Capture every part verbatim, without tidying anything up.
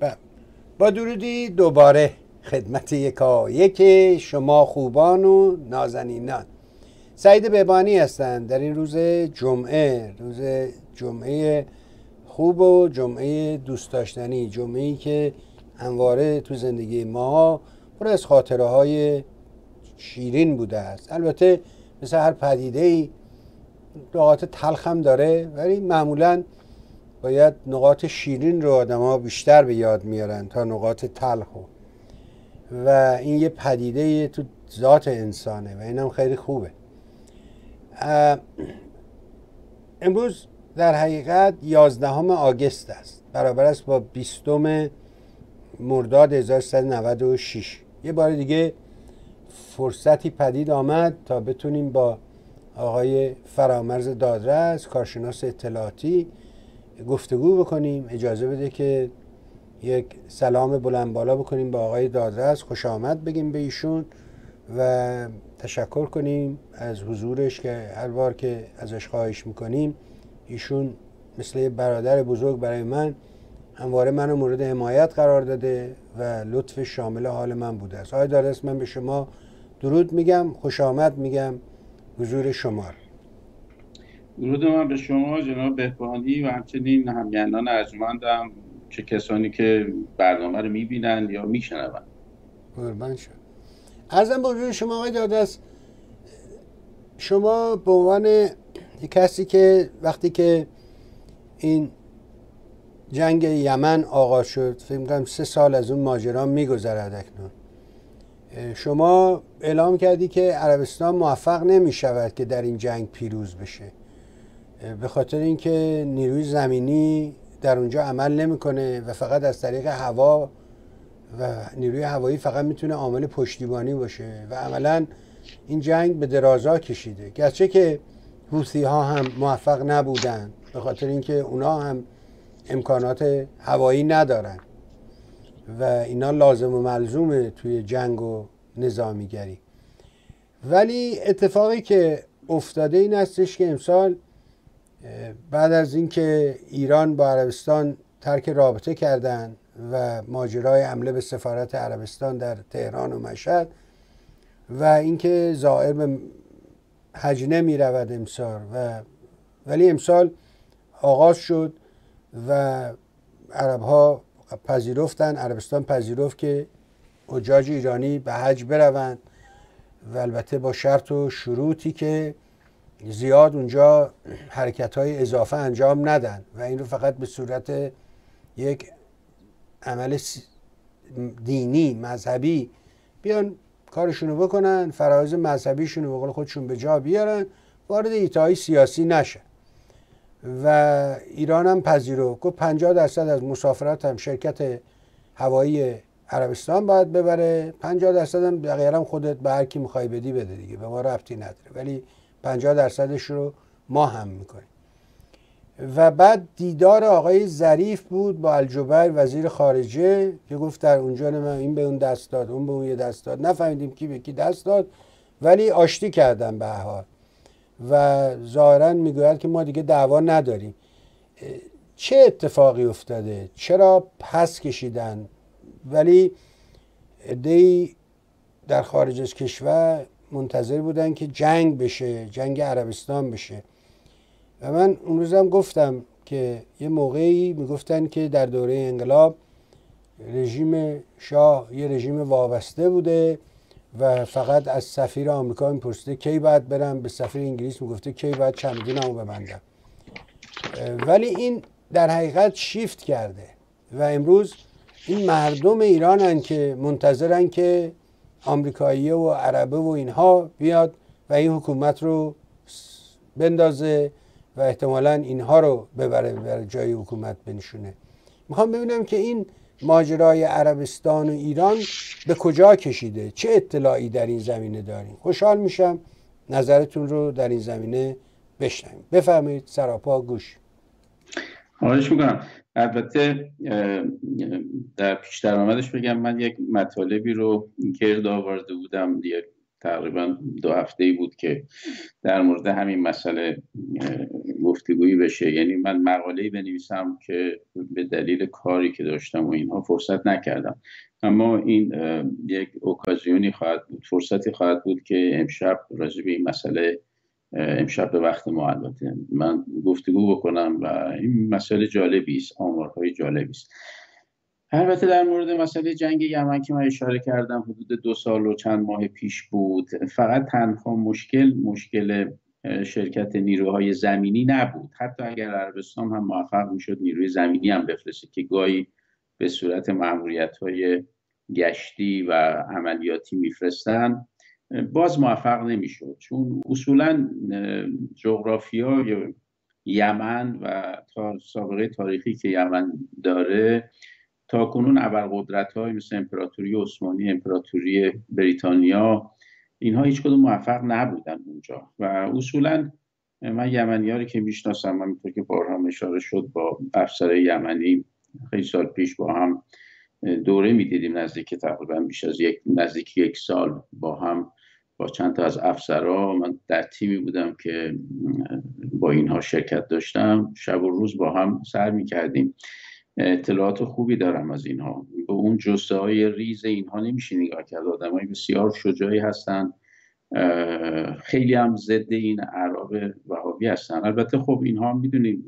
ب- با درودی دوباره خدمت یکا یک شما خوبان و نازنینان. سعید بهبانی هستند در این روز جمعه، روز جمعه خوب و جمعه دوست داشتنی، جمعه‌ای که همواره تو زندگی ما پر از خاطره های شیرین بوده است. البته مثل هر پدیده‌ای نقاط تلخ هم داره، ولی معمولاً باید نقاط شیرین رو آدم ها بیشتر به یاد میارن تا نقاط تلخ. و این یه پدیده تو ذات انسانه و اینم خیلی خوبه. امروز در حقیقت یازدهم آگوست است، برابر است با بیستم مرداد هزار و سیصد و نود و شش. یه بار دیگه فرصتی پدید آمد تا بتونیم با آقای فرامرز دادرس، کارشناس اطلاعاتی، گفتگو بکنیم. اجازه بده که یک سلام بلند بالا بکنیم با آقای دادرس، خوش آمد بگیم به ایشون و تشکر کنیم از حضورش که هر بار که ازش خواهش میکنیم ایشون مثل یه برادر بزرگ برای من همواره منو مورد حمایت قرار داده و لطف شامل حال من بوده است. آقای دادرس، من به شما درود میگم، خوش آمد میگم حضور شما. درود من به شما جناب بهبانی و همچنین همگنان ارجمندم، چه کسانی که برنامه رو میبینند یا میشنوند. قربان شد. عرضم به حضور شما آقای دادرس، شما به عنوان یک کسی که وقتی که این جنگ یمن آغاز شد، فکر می‌کنم سه سال از اون ماجرا میگذرد اکنون، شما اعلام کردی که عربستان موفق نمی شود که در این جنگ پیروز بشه، به خاطر اینکه نیروی زمینی در اونجا عمل نمیکنه و فقط از طریق هوا و نیروی هوایی فقط میتونه عامل پشتیبانی باشه و عملا این جنگ به درازا کشیده. گرچه که حوثی ها هم موفق نبودن به خاطر اینکه اونا هم امکانات هوایی ندارن و اینا لازم و ملزومه توی جنگ و نظامیگری. ولی اتفاقی که افتاده این هستش که امسال بعد از اینکه ایران با عربستان ترک رابطه کردن و ماجرای حمله به سفارت عربستان در تهران و مشهد و اینکه زائر به حج نمی رود امسال و ولی امسال آغاز شد و عرب ها پذیرفتن، عربستان پذیرفت که حجاج ایرانی به حج بروند و البته با شرط و شروطی که زیاد اونجا حرکت های اضافه انجام ندن و این رو فقط به صورت یک عمل دینی مذهبی بیان کارشونو بکنن، فرایض مذهبیشونو به قول خودشون به جا بیارن، وارد ایتهای سیاسی نشه. و ایران هم پذیرفت، گفت پنجاه درصد از مسافرات هم شرکت هوایی عربستان باید ببره، پنجاه درصد هم بقیه هم خودت به هر کی میخوای بدی بده دیگه، به ما ربطی نداره، ولی پنجاه درصدش رو ما هم میکنیم. و بعد دیدار آقای ظریف بود با الجبیر وزیر خارجه که گفت در اونجا من این به اون دست داد، اون به اون یه دست داد، نفهمیدیم کی به کی دست داد، ولی آشتی کردن به هر حال و ظاهرا میگوید که ما دیگه دعوا نداریم. چه اتفاقی افتاده؟ چرا پس کشیدن؟ ولی عده‌ای در خارج از کشور منتظر بودن که جنگ بشه، جنگ عربستان بشه. و من اون روزم گفتم که یه موقعی میگفتن که در دوره انقلاب رژیم شاه یه رژیم وابسته بوده و فقط از سفیر آمریکا میپرسیده کی باید برم، به سفیر انگلیس میگفته کی باید چمدونمو ببندم. ولی این در حقیقت شیفت کرده و امروز این مردم ایرانن که منتظرن که آمریکاییه و عربه و اینها بیاد و این حکومت رو بندازه و احتمالاً اینها رو ببره بر جای حکومت بنشونه. میخوام ببینم که این ماجرای عربستان و ایران به کجا کشیده، چه اطلاعی در این زمینه دارین؟ خوشحال میشم نظرتون رو در این زمینه بشنویم. بفرمایید، سراپا گوش. خواهش میکنم. البته در پیش درآمدش بگم من یک مطالبی رو گرد آورده بودم، یک تقریبا دو هفته‌ای بود که در مورد همین مسئله گفتگویی بشه. یعنی من مقاله‌ای بنویسم که به دلیل کاری که داشتم و اینها فرصت نکردم، اما این یک اوکازیونی خواهد بود، فرصتی خواهد بود که امشب راجع به این مسئله، امشب به وقت ما البته، من گفتگو بکنم و این مسئله جالبی است، آمارهای جالبی است. البته در مورد مسئله جنگ یمن که من اشاره کردم حدود دو سال و چند ماه پیش بود. فقط تنها مشکل مشکل شرکت نیروهای زمینی نبود. حتی اگر عربستان هم موفق میشد نیروی زمینی هم بفرسته که گاهی به صورت مأموریت‌های گشتی و عملیاتی میفرستن، باز موفق نمیشد، چون اصولا جغرافیای یمن و تا سابقه تاریخی که یمن داره، تا کنون ابرقدرت‌های مثل امپراتوری عثمانی، امپراتوری بریتانیا، اینها هیچ کدوم موفق نبودن اونجا. و اصولا من یمنی‌ها که میشناسم، همینطور که بارها اشاره شد، با افسر یمنی خیلی سال پیش با هم دوره میدیدیم، نزدیک تقریبا بیش از یک نزدیک یک سال با هم، با چند تا از افسرها. من در تیمی بودم که با اینها شرکت داشتم، شب و روز با هم سر میکردیم. اطلاعات خوبی دارم از اینها. به اون جثه های ریز اینها نمیشه نگاه کرد. آدمای بسیار شجاعی هستن، خیلی هم ضد این اعراب وهابی هستن. البته خب اینها میدونید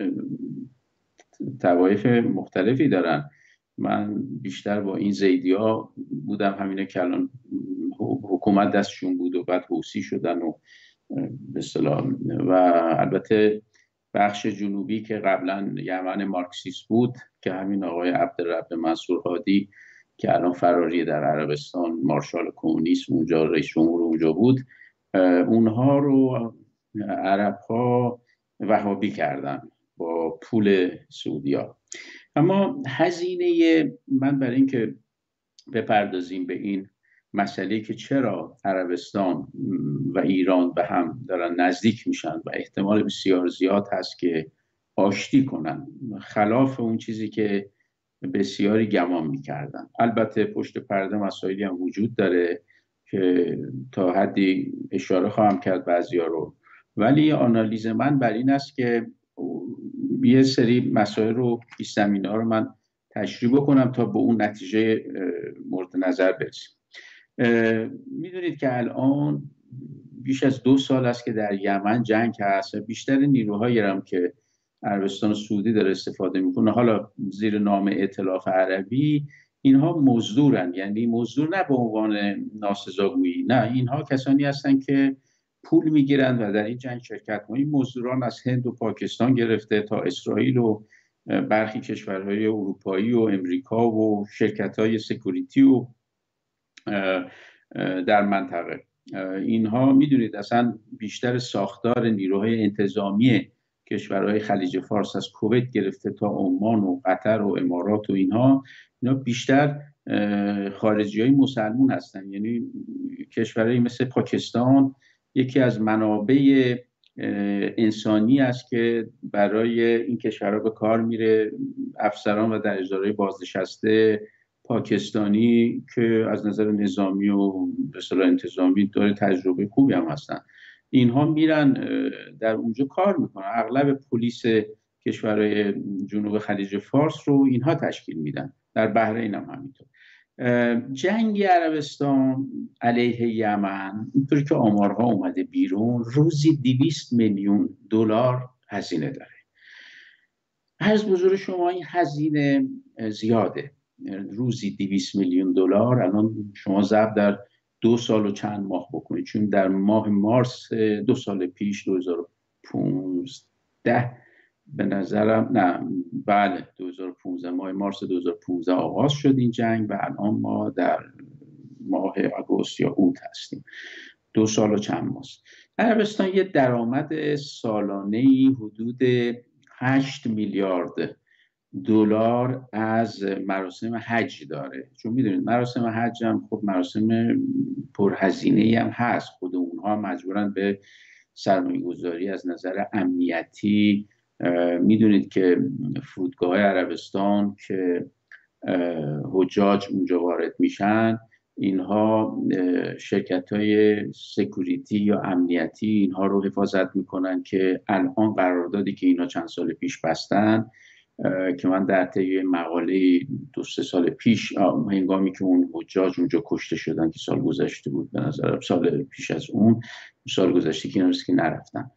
طوایف مختلفی دارن. من بیشتر با این زیدی ها بودم، همینه که الان حکومت دستشون بود و بعد حوثی شدن و به اصطلاح، و البته بخش جنوبی که قبلا یمن مارکسیست بود که همین آقای عبدالرب منصور هادی که الان فراری در عربستان، مارشال کمونیسم اونجا، رئیس جمهور اونجا بود، اونها رو عرب ها وهابی کردن با پول سعودیا. اما هزینه من برای اینکه بپردازیم به این مسئله که چرا عربستان و ایران به هم دارن نزدیک میشن و احتمال بسیار زیاد هست که آشتی کنن، خلاف اون چیزی که بسیاری گمان میکردن. البته پشت پرده مسائلی هم وجود داره که تا حدی اشاره خواهم کرد بعضیا رو، ولی آنالیز من بر این است که یه سری مسائل رو، پیش زمینه‌ها رو من تشریح بکنم تا به اون نتیجه مورد نظر برسیم. میدونید که الان بیش از دو سال است که در یمن جنگ هست. بیشتر نیروهایی هم که عربستان سعودی داره استفاده میکنه، حالا زیر نام ائتلاف عربی، اینها مزدورن. یعنی مزدور نه به عنوان ناسزاگویی، نه، اینها کسانی هستن که پول میگیرن و در این جنگ شرکت میکنن. این مزدوران از هند و پاکستان گرفته تا اسرائیل و برخی کشورهای اروپایی و امریکا و شرکت‌های سکوریتی و در منطقه، اینها میدونید اصلا بیشتر ساختار نیروهای انتظامی کشورهای خلیج فارس از کویت گرفته تا عمان و قطر و امارات و اینها، اینا بیشتر خارجی های مسلمون هستن. یعنی کشورهایی مثل پاکستان یکی از منابع انسانی است که برای این کشورها به کار میره. افسران و در اداره بازنشسته پاکستانی که از نظر نظامی و به اصطلاح انتظامی داره تجربه خوبی هم هستن، اینها میرن در اونجا کار میکنن. اغلب پلیس کشورهای جنوب خلیج فارس رو اینها تشکیل میدن، در بحرین هم همینطور. جنگ عربستان علیه یمن، اینطوری که آمارها اومده بیرون، روزی دویست میلیون دلار هزینه داره. عرض بزرگ شما این هزینه زیاده، روزی دویست میلیون دلار. الان شما ضرب در دو سال و چند ماه بکنید، چون در ماه مارس دو سال پیش دو هزار و پانزده به نظرم، نه بله دو هزار و پانزده، ماه مارس دو هزار و پانزده آغاز شد این جنگ و الان ما در ماه آگوست یا اوت هستیم، دو سال و چند ماه. عربستان یه درآمد سالانه‌ای حدود هشت میلیارد دلار از مراسم حج داره. چون میدونید مراسم حج هم خب مراسم پرهزینه‌ای هم هست، خود اونها مجبورن به سرمایه‌گذاری از نظر امنیتی. میدونید که فرودگاه عربستان که حجاج اونجا وارد میشن، اینها شرکت های سکوریتی یا امنیتی اینها رو حفاظت میکنن که الان قراردادی که اینا چند سال پیش بستن که من در طی مقاله دو سه سال پیش هنگامی که اون حجاج اونجا کشته شدن که سال گذشته بود، به نظر سال پیش از اون سال گذشته که که نرفتن،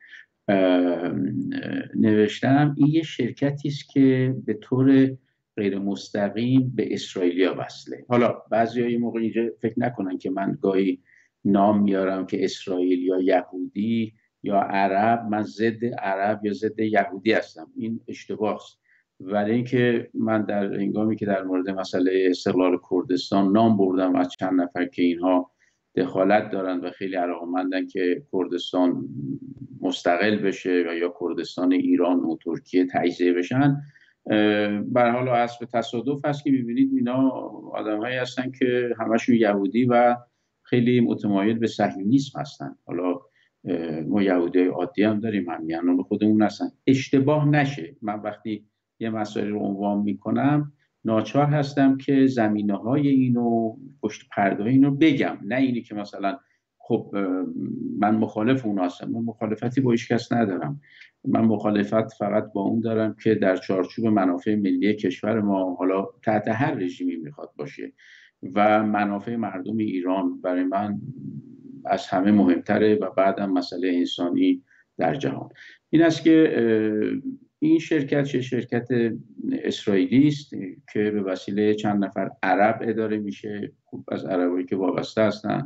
نوشتم این یه شرکتی است که به طور غیر مستقیم به اسرائیلیا وصله. حالا بعضی‌ها یه موقع اینجا فکر نکنن که من گاهی نام میارم که اسرائیل یا یهودی یا عرب، من ضد عرب یا ضد یهودی هستم، این اشتباه است. ولی اینکه من در هنگامی که در مورد مسئله استقلال کردستان نام بردم از چند نفر که اینها دخالت دارن و خیلی علاقه‌مندن که کردستان مستقل بشه و یا کردستان ایران و ترکیه تجزیه بشن، بر حال و حسب تصادف هست که می‌بینید اینا آدم‌هایی هستن که همشون یهودی و خیلی متمایل به صهیونیسم هستن. حالا ما یهودی عادی هم داریم، همیهنان خودمون هستن. اشتباه نشه، من وقتی یه مسائل رو عنوان میکنم ناچار هستم که زمینه‌های اینو، پشت پرده اینو بگم، نه اینی که مثلا خب من مخالف اون هستم. من مخالفتی با هیچ کس ندارم، من مخالفت فقط با اون دارم که در چارچوب منافع ملی کشور ما، حالا تحت هر رژیمی میخواد باشه، و منافع مردم ایران برای من از همه مهمتره و بعدم مسئله انسانی در جهان. این است که این شرکت چه شرکت اسرائیلی است که به وسیله چند نفر عرب اداره میشه، خوب از عربایی که وابسته هستن،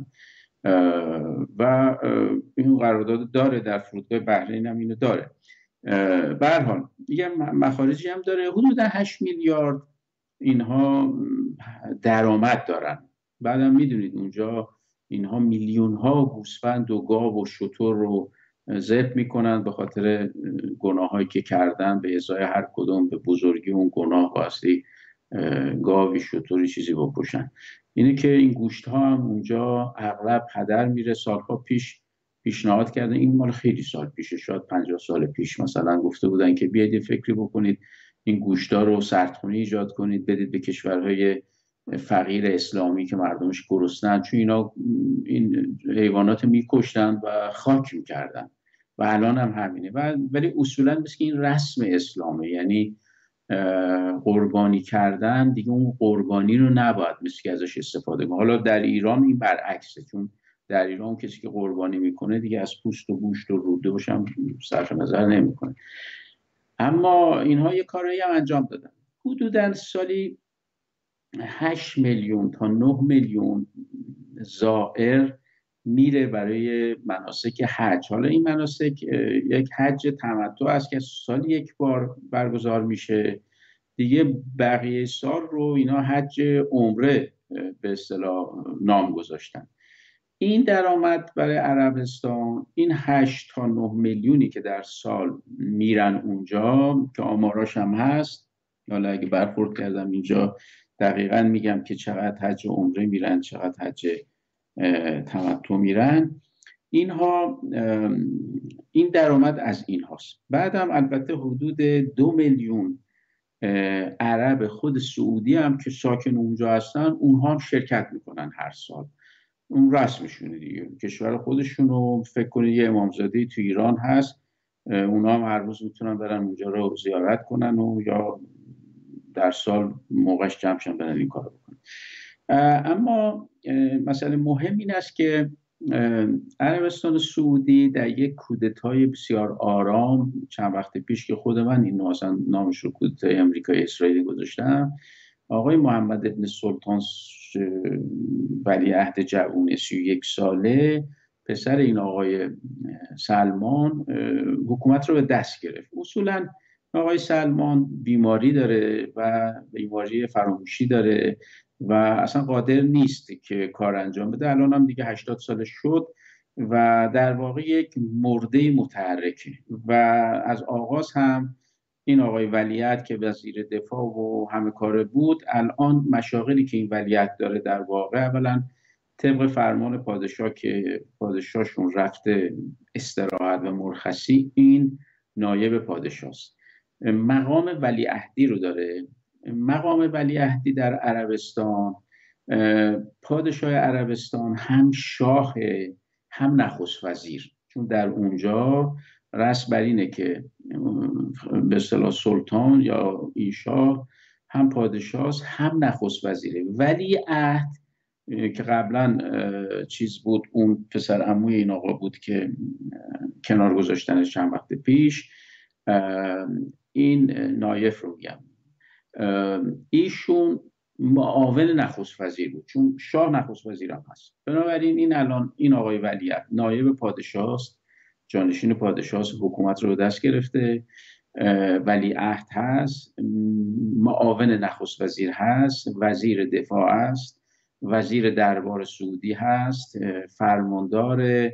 و این قرارداد داره در فرودگاه بحرین هم اینو داره. به هر حال یه مخارجی هم داره، حدود هشت میلیارد اینها درآمد دارن. بعدم میدونید اونجا اینها میلیون ها گوسفند و گاو و شتر رو ذبح میکنن به خاطر گناهایی که کردن، به ازای هر کدوم به بزرگی اون گناه واسه گاوی شتری چیزی بکشن. اینه که این گوشت ها هم اونجا اغلب هدر میره. سالها پیش پیشنهاد کردن، این مال خیلی سال پیشه، شاید پنجاه سال پیش مثلا گفته بودن که بیاید فکری بکنید این گوشتا رو سردخونه ایجاد کنید بدید به کشورهای فقیر اسلامی که مردمش گرسنه‌اند، چون اینا این حیوانات میکشتن و خاک میکردن و الان هم همینه. و ولی اصولا مثل که این رسم اسلامه، یعنی قربانی کردن دیگه اون قربانی رو نباید مثل که ازش استفاده کنه. حالا در ایران این برعکسه، چون در ایران کسی که قربانی میکنه دیگه از پوست و گوشت و روده باشم صرف نظر نمیکنه. اما اینها یه کارایی هم انجام دادن. حدوداً سالی هشت میلیون تا نه میلیون زائر میره برای مناسک حج. حالا این مناسک یک حج تمتع است که سال یک بار برگزار میشه دیگه، بقیه سال رو اینا حج عمره به اصطلاح نام گذاشتن. این درآمد برای عربستان، این هشت تا نه میلیونی که در سال میرن اونجا که آماراش هم هست، حالا اگه برخورد کردم اینجا دقیقاً میگم که چقدر حج عمره میرن چقدر حج تمتع میرن، اینها این درآمد از این هاست. بعدم البته حدود دو میلیون عرب خود سعودی هم که ساکن اونجا هستن، اونها هم شرکت میکنن هر سال، اون رسمشونه دیگه، کشور خودشونو. فکر کنید یه امامزاده تو ایران هست، اونا هم هر روز میتونن برن اونجا رو زیارت کنن و یا در سال موقعش جمعشن برن این کارو بکنن. اما مسئله مهم این است که عربستان سعودی در یک کودتای بسیار آرام چند وقت پیش که خود من این اصلا نامش رو کودتای امریکای اسرائیلی گذاشتم، آقای محمد ابن سلطان ولیعهد جوون سی و یک ساله، پسر این آقای سلمان، حکومت رو به دست گرفت. اصولا آقای سلمان بیماری داره و بیماری فراموشی داره و اصلا قادر نیست که کار انجام بده. الان هم دیگه هشتاد سالش شد و در واقع یک مرده متحرکه. و از آغاز هم این آقای ولیعهد که وزیر دفاع و همه کاره بود، الان مشاغلی که این ولیعهد داره در واقع اولا طبق فرمان پادشاه که پادشاهشون رفته استراحت و مرخصی، این نایب پادشاه است، مقام ولیعهدی رو داره. مقام ولیعهدی در عربستان پادشاه عربستان هم شاه هم نخست وزیر، چون در اونجا رسم بر اینه که به اصطلاح سلطان یا این شاه هم پادشاه هم نخست وزیره. ولی عهد که قبلا چیز بود، اون پسر عموی این آقا بود که کنار گذاشتنش چند وقت پیش، این نایف رو میگم، ایشون معاون نخست وزیر بود، چون شاه نخست وزیرم هست. بنابراین این الان این آقای ولیعهد نایب پادشاه است، جانشین پادشاه است، حکومت رو به دست گرفته، ولیعهد هست، معاون نخست وزیر هست، وزیر دفاع است، وزیر دربار سعودی هست، فرماندار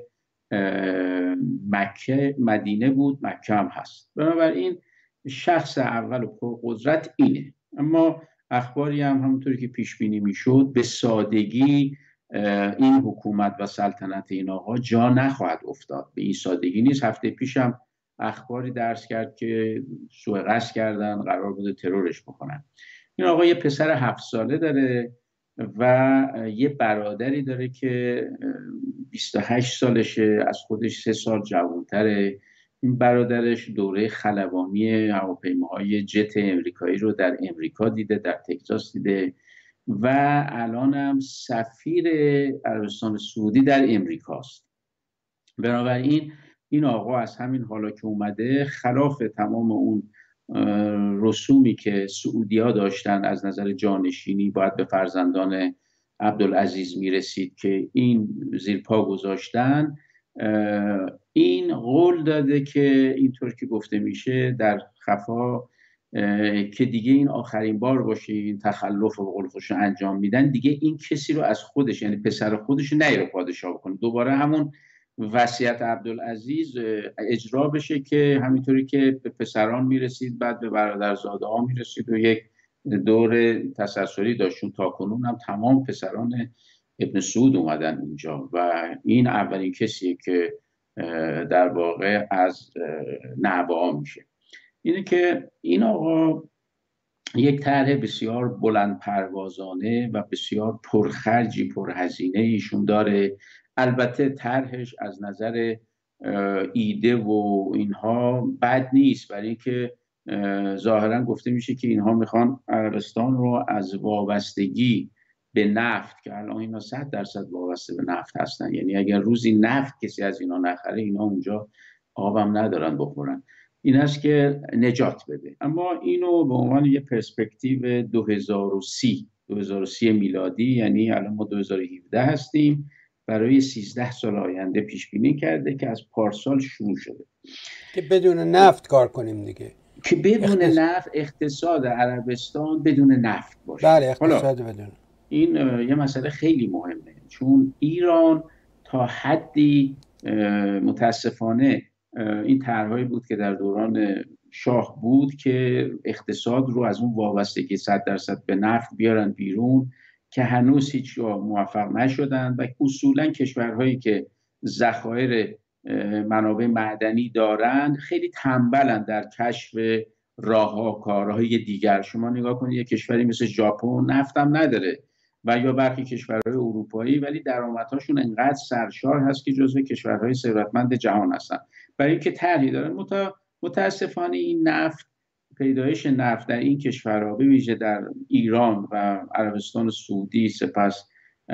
مکه مدینه بود، مکه هم هست. بنابراین شخص اول و پرقدرت اینه. اما اخباری هم همونطوری که پیش بینی میشد به سادگی این حکومت و سلطنت این آقا جا نخواهد افتاد، به این سادگی نیست. هفته پیشم اخباری درس کرد که سوء قصد کردن، قرار بوده ترورش بکنن. این آقا یه پسر هفت ساله داره و یه برادری داره که بیست و هشت سالشه، از خودش سه سال جوانتره. این برادرش دوره خلبانی هواپیماهای جت امریکایی رو در امریکا دیده، در تگزاس دیده و الان هم سفیر عربستان سعودی در امریکاست. بنابراین این آقا از همین حالا که اومده، خلاف تمام اون رسومی که سعودی‌ها داشتن از نظر جانشینی باید به فرزندان عبدالعزیز میرسید که این زیر پا گذاشتن، این قول داده که اینطور که گفته میشه در خفا که دیگه این آخرین بار باشه این تخلف و قول خودش انجام میدن، دیگه این کسی رو از خودش، یعنی پسر خودش نیاره پادشاه بکنه، دوباره همون وصیت عبدالعزیز اجرا بشه که همینطوری که به پسران میرسید بعد به برادرزاده ها میرسید و یک دور تسلسلی داشتون. تا کنون هم تمام پسران ابن سعود اومدن اینجا و این اولین کسیه که در واقع از نعبا میشه. اینه که این آقا یک طرح بسیار بلند پروازانه و بسیار پرخرجی پرهزینه ایشون داره. البته طرحش از نظر ایده و اینها بد نیست، برای اینکه ظاهرا گفته میشه که اینها میخوان عربستان رو از وابستگی به نفت، که الان اینا صد درصد وابسته به نفت هستن، یعنی اگر روزی نفت کسی از اینا نخره اینا اونجا آبم ندارن بخورن، این است که نجات بده. اما اینو به عنوان یه پرسپکتیو دو هزار و سی میلادی، یعنی الان ما دو هزار و هفده هستیم، برای سیزده سال آینده پیش بینی کرده که از پارسال شروع شده که بدون نفت کار کنیم دیگه، که بدون اختص... نفت اقتصاد عربستان بدون نفت باشه. بله اقتصاد بدون. این یه مسئله خیلی مهمه، چون ایران تا حدی متاسفانه این طرحهایی بود که در دوران شاه بود که اقتصاد رو از اون وابستگی صد درصد به نفت بیارن بیرون، که هنوز هیچ موفق نشدن و اصولا کشورهایی که ذخایر منابع معدنی دارن خیلی تنبلن در کشف راه‌ها کارهای دیگر. شما نگاه کنید یک کشوری مثل ژاپن نفت هم نداره و یا برخی کشورهای اروپایی، ولی درآمدهاشون انقدر سرشار هست که جزو کشورهای ثروتمند جهان هستن، برای اینکه طرحی دارن. متاسفانه این نفت، پیدایش نفت در این کشورها، به ویژه در ایران و عربستان سعودی، سپس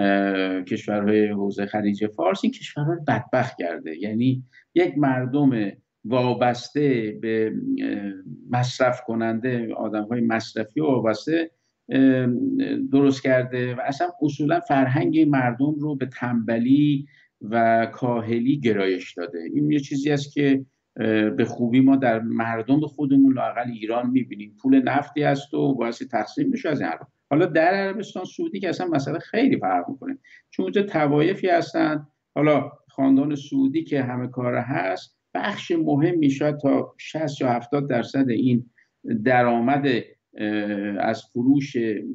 کشورهای حوزه خلیج فارس، این کشورها رو بدبخت کرده. یعنی یک مردم وابسته به مصرف کننده، آدم‌های مصرفی وابسته درست کرده و اصلا اصولا فرهنگ این مردم رو به تنبلی و کاهلی گرایش داده. این یه چیزی است که به خوبی ما در مردم خودمون لااقل ایران میبینیم. پول نفتی هست و باعث تقسیم میشه از این حرف. حالا در عربستان سعودی که اصلا مسئله خیلی فرق میکنه، چون اونجا طوایفی هستن، حالا خاندان سعودی که همه کاره هست، بخش مهمی شاید تا شصت یا هفتاد درصد این درآمد از فروش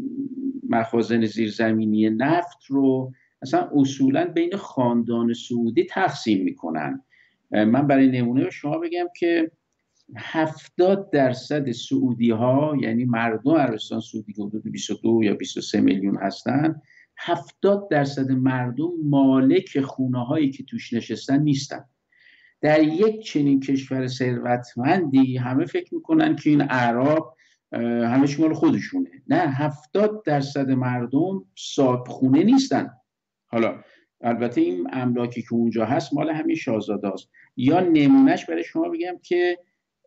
مخازن زیرزمینی نفت رو اصلا اصولا بین خاندان سعودی تقسیم میکنن. من برای نمونه شما بگم که هفتاد درصد سعودی ها، یعنی مردم عربستان سعودی که حدود بیست و دو یا بیست و سه میلیون هستن، هفتاد درصد مردم مالک خونه هایی که توش نشستن نیستن. در یک چنین کشور ثروتمندی همه فکر میکنن که این اعراب همه مال خودشونه. نه، هفتاد درصد مردم صاحب خونه نیستن. حالا البته این املاکی که اونجا هست مال همین شاهزاده است. یا نمونهش برای شما بگم که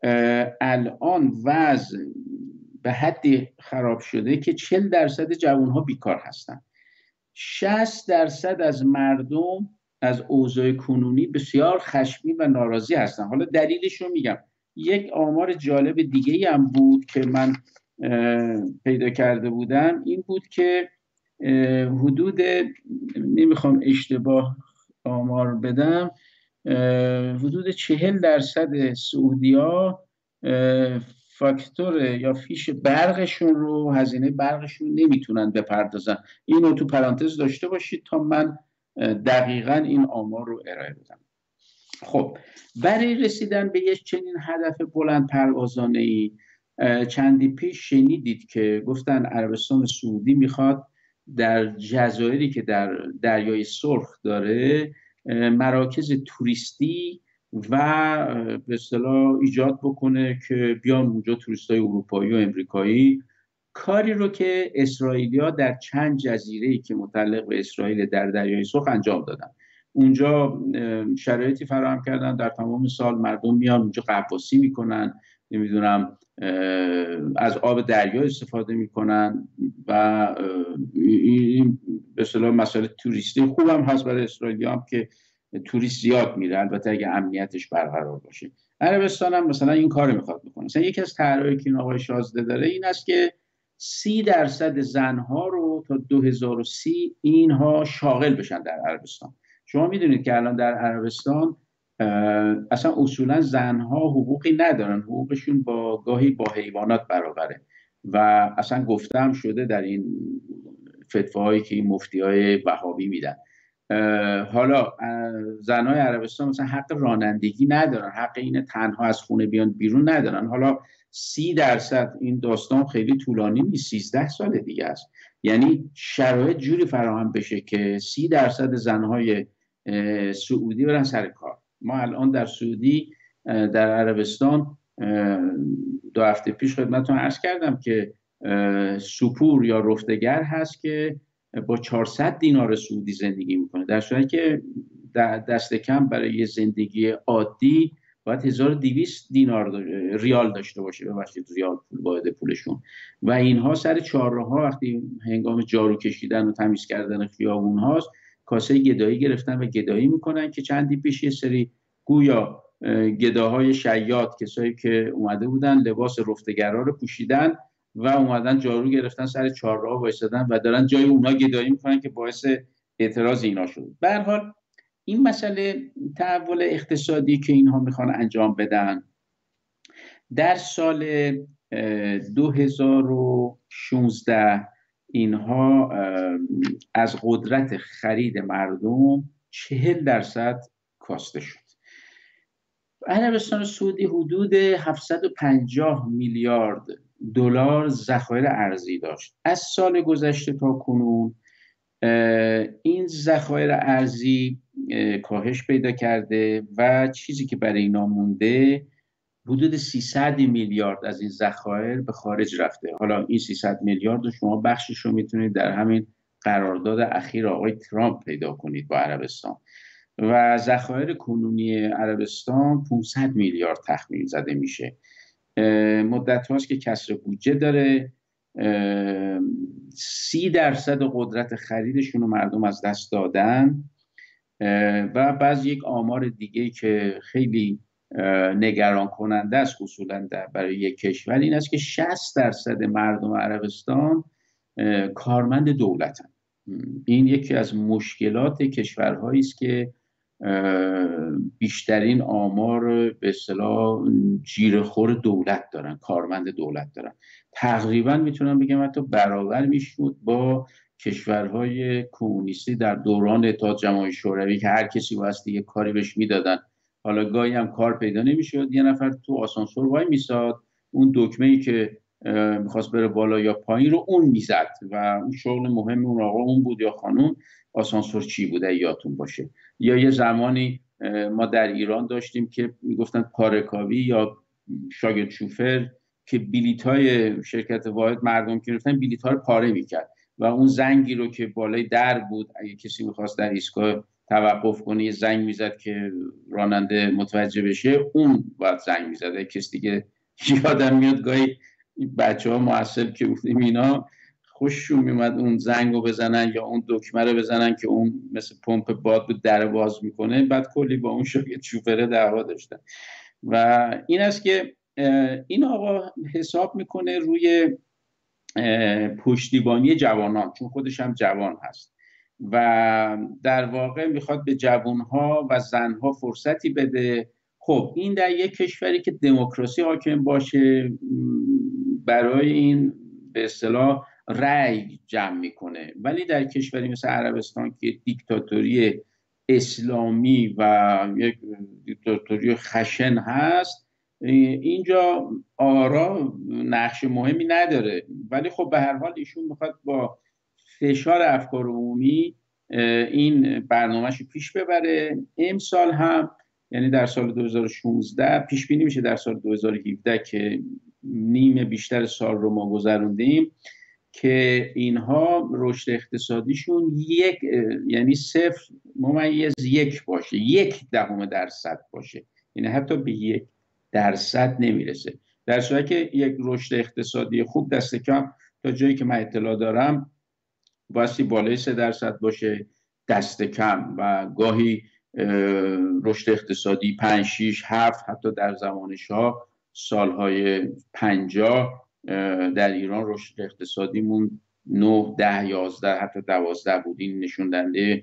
الان وضع به حدی خراب شده که چهل درصد جوانها بیکار هستن. شصت درصد از مردم از اوضاع کنونی بسیار خشمگین و ناراضی هستن. حالا دلیلش رو میگم. یک آمار جالب دیگه هم بود که من پیدا کرده بودم، این بود که حدود، نمیخوام اشتباه آمار بدم، حدود چهل درصد سعودیا فاکتور یا فیش برقشون رو، هزینه برقشون نمیتونن بپردازن. اینو تو پرانتز داشته باشید تا من دقیقاً این آمار رو ارائه بدم. خب برای رسیدن به یک چنین هدف بلند پروازانه‌ای، چندی پیش شنیدید که گفتن عربستان سعودی میخواد در جزایری که در دریای سرخ داره مراکز توریستی و به اصطلاح ایجاد بکنه که بیان اونجا توریستای اروپایی و امریکایی، کاری رو که اسرائیلیا در چند جزیره‌ای که متعلق به اسرائیل در دریای سرخ انجام دادن. اونجا شرایطی فراهم کردن، در تمام سال مردم میان اونجا غواصی میکنن، نمیدونم از آب دریا استفاده میکنن و این به اصطلاح مسائل توریستی خوبم هست برای اسرائیلیا هم که توریست زیاد میره، البته اگه امنیتش برقرار باشه. عربستان هم مثلا این کارو میخواد بکنه. مثلا یکی از طرحهایی که این آقای شازده داره این است که سی درصد زنها رو تا دو هزار و سی اینها شاغل بشن در عربستان. شما میدونید که الان در عربستان اصلا اصولا زنها حقوقی ندارن، حقوقشون با گاهی با حیوانات برابره و اصلا گفتم شده در این فتواهایی که این مفتیای وهابی میدن. حالا زنهای عربستان مثلا حق رانندگی ندارن، حق این تنها از خونه بیان بیرون ندارن. حالا سی درصد این داستان خیلی طولانی نیست، سیزده سال دیگه است. یعنی شرایط جوری فراهم بشه که سی درصد زنهای سعودی برن سر کار. ما الان در سعودی در عربستان دو هفته پیش خدمتتون عرض کردم که سپور یا رفتگر هست که با چهارصد دینار سعودی زندگی میکنه، در صورتی که دست کم برای زندگی عادی باید هزار و دویست دینار ریال داشته باشه، ببخشید ریال پول واحد پولشون. و اینها سر چهارراه‌ها وقتی هنگام جارو کشیدن و تمیز کردن خیابون هاست کاسه گدایی گرفتن و گدایی میکنن که چندی پیش یه سری گویا گداهای شیاد، کسایی که اومده بودن لباس رفتگرا رو پوشیدن و اومدن جارو گرفتن سر چهارراه وایسادن و دارن جای اونا گدایی میکنن که باعث اعتراض اینا شد. به هر حال این مسئله تحول اقتصادی که اینها میخوان انجام بدن در سال دو هزار و شانزده اینها از قدرت خرید مردم چهل درصد کاسته شد. عربستان سعودی حدود هفتصد و پنجاه میلیارد دلار ذخایر ارزی داشت. از سال گذشته تا کنون این ذخایر ارزی کاهش پیدا کرده و چیزی که برای اینا مونده حدود سیصد میلیارد از این ذخایر به خارج رفته. حالا این سیصد میلیارد رو شما بخشش رو میتونید در همین قرارداد اخیر آقای ترامپ پیدا کنید با عربستان و ذخایر کنونی عربستان پانصد میلیارد تخمین زده میشه. مدت هاست که کسر بودجه داره، سی درصد قدرت خریدشون رو مردم از دست دادن و بعض یک آمار دیگه که خیلی نگران کننده است اصولا برای یک کشور این است که شصت درصد مردم عربستان کارمند دولتن. این یکی از مشکلات کشورهایی است که بیشترین آمار به اصطلاح جیره‌خور دولت دارن، کارمند دولت دارن. تقریبا میتونم بگم حتی برابر میشد با کشورهای کمونیستی در دوران اتحاد جماهیر شوروی که هر کسی واسه یه کاری بهش میدادن. حالا گاهی هم کار پیدا نمیشد، یه نفر تو آسانسور وای میساد، اون دکمه‌ای که میخواست بره بالا یا پایین رو اون میزد و اون شغل مهم اون آقا اون بود یا خانوم، آسانسور چی بوده یادتون باشه. یا یه زمانی ما در ایران داشتیم که میگفتن پارکاوی یا شاگرد شوفر که بلیط‌های شرکت واحد مردم که گرفتن بلیط‌ها رو پاره میکرد و اون زنگی رو که بالای در بود اگه کسی میخواست در ایستگاه توقف کنه یه زنگ میزد که راننده متوجه بشه، اون باید زنگ میزد. کسی دیگه یادم میاد گاهی بچه ها معسل که بودیم اینا خوششون میومد اون زنگ رو بزنن یا اون دکمه رو بزنن که اون مثل پمپ باد بود در باز میکنه، بعد کلی با اون شاگرد شوفره دعوا داشتن. و این است که این آقا حساب میکنه روی پشتیبانی جوانان، چون خودش هم جوان هست و در واقع میخواد به جوانها و زنها فرصتی بده. خب این در یک کشوری که دموکراسی حاکم باشه برای این به اصطلاح رأی جمع میکنه، ولی در کشوری مثل عربستان که دیکتاتوری اسلامی و یک دیکتاتوری خشن هست، اینجا آرا نقش مهمی نداره. ولی خب به هر حال ایشون میخواد با فشار افکار عمومی این برنامه‌شو پیش ببره. امسال هم یعنی در سال دو هزار و شانزده پیش بینی میشه در سال دو هزار و هفده که نیمه بیشتر سال رو ما گذروندیم که اینها رشد اقتصادیشون یک یعنی صفر ممیز یک باشه، یک دهم درصد باشه، یعنی حتی به یک درصد نمیرسه. در صورتی که یک رشد اقتصادی خوب دست کم تا جایی که من اطلاع دارم بایستی بالای سه درصد باشه دست کم و گاهی رشد اقتصادی پنج شیش هفت حتی در زمان شاه سالهای پنجاه در ایران رشد اقتصادیمون نه ده یازده حتی دوازده بود. این نشون دهنده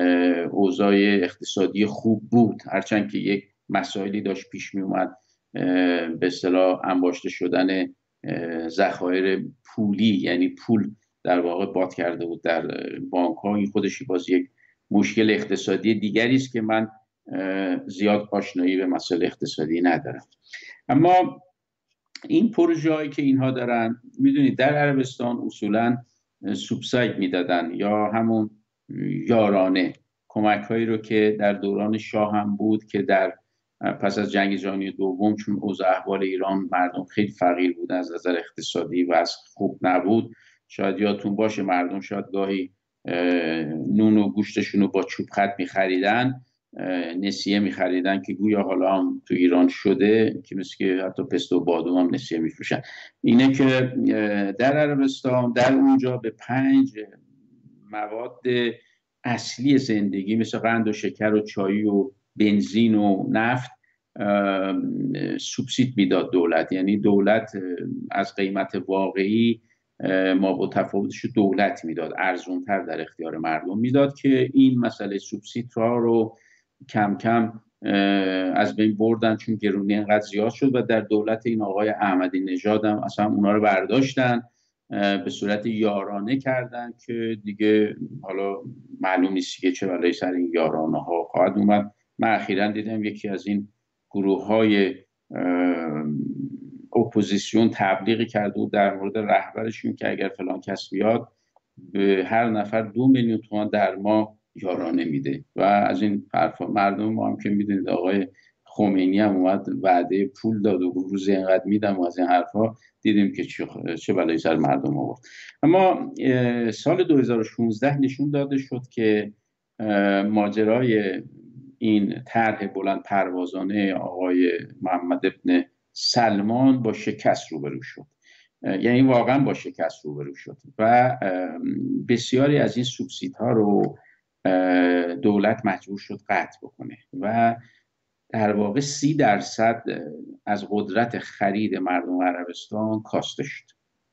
اوضاع اقتصادی خوب بود، هرچند که یک مسائلی داشت پیش می اومد، به اصطلاح انباشته شدن ذخایر پولی، یعنی پول در واقع باد کرده بود در بانک ها. این خودش باز یک مشکل اقتصادی دیگری است که من زیاد آشنایی به مسائل اقتصادی ندارم. اما این پروژه هایی که اینها دارن، میدونید در عربستان اصولا سوبساید میدادن یا همون یارانه کمک هایی رو که در دوران شاه هم بود که در پس از جنگ جهانی دوم چون اوضاع احوال ایران مردم خیلی فقیر بودن از نظر اقتصادی و از خوب نبود، شاید یادتون باشه مردم شاید گاهی نون و گوشتشون رو با چوب خط میخریدن، نسیه میخریدن که گویا حالا هم تو ایران شده که مثل که حتی پست و بادوم هم نسیه میفروشن. اینه که در عربستان در اونجا به پنج مواد اصلی زندگی مثل قند و شکر و چای و بنزین و نفت سوبسید میداد دولت. یعنی دولت از قیمت واقعی ما با تفاوتش دولت میداد، ارزونتر در اختیار مردم میداد که این مسئله سوبسید را رو کم کم از بین بردن چون گرونی اینقدر زیاد شد و در دولت این آقای احمدی نژاد هم اصلا اونا رو برداشتن به صورت یارانه کردن که دیگه حالا معلوم نیست که چه بلایی سر این یارانه ها خواهد اومد. من اخیراً دیدم یکی از این گروه های اپوزیسیون تبلیغی کرده بود در مورد رهبرشون که اگر فلان کس بیاد به هر نفر دو میلیون تومان در ماه یارانه میده و از این حرفا. مردم ما هم که میدونید آقای خمینی هم اومد وعده پول داد و روز اینقدر میدم و از این حرفا دیدیم که چه بلایی سر مردم آورد. اما سال دو هزار و شانزده نشون داده شد که ماجرای این طرح بلند پروازانه آقای محمد ابن سلمان با شکست روبرو شد، یعنی واقعا با شکست روبرو شد و بسیاری از این سوبسیدها رو دولت مجبور شد قطع بکنه و در واقع سی درصد از قدرت خرید مردم عربستان کاسته شد.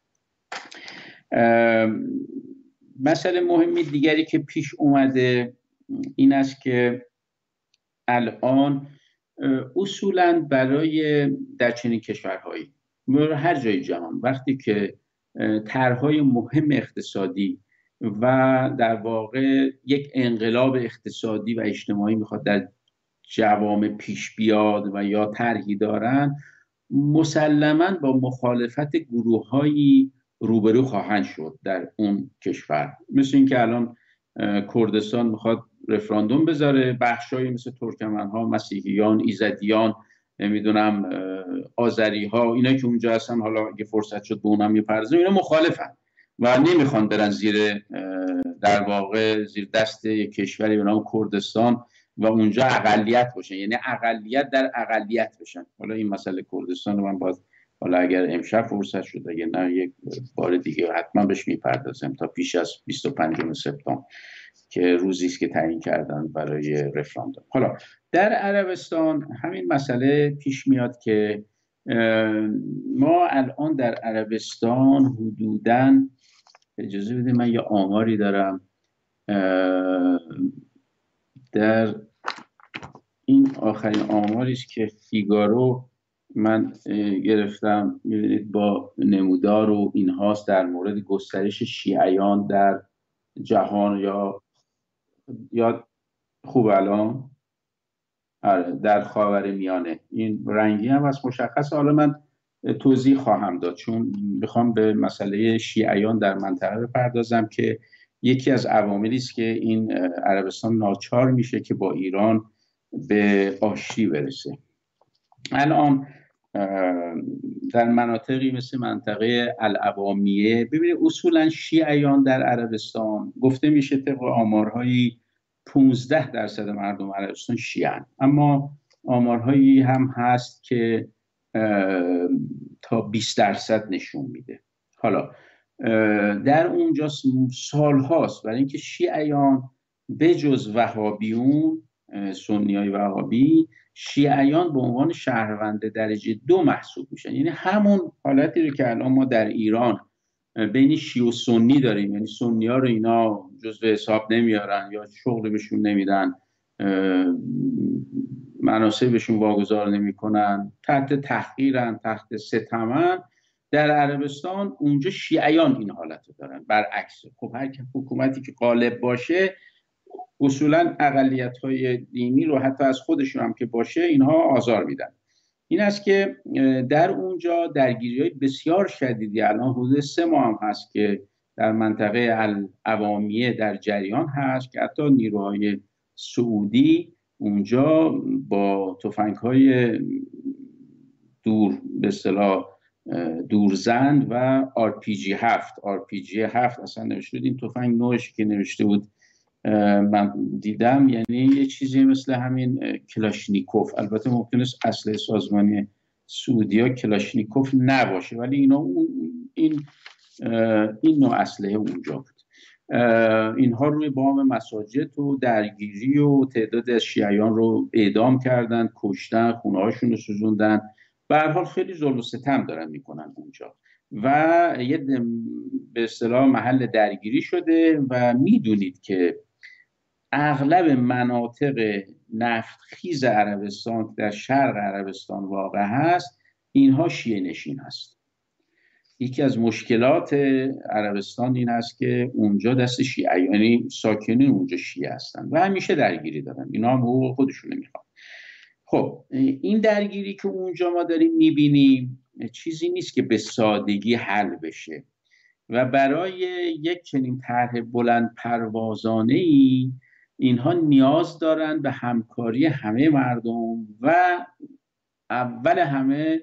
مسئله مهمی دیگری که پیش اومده این است که الان اصولاً برای در چنین کشورهایی هر جای جهان وقتی که طرح‌های مهم اقتصادی و در واقع یک انقلاب اقتصادی و اجتماعی میخواد در جوامع پیش بیاد و یا طرحی دارن، مسلماً با مخالفت گروه‌هایی روبرو خواهند شد در اون کشور. مثل اینکه الان کردستان میخواد رفراندوم بذاره، بخشایی مثل ترکمن‌ها، مسیحیان، ایزدیان، نمیدونم آذری ها، اینا که اونجا هستن، حالا اگه فرصت شد به اونم میپردازیم، اینا مخالفن و نمیخوان برن زیر در واقع زیر دست یک کشوری به نام کردستان و اونجا اقلیت باشن، یعنی اقلیت در اقلیت بشن. حالا این مسئله کردستان رو من باید حالا اگر امشب فرصت شد، اگه نه یک بار دیگه حتما بهش میپردازم تا پیش از بیست و پنجم سپتامبر که روزی است که تعیین کردن برای رفراندوم. حالا در عربستان همین مسئله پیش میاد که ما الان در عربستان حدوداً، اجازه بدید من یه آماری دارم، در این آخرین آماری است که فیگارو من گرفتم، می‌بینید با نمودار و اینهاست در مورد گسترش شیعیان در جهان، یا یا خوب الان در خاورمیانه، این رنگی هم از مشخص. حالا من توضیح خواهم داد چون میخوام به مسئله شیعیان در منطقه بپردازم که یکی از عواملی است که این عربستان ناچار میشه که با ایران به آشتی برسه. الان در مناطقی مثل منطقه العوامیه، ببینید اصولا شیعیان در عربستان گفته میشه طبق آمارهایی پانزده درصد مردم عربستان شیعن، اما آمارهایی هم هست که تا بیست درصد نشون میده. حالا در اونجا سالهاست برای اینکه شیعیان به جز وهابیون، سنیای وهابی، شیعیان به عنوان شهروند درجه دو محسوب میشن. یعنی همون حالتی رو که الان ما در ایران بین شیعه و سنی داریم، یعنی سنی ها رو اینا جزو حساب نمیارن یا شغل بهشون نمیدن، مناصبشون واگذار نمیکنن، تحت تحقیرن، تحت ستمن. در عربستان اونجا شیعیان این حالت رو دارن، برعکس. خب هر حکومتی که غالب باشه اصولا اقلیت‌های دینی رو حتی از خودشون هم که باشه اینها آزار میدن. این است که در اونجا درگیری‌های بسیار شدیدی الان حدود سه ماه هم هست که در منطقه العوامیه در جریان هست که حتی نیروهای سعودی اونجا با تفنگ‌های دور به اصطلاح دورزند و آر پی جی هفت آر پی جی هفت اصلا نوشته بود این تفنگ نوعش که نوشته بود من دیدم، یعنی یه چیزی مثل همین کلاشنیکوف. البته ممکنه اسلحه سازمانی سعودی کلاشنیکوف نباشه، ولی اینا این این نوع اسلحه اونجا بود. اینها روی بام مساجد و درگیری و تعداد از شیعیان رو اعدام کردن، کشتن، خونه هاشون رو سوزوندن. به هر حال خیلی ظلم و ستم دارن میکنن اونجا و یه به اصطلاح محل درگیری شده. و میدونید که اغلب مناطق نفتخیز عربستان در شرق عربستان واقع هست، اینها شیعه نشین هست. یکی از مشکلات عربستان این هست که اونجا دست شیعه، یعنی ساکنین اونجا شیعه هستن و همیشه درگیری دارن، اینا هم حقوق خودشون نمیخوان. خب این درگیری که اونجا ما داریم میبینیم چیزی نیست که به سادگی حل بشه و برای یک چنین طرح بلند پروازانه ای اینها نیاز دارن به همکاری همه مردم و اول همه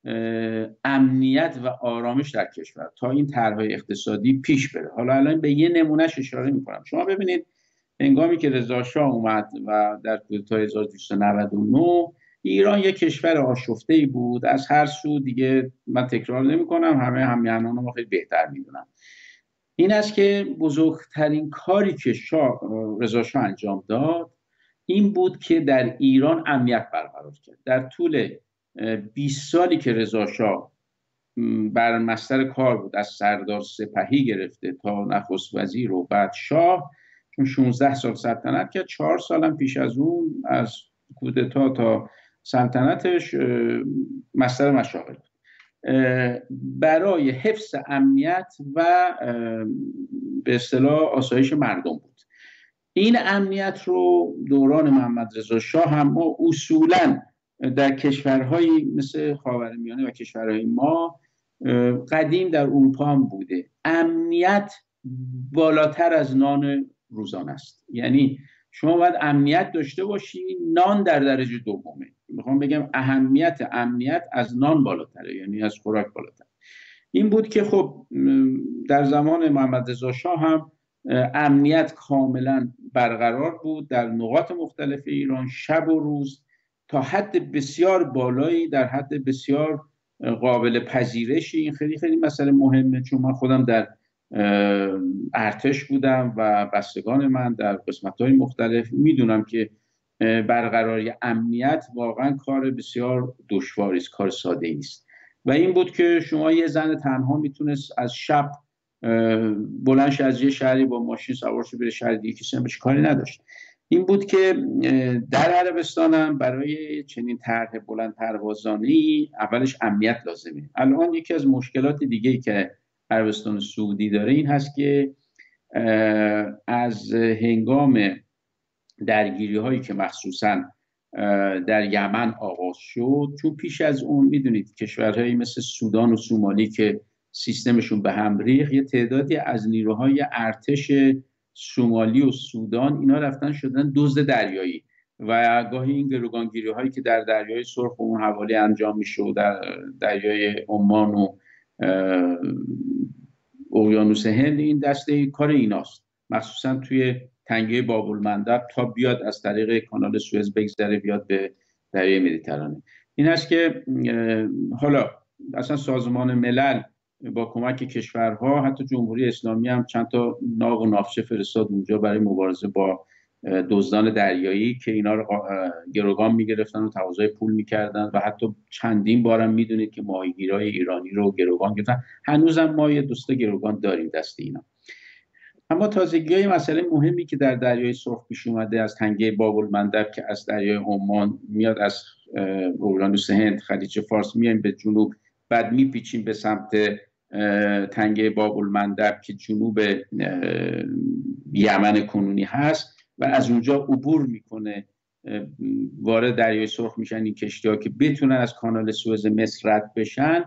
امنیت و آرامش در کشور تا این طرح‌های اقتصادی پیش بره. حالا الان به یه نمونهش اشاره میکنم. شما ببینید هنگامی که رضا شاه اومد و در کودتای هزار و دویست و نود و نه ایران یک کشور آشفته‌ای بود، از هر سو دیگه من تکرار نمی‌کنم، همه همیهنان ما خیلی بهتر می‌دونن. این است که بزرگترین کاری که شاه رضا شاه انجام داد این بود که در ایران امنیت برقرار کرد. در طول بیست سالی که رضا شاه بر مستر کار بود، از سردار سپهی گرفته تا نخست وزیر و بعد شاه، چون شانزده سال سلطنت کرد، چهار سالم پیش از اون از کودتا تا سلطنتش مستر مشاغل بود، برای حفظ امنیت و به اصطلاح آسایش مردم بود. این امنیت رو دوران محمد رضا شاه هم ما اصولاً در کشورهایی مثل خاورمیانه و کشورهای ما قدیم در اروپا هم بوده، امنیت بالاتر از نان روزانه است. یعنی شما باید امنیت داشته باشی، نان در درجه دومه. میخوام بگم اهمیت امنیت از نان بالاتره، یعنی از خوراک بالاتر. این بود که خب در زمان محمد رضا شاه هم امنیت کاملا برقرار بود در نقاط مختلف ایران، شب و روز، تا حد بسیار بالایی، در حد بسیار قابل پذیرشی. این خیلی خیلی مسئله مهمه، چون من خودم در ارتش بودم و بستگان من در قسمت‌های مختلف، میدونم که برقراری امنیت واقعا کار بسیار دشواری است، کار ساده نیست. و این بود که شما یه زن تنها میتونست از شب بلندش از یه شهری با ماشین سوار شه بره شهر دیگه، کسی هم بهش کاری نداشت. این بود که در عربستان هم برای چنین طرح بلند پروازانه‌ای اولش امنیت لازمه. الان یکی از مشکلات دیگه‌ای که عربستان سعودی داره این هست که از هنگام درگیری هایی که مخصوصاً در یمن آغاز شد، چون پیش از اون میدونید کشورهایی مثل سودان و سومالی که سیستمشون به هم ریخت، یه تعدادی از نیروهای ارتش سومالی و سودان اینا رفتن شدن دزد دریایی و گاهی این گروگانگیری هایی که در دریای سرخ و اون حوالی انجام میشه و در دریای عمان و اقیانوس هند، این دسته کار ایناست، مخصوصا توی تنگه باب المندب تا بیاد از طریق کانال سوئز بگذره بیاد به دریای مدیترانه. این است که حالا اصلا سازمان ملل با کمک کشورها، حتی جمهوری اسلامی هم چند تا ناو و ناوچه فرستاد اونجا برای مبارزه با دزدان دریایی که اینا رو گروگان میگرفتن و تقاضای پول میکردن و حتی چندین بارم میدونید که ماهیگیرای ایرانی رو گروگان گرفتن. هنوزم ما یه دوستا گروگان داریم دست اینا. اما تازگی‌های مسئله مهمی که در دریای سرخ پیش اومده، از تنگه باب المندب که از دریای عمان میاد، از اقیانوس هند خلیج فارس میایم به جنوب، بعد میپیچیم به سمت تنگه باب المندب که جنوب یمن کنونی هست و از اونجا عبور میکنه، وارد دریای سرخ میشن این کشتی‌ها که بتونن از کانال سوئز مصر رد بشن.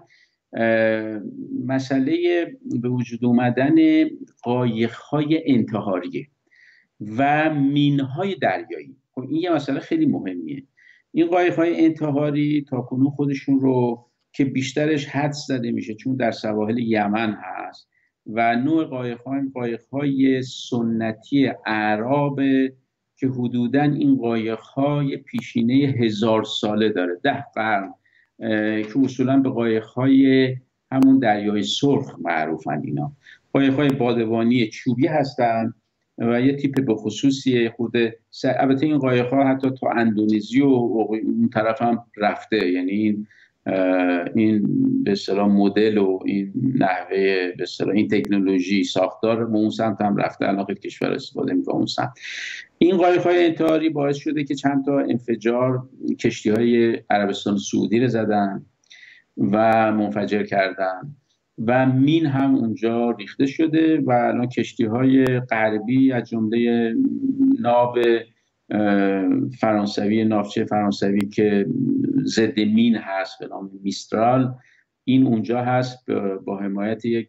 مسئله به وجود اومدن قایق‌های انتحاریه و مین‌های دریایی، خب این یه مسئله خیلی مهمیه. این قایق‌های انتحاری تاکنون خودشون رو که بیشترش حدس زده میشه چون در سواحل یمن هست و نوع قایق‌های قایق‌های سنتی اعراب که حدوداً این قایق‌های پیشینه هزار ساله داره، ده قرن، که اصولاً به قایق‌های همون دریای سرخ معروفن. اینا قایق‌های بادبانی چوبی هستن و یه تیپ به خصوصی خود س... البته این قایق‌ها حتی تا اندونزی و اون طرف هم رفته، یعنی این این به اصطلاح مدل و این نحوه به اصطلاح این تکنولوژی ساختار به اون سمت هم رفته، الان خیلی کشور استفاده می‌کنه اون سمت. این قایق‌های انتحاری باعث شده که چند تا انفجار کشتی‌های عربستان سعودی رو زدن و منفجر کردن و مین هم اونجا ریخته شده و الان کشتی‌های غربی از جمله ناو فرانسوی، ناوچه فرانسوی که ضد مین هست به نام میسترال، این اونجا هست با حمایت یک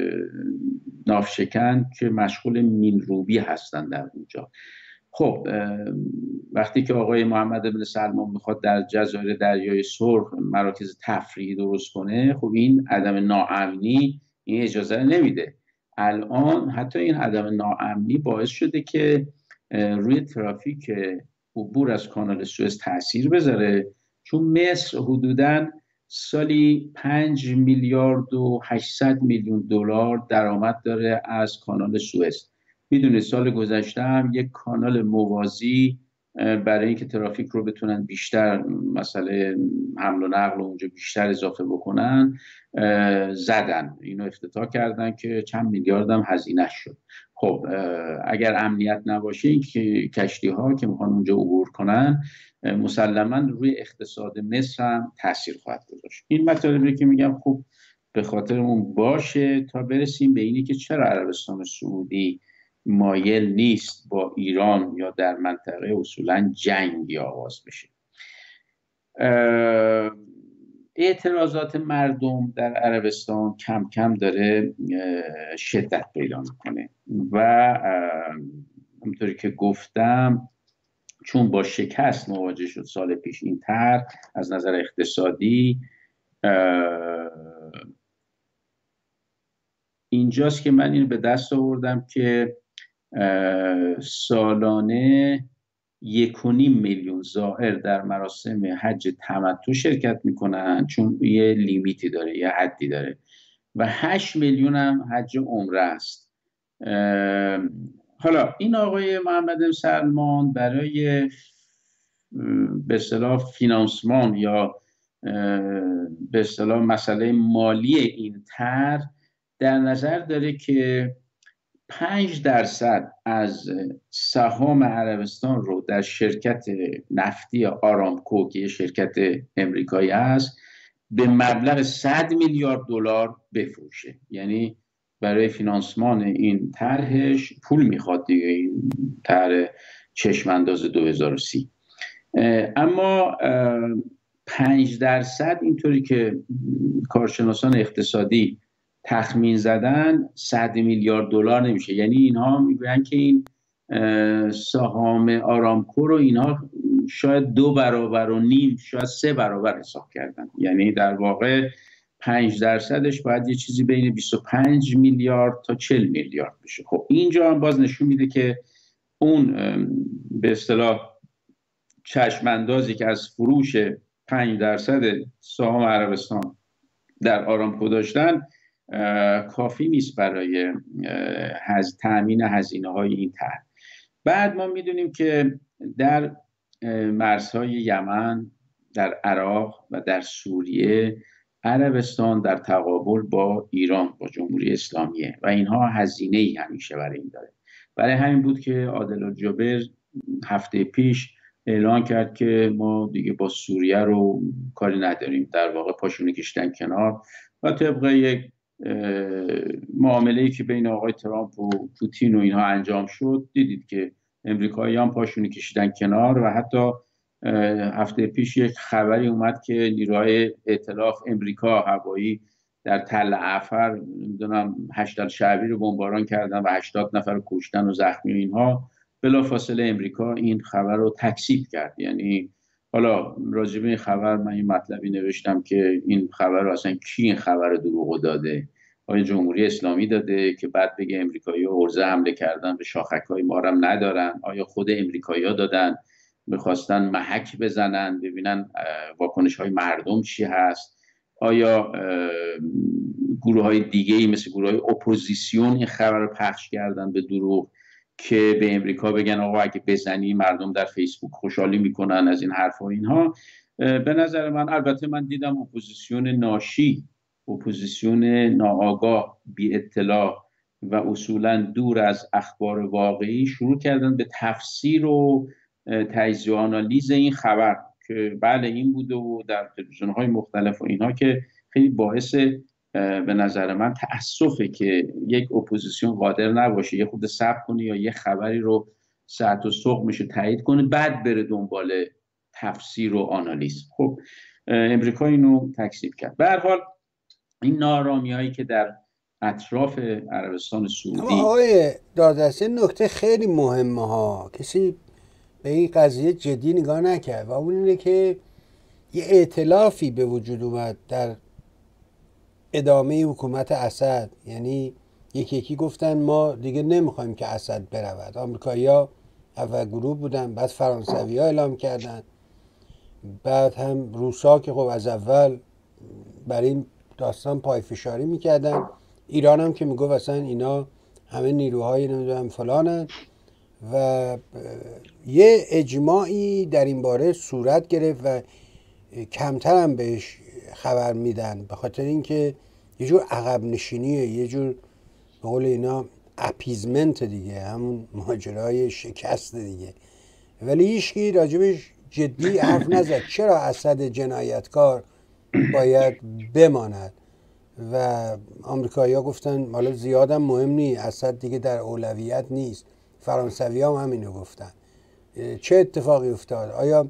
ناوشکن که مشغول مین روبی هستن در اونجا. خب وقتی که آقای محمد بن سلمان میخواد در جزایر دریای سرخ مراکز تفریحی درست کنه، خب این عدم ناامنی این اجازه نمیده. الان حتی این عدم ناامنی باعث شده که روی ترافیک عبور از کانال سوئز تاثیر بذاره، چون مصر حدوداً سالی پنج میلیارد و هشتصد میلیون دلار درآمد داره از کانال سوئز. میدونید سال گذشته هم یک کانال موازی برای اینکه ترافیک رو بتونن بیشتر، مسئله حمل و نقل اونجا بیشتر اضافه بکنن، زدن، اینو افتتاح کردن که چند میلیارد هم هزینه شد. خب اگر امنیت نباشه این که کشتی ها که میخوان اونجا عبور کنن مسلما روی اقتصاد مصر هم تاثیر خواهد گذاشت. این مطالبی که میگم خب به خاطرمون باشه تا برسیم به اینی که چرا عربستان سعودی مایل نیست با ایران یا در منطقه اصولا جنگی آغاز بشه. اعتراضات مردم در عربستان کم کم داره شدت پیدا میکنه و همونطوری که گفتم چون با شکست مواجه شد سال پیش این طرح از نظر اقتصادی، اینجاست که من اینو به دست آوردم که سالانه یک و نیم میلیون زائر در مراسم حج تمتع شرکت میکنن، چون یه لیمیتی داره، یه حدی داره، و هشت میلیون هم حج عمره است. حالا این آقای محمد سلمان برای به اصطلاح فینانسمان یا به اصطلاح مسئله مالی این طرح در نظر داره که پنج درصد از سهام عربستان رو در شرکت نفتی آرامکو که شرکت امریکایی است به مبلغ صد میلیارد دلار بفروشه. یعنی برای فینانسمان این طرحش پول میخواد دیگه، این طرح چشم انداز دو هزار و سی. اما پنج درصد اینطوری که کارشناسان اقتصادی تخمین زدن صد میلیارد دلار نمیشه. یعنی اینها میگن که این سهام آرامکو رو اینها شاید دو برابر و نیم، شاید سه برابر حساب کردن. یعنی در واقع پنج درصدش باید یه چیزی بین بیست و پنج میلیارد تا چهل میلیارد بشه. خب اینجا هم باز نشون میده که اون به اصطلاح چشماندازی که از فروش پنج درصد سهام عربستان در آرامکو داشتن کافی نیست برای هز... تأمین هزینه های این طرح. بعد ما میدونیم که در مرزهای یمن، در عراق و در سوریه عربستان در تقابل با ایران، با جمهوری اسلامیه و اینها هزینه ای همیشه برای این داره. برای همین بود که عادل الجابر هفته پیش اعلان کرد که ما دیگه با سوریه رو کاری نداریم، در واقع پاشونو کشیدن کنار و طبق یک معامله‌ای که بین آقای ترامپ و پوتین و اینها انجام شد، دیدید که امریکایی هم پاشونو کشیدن کنار. و حتی هفته پیش یک خبری اومد که نیروهای ائتلاف امریکا هوایی در تل عفر نمیدونم هشت الشعبی رو بمباران کردن و هشتاد نفر کشتن و زخمی و اینها. بلافاصله امریکا این خبر رو تکذیب کرد. یعنی حالا راجع به این خبر من این مطلبی نوشتم که این خبر رو اصلا کی این خبر رو دروغ داده؟ آیا جمهوری اسلامی داده که بعد بگه امریکایی‌ها ارزه حمله کردن به شاخک‌های ما رو هم ندارن؟ آیا خود امریکایی‌ها دادن می‌خواستن محک بزنن ببینن واکنش‌های مردم چی هست؟ آیا گروه‌های دیگه‌ای مثل گروه‌های اپوزیسیون این خبر رو پخش کردن به دروغ که به امریکا بگن آقا اگه بزنی مردم در فیسبوک خوشحالی میکنن از این حرفا اینها؟ به نظر من، البته من دیدم اپوزیسیون ناشی، اپوزیسیون ناآگاه، بی اطلاع و اصولا دور از اخبار واقعی شروع کردن به تفسیر و تجزیه و آنالیز این خبر که بله این بوده و در تلویزیون‌های مختلف و اینها، که خیلی باعث به نظر من تأسفه که یک اپوزیسیون قادر نباشه یه خود صبر کنه یا یه خبری رو ساعت و سوق میشه تایید کنه بعد بره دنبال تفسیر و آنالیز. خب امریکا اینو تکذیب کرد. به هر حال این نارامیایی که در اطراف عربستان سعودی، اما آقای دادسته نکته خیلی مهمه ها، کسی به این قضیه جدی نگاه نکرد و اون اینه که یه ائتلافی به وجود اومد در ادامه حکومت اسد. یعنی یکی یکی گفتن ما دیگه نمیخوایم که اسد برود. آمریکایی‌ها اول گروه بودن، بعد فرانسوی‌ها اعلام کردن، بعد هم روسا که خب از اول بر این داستان پایفشاری میکردن، ایران هم که میگفت اصلا اینا همه نیروهای نمیدونم فلانن و یه اجماعی در این باره صورت گرفت و کمتر هم بهش خبر میدن، به خاطر اینکه یه جور عقب نشینیه، یه جور به قول اینا اپیزمنت دیگه، همون ماجرای شکست دیگه. ولی هیچکی راجبش جدی حرف نزد. چرا اسد جنایتکار باید بماند؟ و آمریکایی‌ها گفتن حالا زیادم مهم نیست، اسد دیگه در اولویت نیست. فرانسوی‌ها هم همینو گفتن. چه اتفاقی افتاد؟ آیا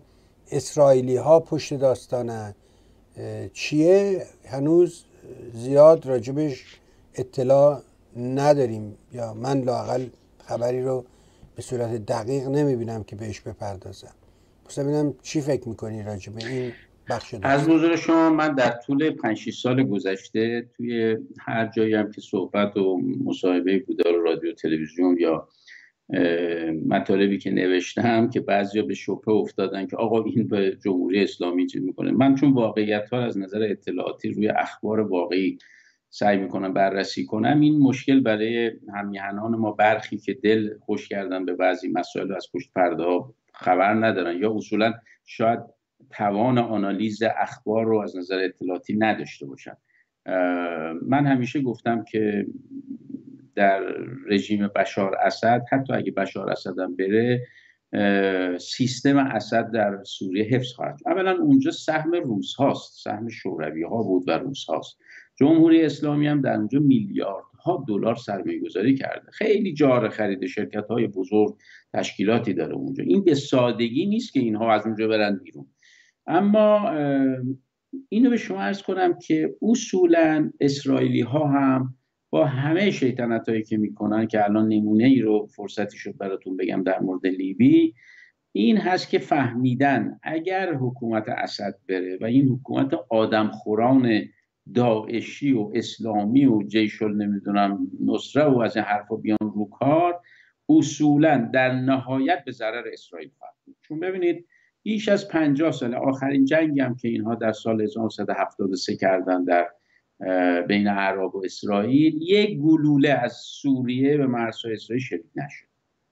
اسرائیلی ها پشت داستانن چیه هنوز زیاد راجبش اطلاع نداریم، یا من لااقل خبری رو به صورت دقیق نمیبینم که بهش بپردازم. پس ببینم چی فکر میکنی راجب این بخش داستان؟ از حضور شما من در طول پنج شش سال گذشته توی هر جایی هم که صحبت و مصاحبه بوده، رادیو تلویزیون یا مطالبی که نوشتم که بعضیا به شبهه افتادن که آقا این به جمهوری اسلامی چی میکنه، من چون واقعیت ها از نظر اطلاعاتی روی اخبار واقعی سعی میکنم بررسی کنم، این مشکل برای همیهنان ما برخی که دل خوش کردن به بعضی مسائل از پشت پرده ها خبر ندارن یا اصولا شاید توان آنالیز اخبار رو از نظر اطلاعاتی نداشته باشن. من همیشه گفتم که در رژیم بشار اسد، حتی اگه بشار اسد هم بره، سیستم اسد در سوریه حفظ خواهد. اولا اونجا سهم روس هاست، سهم شوروی ها بود و روس هاست. جمهوری اسلامی هم در اونجا میلیاردها دلار سرمایه گذاری کرده، خیلی جاره خرید شرکت های بزرگ، تشکیلاتی داره اونجا. این به سادگی نیست که اینها از اونجا برن بیرون. اما اینو به شما عرض کنم که اصولا اسرائیلی ها هم با همه شیطنت هایی که میکنن، که الان نمونه ای رو فرصتی شد براتون بگم در مورد لیبی، این هست که فهمیدن اگر حکومت اسد بره و این حکومت آدمخوران داعشی و اسلامی و جیش نمیدونم نصره و از این حرفا بیان رو کار، اصولا در نهایت به ضرر اسرائیل خواهد بود. چون ببینید بیش از پنجاه سال، آخرین جنگی هم که اینها در سال هزار و نهصد و هفتاد و سه کردن در بین عرب و اسرائیل، یک گلوله از سوریه به مرزهای اسرائیل شلیک نشد.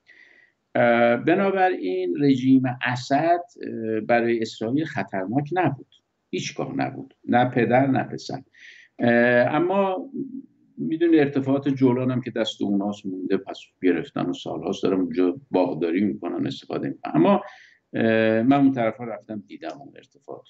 بنابراین رژیم اسد برای اسرائیل خطرناک نبود، هیچگاه نبود، نه پدر نه پسر. اما میدونی ارتفاعات جولان هم که دست اوناست مونده، پس گرفتن و سالهاست دارم اونجا باغداری میکنن، استفاده میکنن. اما من اون طرفا رفتم دیدم اون ارتفاعات.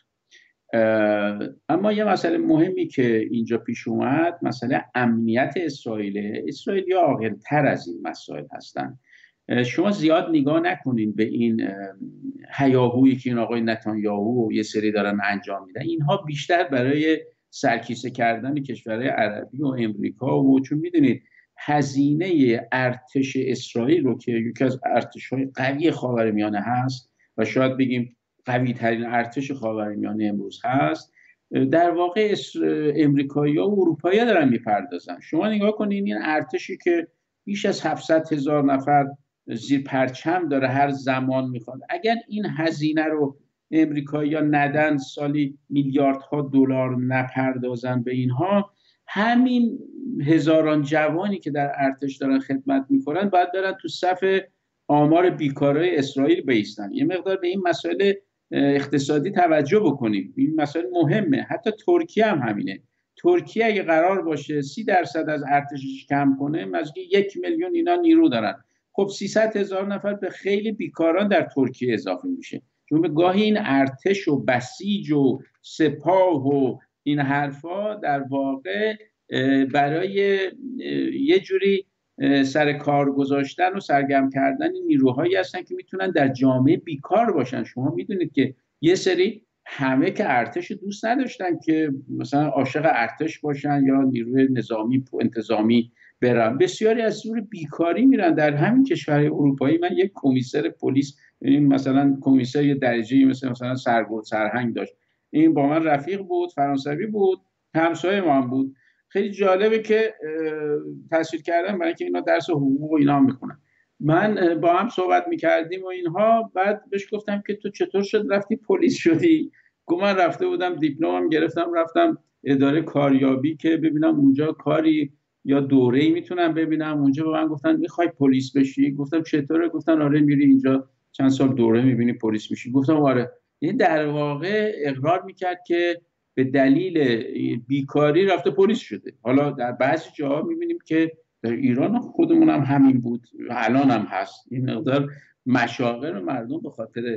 اما یه مسئله مهمی که اینجا پیش اومد، مسئله امنیت اسرائیل. اسرائیلی ها عاقل‌تر از این مسائل هستن. شما زیاد نگاه نکنین به این هیاهویی که این آقای نتانیاهو و یه سری دارن انجام میدن. اینها بیشتر برای سرکیسه کردن کشورهای عربی و امریکا، و چون میدونید هزینه ارتش اسرائیل رو که یکی از ارتش‌های قوی خاورمیانه هست و شاید بگیم قوی ترین ارتش خاورمیانه امروز هست، در واقع امریکایی‌ها و اروپایی‌ها دارن میپردازن. شما نگاه کنین این ارتشی که بیش از هفتصد هزار نفر زیر پرچم داره هر زمان میخواد، اگر این هزینه رو امریکایی‌ها ندن، سالی میلیاردها دلار نپردازن به اینها، همین هزاران جوانی که در ارتش دارن خدمت میکنن باید برن تو صف آمار بیکارای اسرائیل بایستن. یه مقدار به این مسائل اقتصادی توجه بکنیم، این مسائل مهمه. حتی ترکیه هم همینه. ترکیه اگه قرار باشه سی درصد از ارتشش کم کنه، مثلا یک میلیون اینا نیرو دارن، خب سیصد هزار نفر به خیلی بیکاران در ترکیه اضافه میشه. چون به گاهی این ارتش و بسیج و سپاه و این حرفا در واقع برای یه جوری سر کار گذاشتن و سرگرم کردن نیروهایی هستن که میتونن در جامعه بیکار باشن. شما میدونید که یه سری همه که ارتش دوست نداشتن که مثلا عاشق ارتش باشن یا نیروی نظامی انتظامی برن، بسیاری از زور بیکاری میرن. در همین کشورهای اروپایی من یک کمیسر پلیس، این مثلا کمیسر یه درجه‌ای مثلا مثلا سرگرد سرهنگ داشت، این با من رفیق بود، فرانسوی بود، همسایه ما هم بود. خیلی جالبه که تحصیل کردن برای اینکه اینا درس حقوق و اینا هم میخونن. من با هم صحبت میکردیم و اینها، بعد بهش گفتم که تو چطور شد رفتی پلیس شدی؟ گفت من رفته بودم دیپلمم گرفتم، رفتم اداره کاریابی که ببینم اونجا کاری یا دوره‌ای میتونم ببینم. اونجا به من گفتن میخوای پلیس بشی؟ گفتم چطوره؟ گفتن آره میری اینجا چند سال دوره میبینی پلیس میشی. گفتم آره. این در واقع اقرار میکرد که به دلیل بیکاری رفته پلیس شده. حالا در بعضی جاها میبینیم که در ایران خودمون هم همین بود، الان هم هست. این مقدار مشاغل مردم به خاطر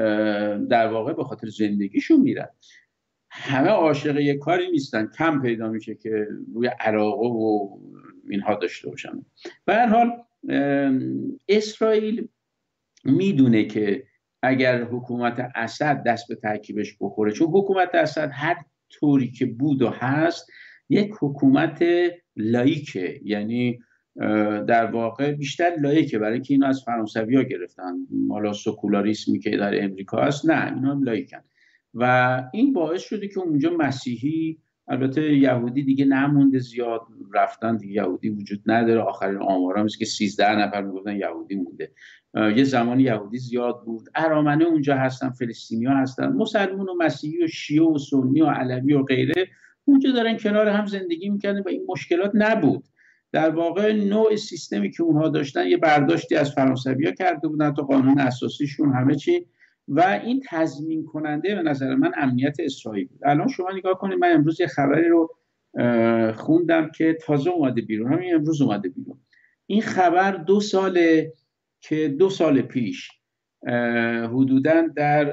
در واقع به خاطر زندگیشون میرن. همه عاشق یک کاری نیستن، کم پیدا میشه که روی علاقه و اینها داشته باشن. به هر حال اسرائیل میدونه که اگر حکومت اسد دست به ترکیبش بخوره، چون حکومت اسد هر طوری که بود و هست یک حکومت لایکه، یعنی در واقع بیشتر لایکه، برای که اینا از فرانسوی ها گرفتن، مالا سکولاریسمی که در امریکا هست، نه اینا لایکن و این باعث شده که اونجا مسیحی، البته یهودی دیگه نمونده زیاد، رفتن دیگه، یهودی وجود نداره. آخرین آمارا میگه که سیزده نفر میگفتن یهودی مونده. یه زمانی یهودی زیاد بود، ارامنه اونجا هستن، فلسطینیا هستن، مسلمان و مسیحی و شیعه و سنی و علوی و غیره اونجا دارن کنار هم زندگی میکنن و این مشکلات نبود. در واقع نوع سیستمی که اونها داشتن یه برداشتی از فرانسوی‌ها کرده بودن، تا قانون اساسیشون همه چی، و این تضمین کننده به نظر من امنیت اسرائیل بود. الان شما نگاه کنید، من امروز یه خبری رو خوندم که تازه اومده بیرون، همین امروز اومده بیرون. این خبر دو ساله که دو سال پیش حدوداً در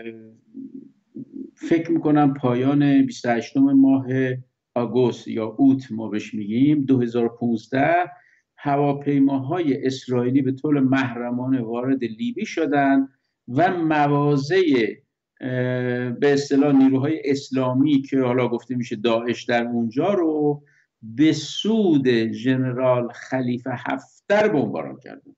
فکر میکنم پایان بیست و هشتم ماه آگوست یا اوت ما بهش میگیم دو هزار و پانزده، هواپیماهای اسرائیلی به طور محرمانه وارد لیبی شدن و مواضع به اصطلاح نیروهای اسلامی که حالا گفته میشه داعش در اونجا رو به سود ژنرال خلیفه حفتر بمباران کردن.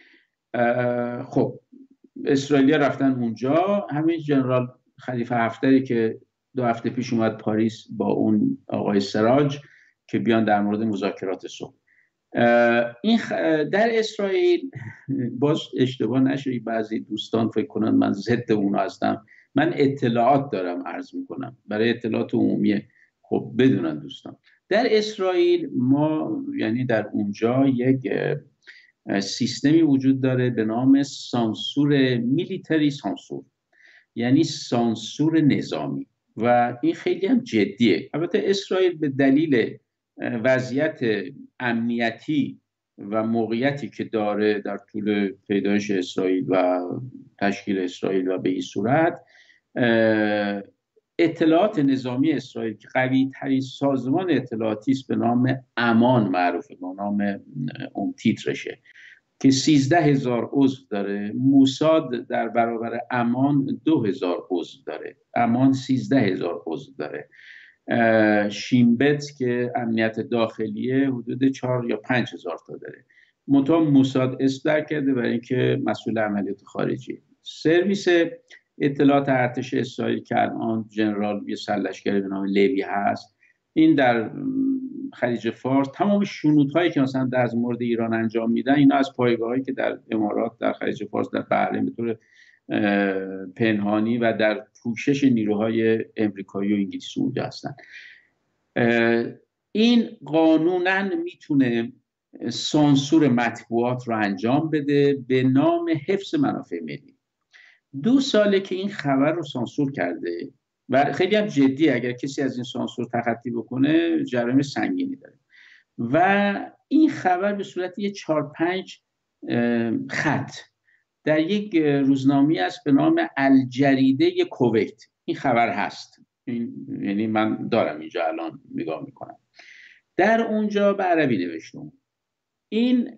خب اسرائیلیا رفتن اونجا، همین ژنرال خلیفه حفتری که دو هفته پیش اومد پاریس با اون آقای سراج که بیان در مورد مذاکرات صلح. این در اسرائیل باز اشتباه نشه بعضی دوستان فکر کنن من ضد اون هستم، من اطلاعات دارم عرض میکنم برای اطلاعات عمومیه، خب بدونن دوستان. در اسرائیل ما یعنی در اونجا یک سیستمی وجود داره به نام سانسور میلیتری سانسور، یعنی سانسور نظامی، و این خیلی هم جدیه. البته اسرائیل به دلیل وضعیت امنیتی و موقعیتی که داره در طول پیدایش اسرائیل و تشکیل اسرائیل و به این صورت، اطلاعات نظامی اسرائیل که قوی ترین سازمان اطلاعاتی است به نام امان معروفه، به نام اون تیترشه که سیزده هزار عضو داره. موساد در برابر امان دو هزار عضو داره، امان سیزده هزار عضو داره. شینبت که امنیت داخلیه حدود چهار یا پنج هزار تا داره. منتها موساد اصدار کرده برای اینکه مسئول عملیات خارجی. سرویس اطلاعات ارتش اسرائیل که الان جنرال یه سرلشکری به نام لوی هست، این در خلیج فارس تمام شنودهایی که مثلا در مورد ایران انجام میدن، اینا از پایگاهایی که در امارات، در خلیج فارس، در بحرین به طور پنهانی و در پوشش نیروهای امریکایی و انگلیسی اونجا هستن. این قانونا میتونه سانسور مطبوعات رو انجام بده به نام حفظ منافع ملی. دو ساله که این خبر رو سانسور کرده و خیلی هم جدی، اگر کسی از این سانسور تخطی بکنه جرایم سنگینی داره. و این خبر به صورت یه چهار پنج خط در یک روزنامه است به نام الجریده کویت این خبر هست. این یعنی من دارم اینجا الان نگاه میکنم، در اونجا به عربی نوشتم. این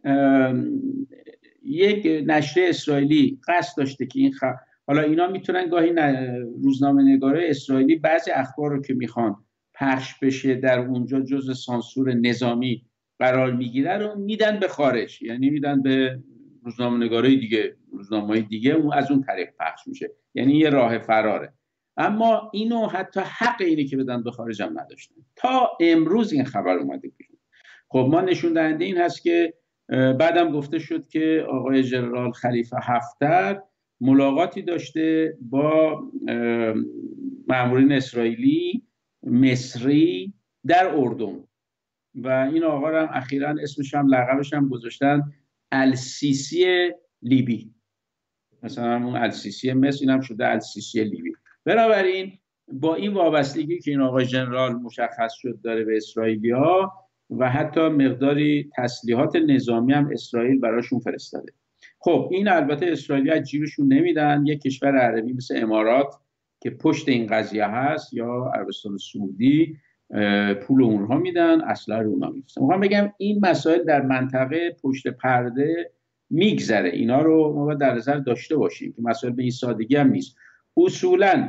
یک نشریه اسرائیلی قصد داشته که این خبر، حالا اینا میتونن گاهی روزنامه نگاره اسرائیلی بعضی اخبار رو که میخوان پخش بشه در اونجا جزء سانسور نظامی قرار میگیره رو میدن به خارج، یعنی میدن به روزنامه نگاره دیگه، روزنامه‌های دیگه اون از اون طریق پخش میشه، یعنی یه راه فراره. اما اینو حتی حق اینی که بدن به خارج هم نداشتن تا امروز این خبر اومده بیرون. خب ما نشون دهنده این هست که بعدم گفته شد که آقای ژنرال خلیفه حفتر ملاقاتی داشته با مامورین اسرائیلی، مصری در اردن، و این آقا هم اخیراً اسمش هم لقبش هم گذاشتن السیسی لیبی، مثلا همون السیسی مصر این هم شده السیسی لیبی. بنابراین با این وابستگی که این آقای ژنرال مشخص شد داره به اسرائیلی‌ها و حتی مقداری تسلیحات نظامی هم اسرائیل براشون فرستاده. خب این البته اسرائیلی از جیبشون نمیدن، یک کشور عربی مثل امارات که پشت این قضیه هست یا عربستان سعودی پول اونها میدن، اسلحه رو اونها میفرستن. میخوام بگم این مسائل در منطقه پشت پرده میگذره. اینا رو ما باید در نظر داشته باشیم که مسائل به این سادگی هم نیست. اصولا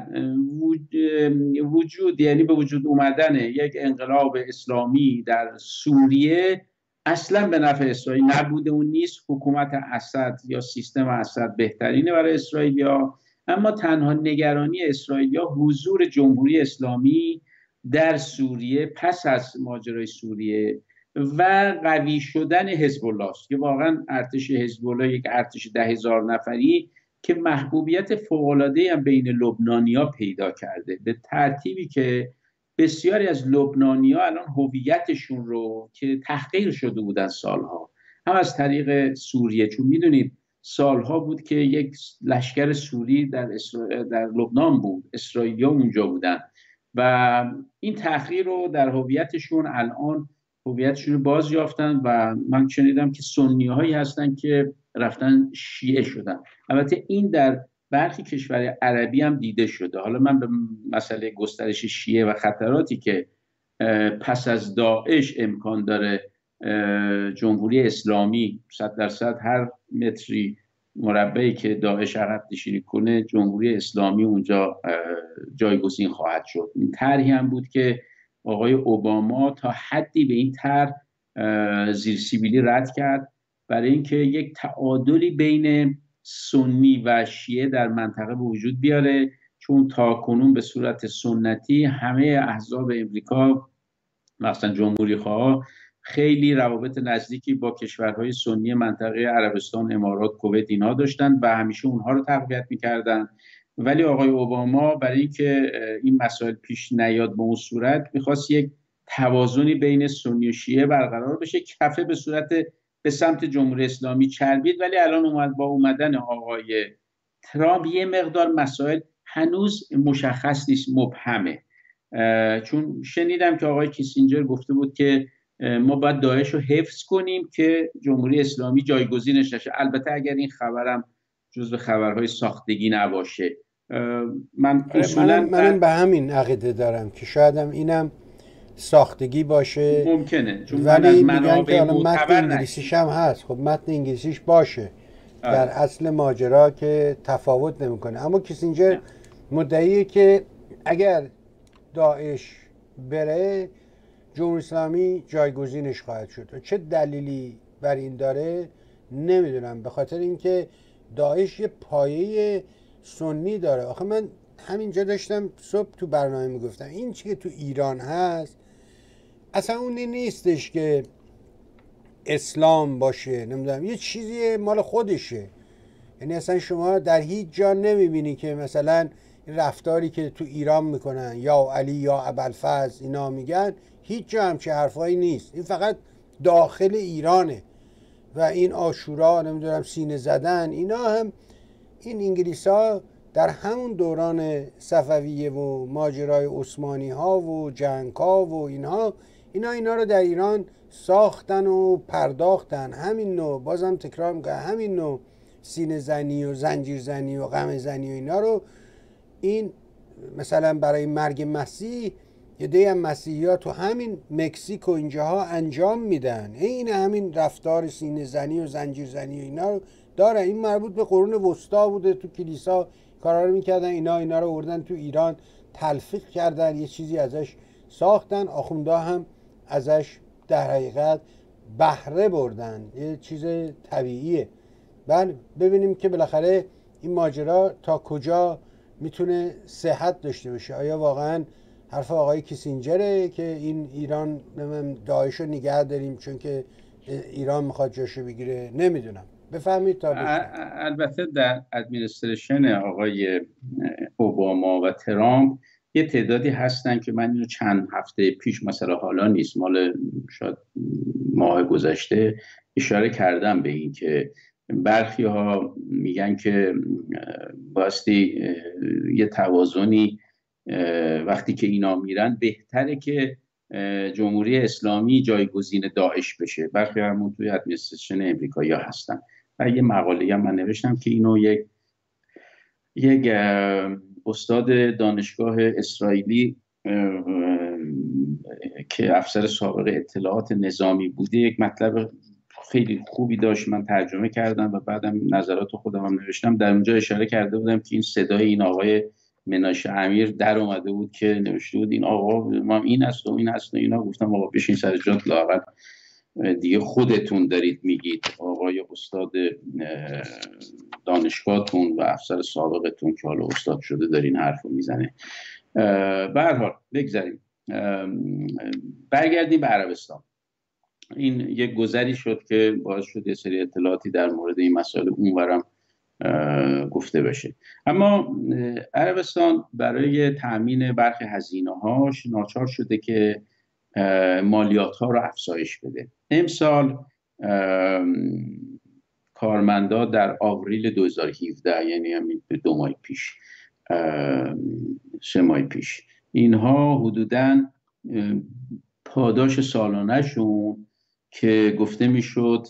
وجود یعنی به وجود اومدن یک انقلاب اسلامی در سوریه اصلا به نفع اسرائیل نبوده و نیست. حکومت اسد یا سیستم اسد بهترینه برای اسرائیلیا، اما تنها نگرانی اسرائیلیا حضور جمهوری اسلامی در سوریه پس از ماجرای سوریه و قوی شدن حزب الله است که واقعا ارتش حزب الله یک ارتش ده هزار نفری که محبوبیت فوق‌العاده‌ای هم بین لبنانی‌ها پیدا کرده، به ترتیبی که بسیاری از لبنانی‌ها الان هویتشون رو که تحقیر شده بودن سالها، هم از طریق سوریه، چون میدونید سالها بود که یک لشکر سوری در اسرا... در لبنان بود، اسرائیلی‌ها اونجا بودن و این تحقیر رو در هویتشون الان هویتشون رو باز یافتن و من شنیدم که سنی‌هایی هستن که رفتن شیعه شدن. البته این در برخی کشورهای عربی هم دیده شده. حالا من به مسئله گسترش شیعه و خطراتی که پس از داعش امکان داره جمهوری اسلامی صد درصد هر متری مربعی که داعش عقب نشینی کنه جمهوری اسلامی اونجا جایگزین خواهد شد. این طرحی هم بود که آقای اوباما تا حدی به این طرح زیر سیبیلی رد کرد برای اینکه یک تعادلی بین سنی و شیعه در منطقه به وجود بیاره، چون تاکنون به صورت سنتی همه احزاب امریکا مثلا جمهوری خواه خیلی روابط نزدیکی با کشورهای سنی منطقه عربستان، امارات، کویت اینها داشتن و همیشه اونها رو تقویت میکردن. ولی آقای اوباما برای اینکه این مسائل پیش نیاد به اون صورت میخواست یک توازنی بین سنی و شیعه برقرار بشه، کفه به صورت به سمت جمهوری اسلامی چربید. ولی الان اومد با اومدن آقای ترامپ یه مقدار مسائل هنوز مشخص نیست، مبهمه. چون شنیدم که آقای کیسینجر گفته بود که ما باید داعش رو حفظ کنیم که جمهوری اسلامی جایگزینش نشه. البته اگر این خبرم جزو خبرهای ساختگی نباشه. من اصولا منم, منم به همین عقیده دارم که شاید هم اینم ساختگی باشه، ممکنه، چون ولی میگن که الان متن انگلیسیش هم هست. خب متن انگلیسیش باشه آه. در اصل ماجرا که تفاوت نمیکنه. اما کیسینجر مدعیه که اگر داعش بره جمهوری اسلامی جایگزینش خواهد شد. چه دلیلی بر این داره نمیدونم، به خاطر اینکه داعش یه پایه سنی داره. آخه من همینجا داشتم صبح تو برنامه میگفتم این چی که تو ایران هست اصلا اونی نیستش که اسلام باشه، نمیدونم یه چیزی مال خودشه. یعنی اصلا شما در هیچ جا نمیبینی که مثلا رفتاری که تو ایران میکنن یا علی یا ابوالفضل اینا میگن، هیچ جا همچه حرفایی نیست. این فقط داخل ایرانه. و این عاشورا نمیدونم سینه زدن اینا هم این انگلیس ها در همون دوران صفویه و ماجرای عثمانی ها و جنگ ها و اینها اینا اینا رو در ایران ساختن و پرداختن. همین نوع بازم تکرار میکنم، همین نوع سینه زنی و زنجیر زنی و غم زنی و اینا رو این مثلا برای مرگ مسیح یه دی هم مسیحی ها تو همین مکزیک و اینجاها انجام میدن. این همین رفتار سینه زنی و زنجیر زنی و اینا رو داره. این مربوط به قرون وسطا بوده، تو کلیسا کارا رو میکردن. اینا اینا رو آوردن تو ایران تلفیق کردن، یه چیزی ازش ساختن. آخوندا هم ازش در حقیقت بهره بردن، یه چیز طبیعیه. بعد ببینیم که بالاخره این ماجرا تا کجا میتونه صحت داشته باشه. آیا واقعا حرف آقای کیسینجره که این ایران داعش رو نگه داریم چون که ایران میخواد جاشو بگیره؟ نمیدونم، بفهمید تا بشنم. البته در ادمینستریشن آقای اوباما و ترامپ یه تعدادی هستن که من اینو چند هفته پیش، مثلا حالا نیست، مال شاید ماه گذشته اشاره کردم به این که برخی ها میگن که باستی یه توازنی وقتی که اینا میرن بهتره که جمهوری اسلامی جایگزین داعش بشه. برخی همون توی ادمینستریشن امریکایی ها هستن و یه مقاله هم من نوشتم که اینو یک یک استاد دانشگاه اسرائیلی که افسر سابق اطلاعات نظامی بوده یک مطلب خیلی خوبی داشت، من ترجمه کردم و بعدم نظرات خودم هم نوشتم. در اونجا اشاره کرده بودم که این صدای این آقای مناشه امیر در اومده بود که نوشته بود این آقا ما این هست و این هست و اینا. گفتم آقا بشین سر جات، لااقل دیگه خودتون دارید میگید، آقای استاد دانشگاهتون و افسر سابقتون که حالا استاد شده دارین حرف رو میزنه. به هر حال بگذاریم، برگردیم به عربستان. این یک گذری شد که باعث شد یه سری اطلاعاتی در مورد این مسائل اونورم گفته بشه. اما عربستان برای تأمین برخی هزینه‌هاش ناچار شده که مالیات ها رو افزایش بده. امسال کارمندا در آوریل دو هزار و هفده، یعنی همین دو ماه پیش، سه ماه پیش، اینها حدوداً پاداش سالانه‌شون که گفته میشد،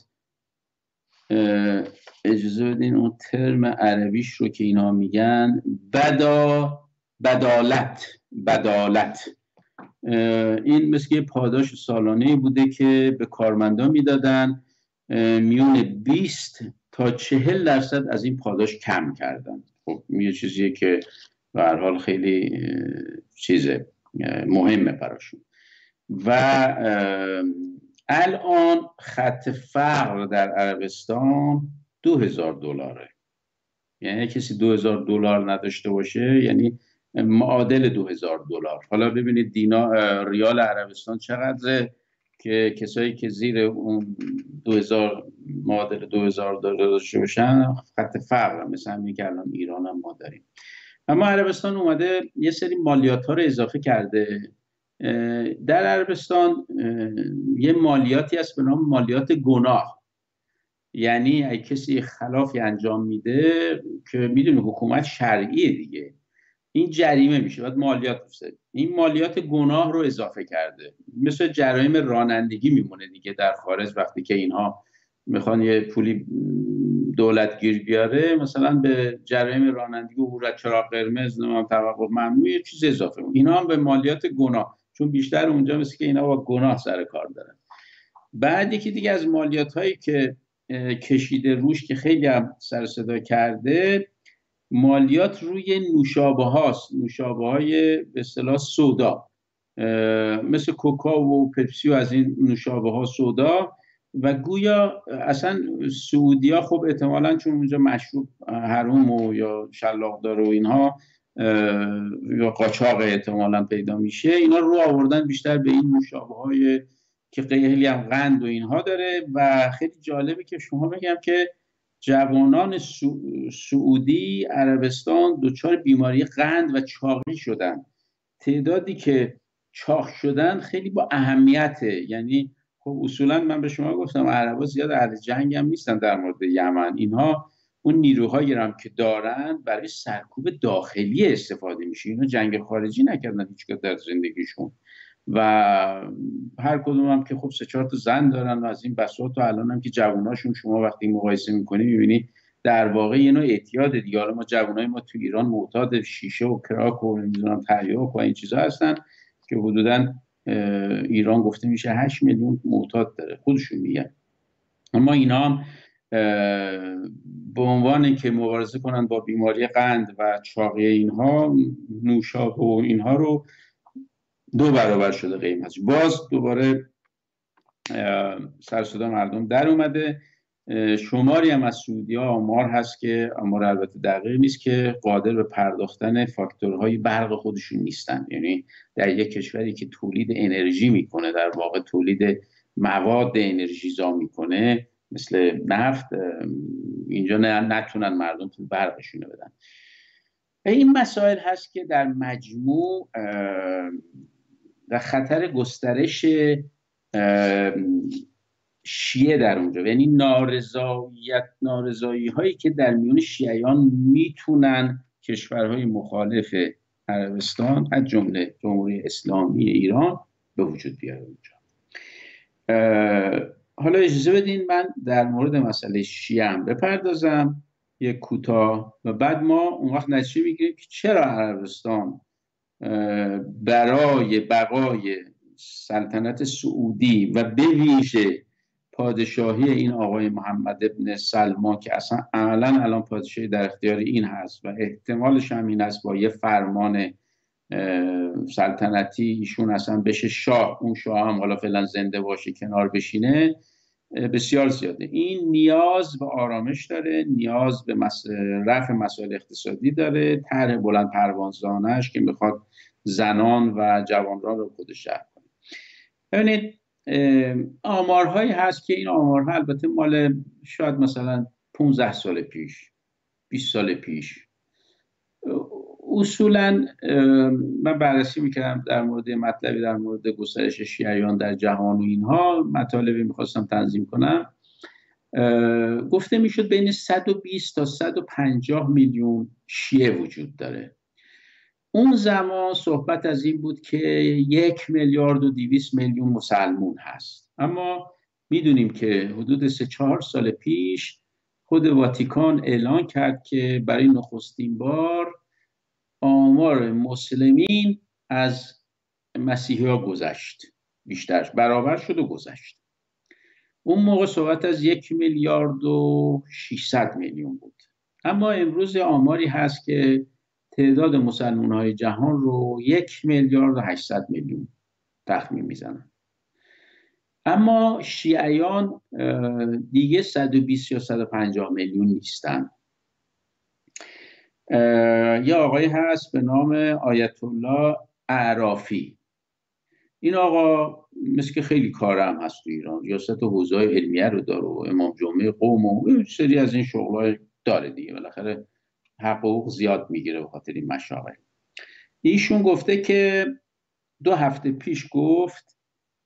اجازه بدین اون ترم عربیش رو که اینا میگن، بدا بدالت بدالت این مثل یه پاداش سالانه‌ای بوده که به کارمندان میدادن، میون بیست تا چهل درصد از این پاداش کم کردن. خب یه چیزیه که به هر حال خیلی چیزه مهمه براشون. و الان خط فقر در عربستان دو هزار دلاره. یعنی کسی دو هزار دلار نداشته باشه یعنی معادل دو هزار دلار. حالا ببینید دینا ریال عربستان چقدره که کسایی که زیر اون دو هزار معادل دو هزار دلار داشته باشن خط فقر، مثل همین که الان ایران هم ما داریم. اما عربستان اومده یه سری مالیات ها رو اضافه کرده. در عربستان یه مالیاتی هست به نام مالیات گناه. یعنی اگه کسی خلافی انجام میده که میدونه حکومت شرعیه دیگه، این جریمه میشه، باید مالیات بفرسته. این مالیات گناه رو اضافه کرده. مثل جرایم رانندگی میمونه دیگه در خارج، وقتی که اینها میخوان یه پولی دولت گیر بیاره، مثلا به جرایم رانندگی عبور از چراغ قرمز، نمیدونم توقف ممنوع، یه چیز اضافه میشه. اینا هم به مالیات گناه، چون بیشتر اونجا مثل که اینا با گناه سر کار دارن. بعد یکی دیگه از مالیات هایی که کشیده روش که خیلی هم سر صدا کرده، مالیات روی نوشابه هاست، نوشابه های به اصطلاح سودا، مثل کوکا و پپسی و از این نوشابه ها سودا. و گویا اصلا سعودی ها خب احتمالاً چون اونجا مشروب حروم و یا شلاق داره و اینها یا قاچاق احتمالاً پیدا میشه، اینا رو آوردن بیشتر به این نوشابه های که خیلی هم قند و اینها داره. و خیلی جالبه که شما بگم که جوانان سعودی عربستان دچار بیماری قند و چاقی شدن. تعدادی که چاق شدن خیلی با اهمیته. یعنی خب اصولا من به شما گفتم عربا زیاد اهل جنگ هم نیستن. در مورد یمن اینها اون نیروهایی هم که دارن برای سرکوب داخلی استفاده میشه. اینا جنگ خارجی نکردن هیچگاه در زندگیشون و هر کدوم هم که خب سه چهار تا زن دارن و از این بساط. و الان هم که جواناشون شما وقتی مقایسه میکنی میبینی در واقع یه نوع اعتیاد دیگه. حالا ما جوانای ما تو ایران معتاد شیشه و کراک و نمیدونم تریاک و این چیزا هستن که حدوداً ایران گفته میشه هشت میلیون معتاد داره، خودشون میگن. اما اینا هم به عنوان که مبارزه کنن با بیماری قند و چاقی اینها، نوشابه و اینها رو دو برابر شده قیمتش. باز دوباره سر صدا مردم در اومده. شماری هم از سعودی‌ها آمار هست که آمار البته دقیق نیست که قادر به پرداختن فاکتورهای برق خودشون نیستن. یعنی در یک کشوری که تولید انرژی میکنه، در واقع تولید مواد انرژیزا میکنه مثل نفت، اینجا نتونن مردم تو برقشون بدن. این مسائل هست که در مجموع و خطر گسترش شیعه در اونجا، یعنی نارضایت نارضایی هایی که در میون شیعیان میتونن کشورهای مخالف عربستان از جمله جمهوری اسلامی ایران به وجود بیاره اونجا. حالا اجازه بدین من در مورد مسئله شیعه هم بپردازم یک کوتاه و بعد ما اون وقت نتیجه میگیریم که چرا عربستان برای بقای سلطنت سعودی و به ویژه پادشاهی این آقای محمد ابن سلمان که اصلا عملا الان پادشاهی در اختیار این هست و احتمالش هم این است با یه فرمان سلطنتی ایشون اصلا بشه شاه، اون شاه هم حالا فعلا زنده باشه کنار بشینه، بسیار زیاده. این نیاز به آرامش داره، نیاز به مس... رفع مسائل اقتصادی داره، طرح بلند پروازانش که میخواد زنان و جوانان رو خودش جلب کنه. ببینید آمارهایی هست که این آمارها البته مال شاید مثلا پانزده سال پیش، بیست سال پیش، اصولا من بررسی میکردم در مورد مطلبی در مورد گسترش شیعیان در جهان و اینها مطالبی میخواستم تنظیم کنم، گفته میشد بین صد و بیست تا صد و پنجاه میلیون شیعه وجود داره. اون زمان صحبت از این بود که یک میلیارد و دویست میلیون مسلمون هست، اما میدونیم که حدود سه چهار سال پیش خود واتیکان اعلان کرد که برای نخستین بار آمار مسلمین از مسیحی ها گذشت، بیشترش برابر شد و گذشت. اون موقع صحبت از یک میلیارد و ششصد میلیون بود، اما امروز آماری هست که تعداد مسلمان های جهان رو یک میلیارد و هشتصد میلیون تخمین میزنن. اما شیعیان دیگه صد و بیست یا صد و پنجاه میلیون نیستن. یه آقای هست به نام آیت الله اعرافی. این آقا مثل که خیلی کارم هست تو ایران، ریاست حوزه علمیه رو داره و امام جمعه قوم و سری از این شغلای داره دیگه، بالاخره حقوق زیاد میگیره به خاطر این مشاغل. ایشون گفته که دو هفته پیش گفت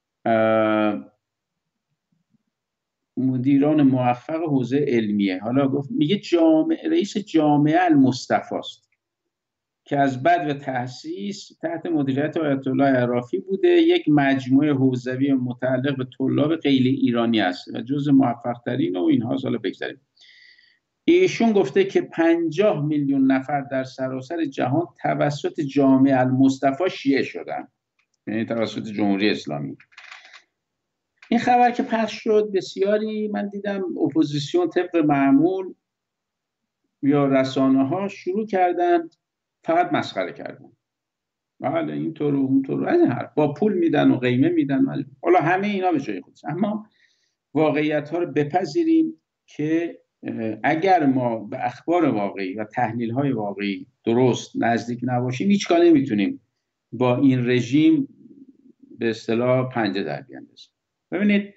مدیران موفق حوزه علمیه، حالا گفت میگه جامعه رئیس جامعه المصطفی است که از بعد و تأسیس تحت مدیریت آیت الله اعرافی بوده، یک مجموعه حوزوی متعلق به طلاب غیر ایرانی است و جزو موفق ترین و اینها. سال بگذاریم ایشون گفته که پنجاه میلیون نفر در سراسر جهان توسط جامعه المصطفی شیعه شدن، یعنی توسط جمهوری اسلامی. این خبر که پخش شد بسیاری من دیدم اپوزیسیون طبق معمول یا رسانه ها شروع کردن فقط مسخره کردن، بله اینطور و اونطور از این حرف، با پول میدن و قیمه میدن، حالا همه اینا به جای خودش. اما واقعیت ها رو بپذیریم که اگر ما به اخبار واقعی و تحلیل های واقعی درست نزدیک نباشیم هیچ کار نمیتونیم با این رژیم به اصطلاح پنجه در بیاندازیم. ببینید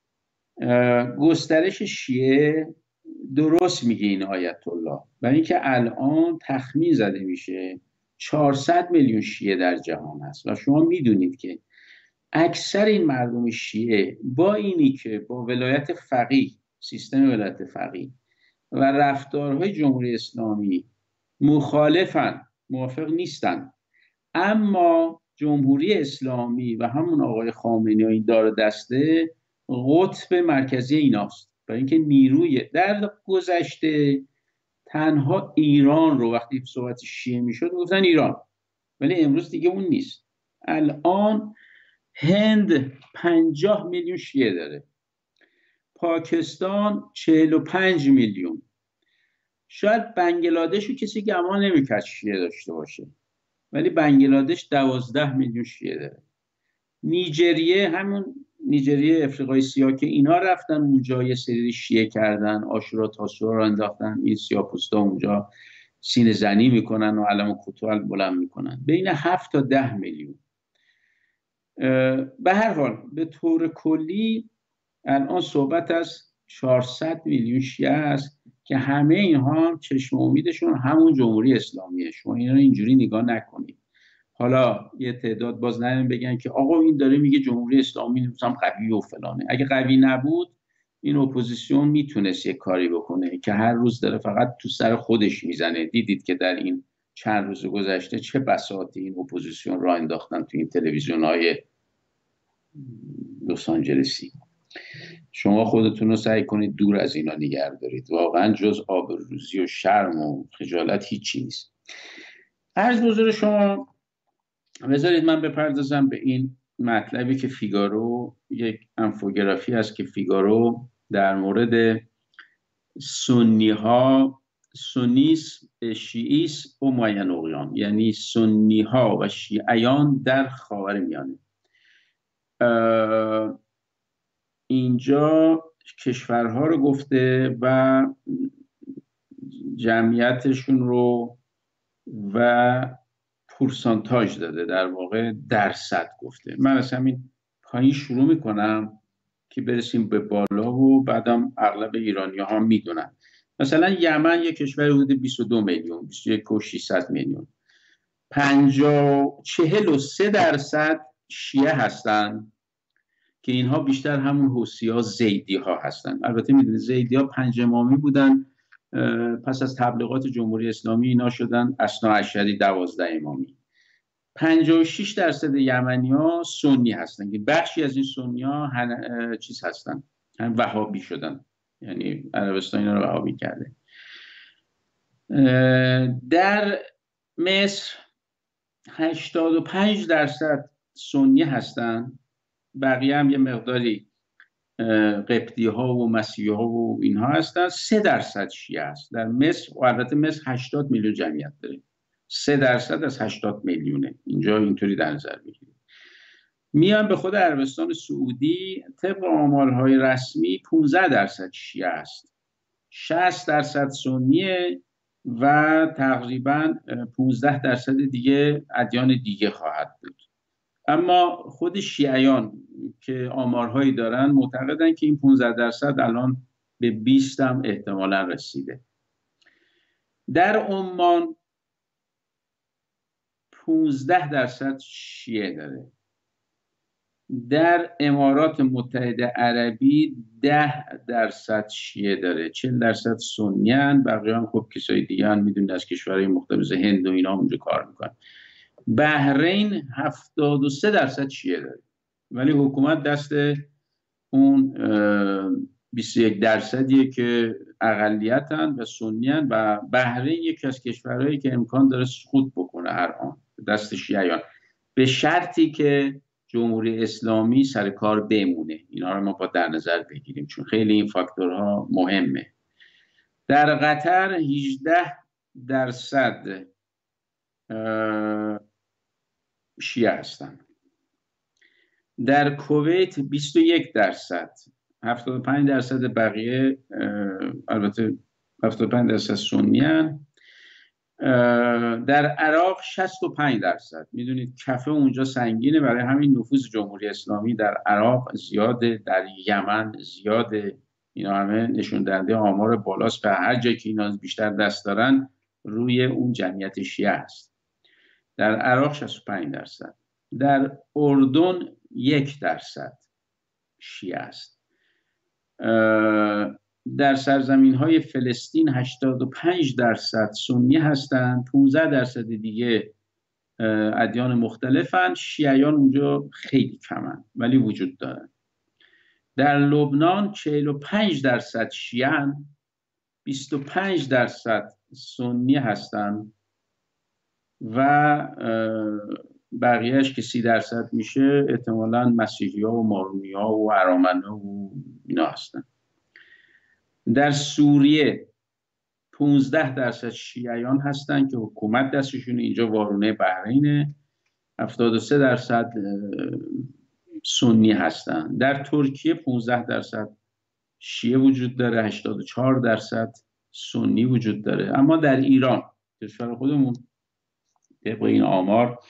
گسترش شیعه درست میگه این آیت الله، برای اینکه الان تخمین زده میشه چهارصد میلیون شیعه در جهان هست و شما میدونید که اکثر این مردم شیعه با اینی که با ولایت فقیه، سیستم ولایت فقیه و رفتارهای جمهوری اسلامی مخالفن، موافق نیستن، اما جمهوری اسلامی و همون آقای خامنه‌ای این دار دسته قطب مرکزی ایناست. برای اینکه نیروی در گذشته تنها ایران رو وقتی صحبت شیعه میشد گفتن ایران، ولی امروز دیگه اون نیست. الان هند پنجاه میلیون شیعه داره، پاکستان چهل و پنج میلیون، شاید بنگلادش رو کسی گمان نمی‌کرد شیعه داشته باشه، ولی بنگلادش دوازده میلیون شیعه داره. نیجریه، همون نیجریه افریقای سیاه که اینا رفتن اونجا یه سری شیعه کردن، عاشورا تاسوعا رو انداختن، این سیاه‌پوستا اونجا سینه زنی میکنن و علم کوتوال بلند میکنن، بین هفت تا ده میلیون. به هر حال به طور کلی الان صحبت از چهارصد میلیون شیعه است که همه اینها هم چشم امیدشون همون جمهوری اسلامیه. شما اینا رو اینجوری نگاه نکنید. حالا یه تعداد باز نمیان بگن که آقا این داره میگه جمهوری اسلامی مثلا قوی و فلانه. اگه قوی نبود این اپوزیسیون میتونست یه کاری بکنه که هر روز داره فقط تو سر خودش میزنه. دیدید که در این چند روز گذشته چه بساطی این اپوزیسیون را انداختن تو این تلویزیون‌های لس آنجلسی. شما خودتون رو سعی کنید دور از اینا نگه دارید. واقعا جز آبروریزی و شرم و خجالت هیچی نیست. عرض حضور شما، بذارید من بپردازم به این مطلبی که فیگارو، یک انفوگرافی است که فیگارو در مورد سنی ها، سنیس شیعیس و ماین اقیان، یعنی سنی ها و شیعیان در خاورمیانه، اینجا کشورها رو گفته و جمعیتشون رو و پورسانتاژ داده، در واقع درصد گفته. من از همین پایین شروع میکنم که برسیم به بالا و بعدم اغلب ایرانی ها میدونن. مثلا یمن یک کشور حدود بیست و دو میلیون، بیست و یک و ششصد میلیون، پنجاه چهل و سه درصد شیعه هستن که اینها بیشتر همون حوثی ها زیدی ها هستن. البته میدونید زیدی ها پنج امامی بودن، پس از تبلیغات جمهوری اسلامی اینا شدن اثنا عشری، دوازده امامی. پنجاه و شش درصد یمنی ها سنی هستن که بخشی از این سنی ها هن... چیز هستن، هم وهابی شدن، یعنی عربستان اینا رو وهابی کرده. در مصر هشتاد و پنج درصد سنی هستن، بقیه هم یه مقداری قبطی ها و مسیحی ها و اینها هستن. سه درصد شیعه است در مصر، و البته مصر هشتاد میلیون جمعیت داره، سه درصد از هشتاد میلیونه. اینجا اینطوری در نظر بگیرید. میان به خود عربستان سعودی، طبق آمارهای رسمی پانزده درصد شیعه است، شصت درصد سنیه و تقریبا پانزده درصد دیگه ادیان دیگه خواهد بود. اما خود شیعیان که آمارهایی دارن معتقدن که این پانزده درصد الان به بیست هم احتمالا رسیده. در عمان پانزده درصد شیعه داره. در امارات متحده عربی ده درصد شیعه داره، چهل درصد سنیان، بقیه هم خب کسای دیگه هم میدونید از کشورهای مختلف، هند و اینا اونجا کار میکنن. بحرین هفتاد و سه درصد شیعه داره، ولی حکومت دست اون بیست و یک درصدیه که اقلیتن و سنیان، و بحرین یکی از کشورهایی که امکان داره سقوط بکنه هر آن دست شیعیان، به شرطی که جمهوری اسلامی سر کار بمونه. اینا رو ما با در نظر بگیریم چون خیلی این فاکتورها مهمه. در قطر هجده درصد شیعه هستن. در کویت بیست و یک درصد، هفتاد و پنج درصد بقیه، البته هفتاد و پنج درصد سنیان. در عراق شصت و پنج درصد. میدونید کفه اونجا سنگینه، برای همین نفوذ جمهوری اسلامی در عراق زیاده، در یمن زیاده. اینا همه نشون دهنده آمار بالاست و هر جایی که اینا بیشتر دست دارن روی اون جمعیت شیعه است. در عراق شصت و پنج درصد. در اردن یک درصد شیعه است. در سرزمین های فلسطین هشتاد و پنج درصد سنی هستند، پانزده درصد دیگه ادیان مختلفن. شیعیان اونجا خیلی کمن ولی وجود دارن. در لبنان چهل و پنج درصد شیعن، بیست و پنج درصد سنی هستن و بقیهش که سی درصد میشه احتمالاً مسیحی ها و مارونی ها و ارامنه و اینا هستن. در سوریه پانزده درصد شیعیان هستن که حکومت دستشون، اینجا وارونه بحرینه. هفتاد و سه درصد سنی هستن. در ترکیه پانزده درصد شیعه وجود داره، هشتاد و چهار درصد سنی وجود داره. اما در ایران کشور خودمون طبق این آمار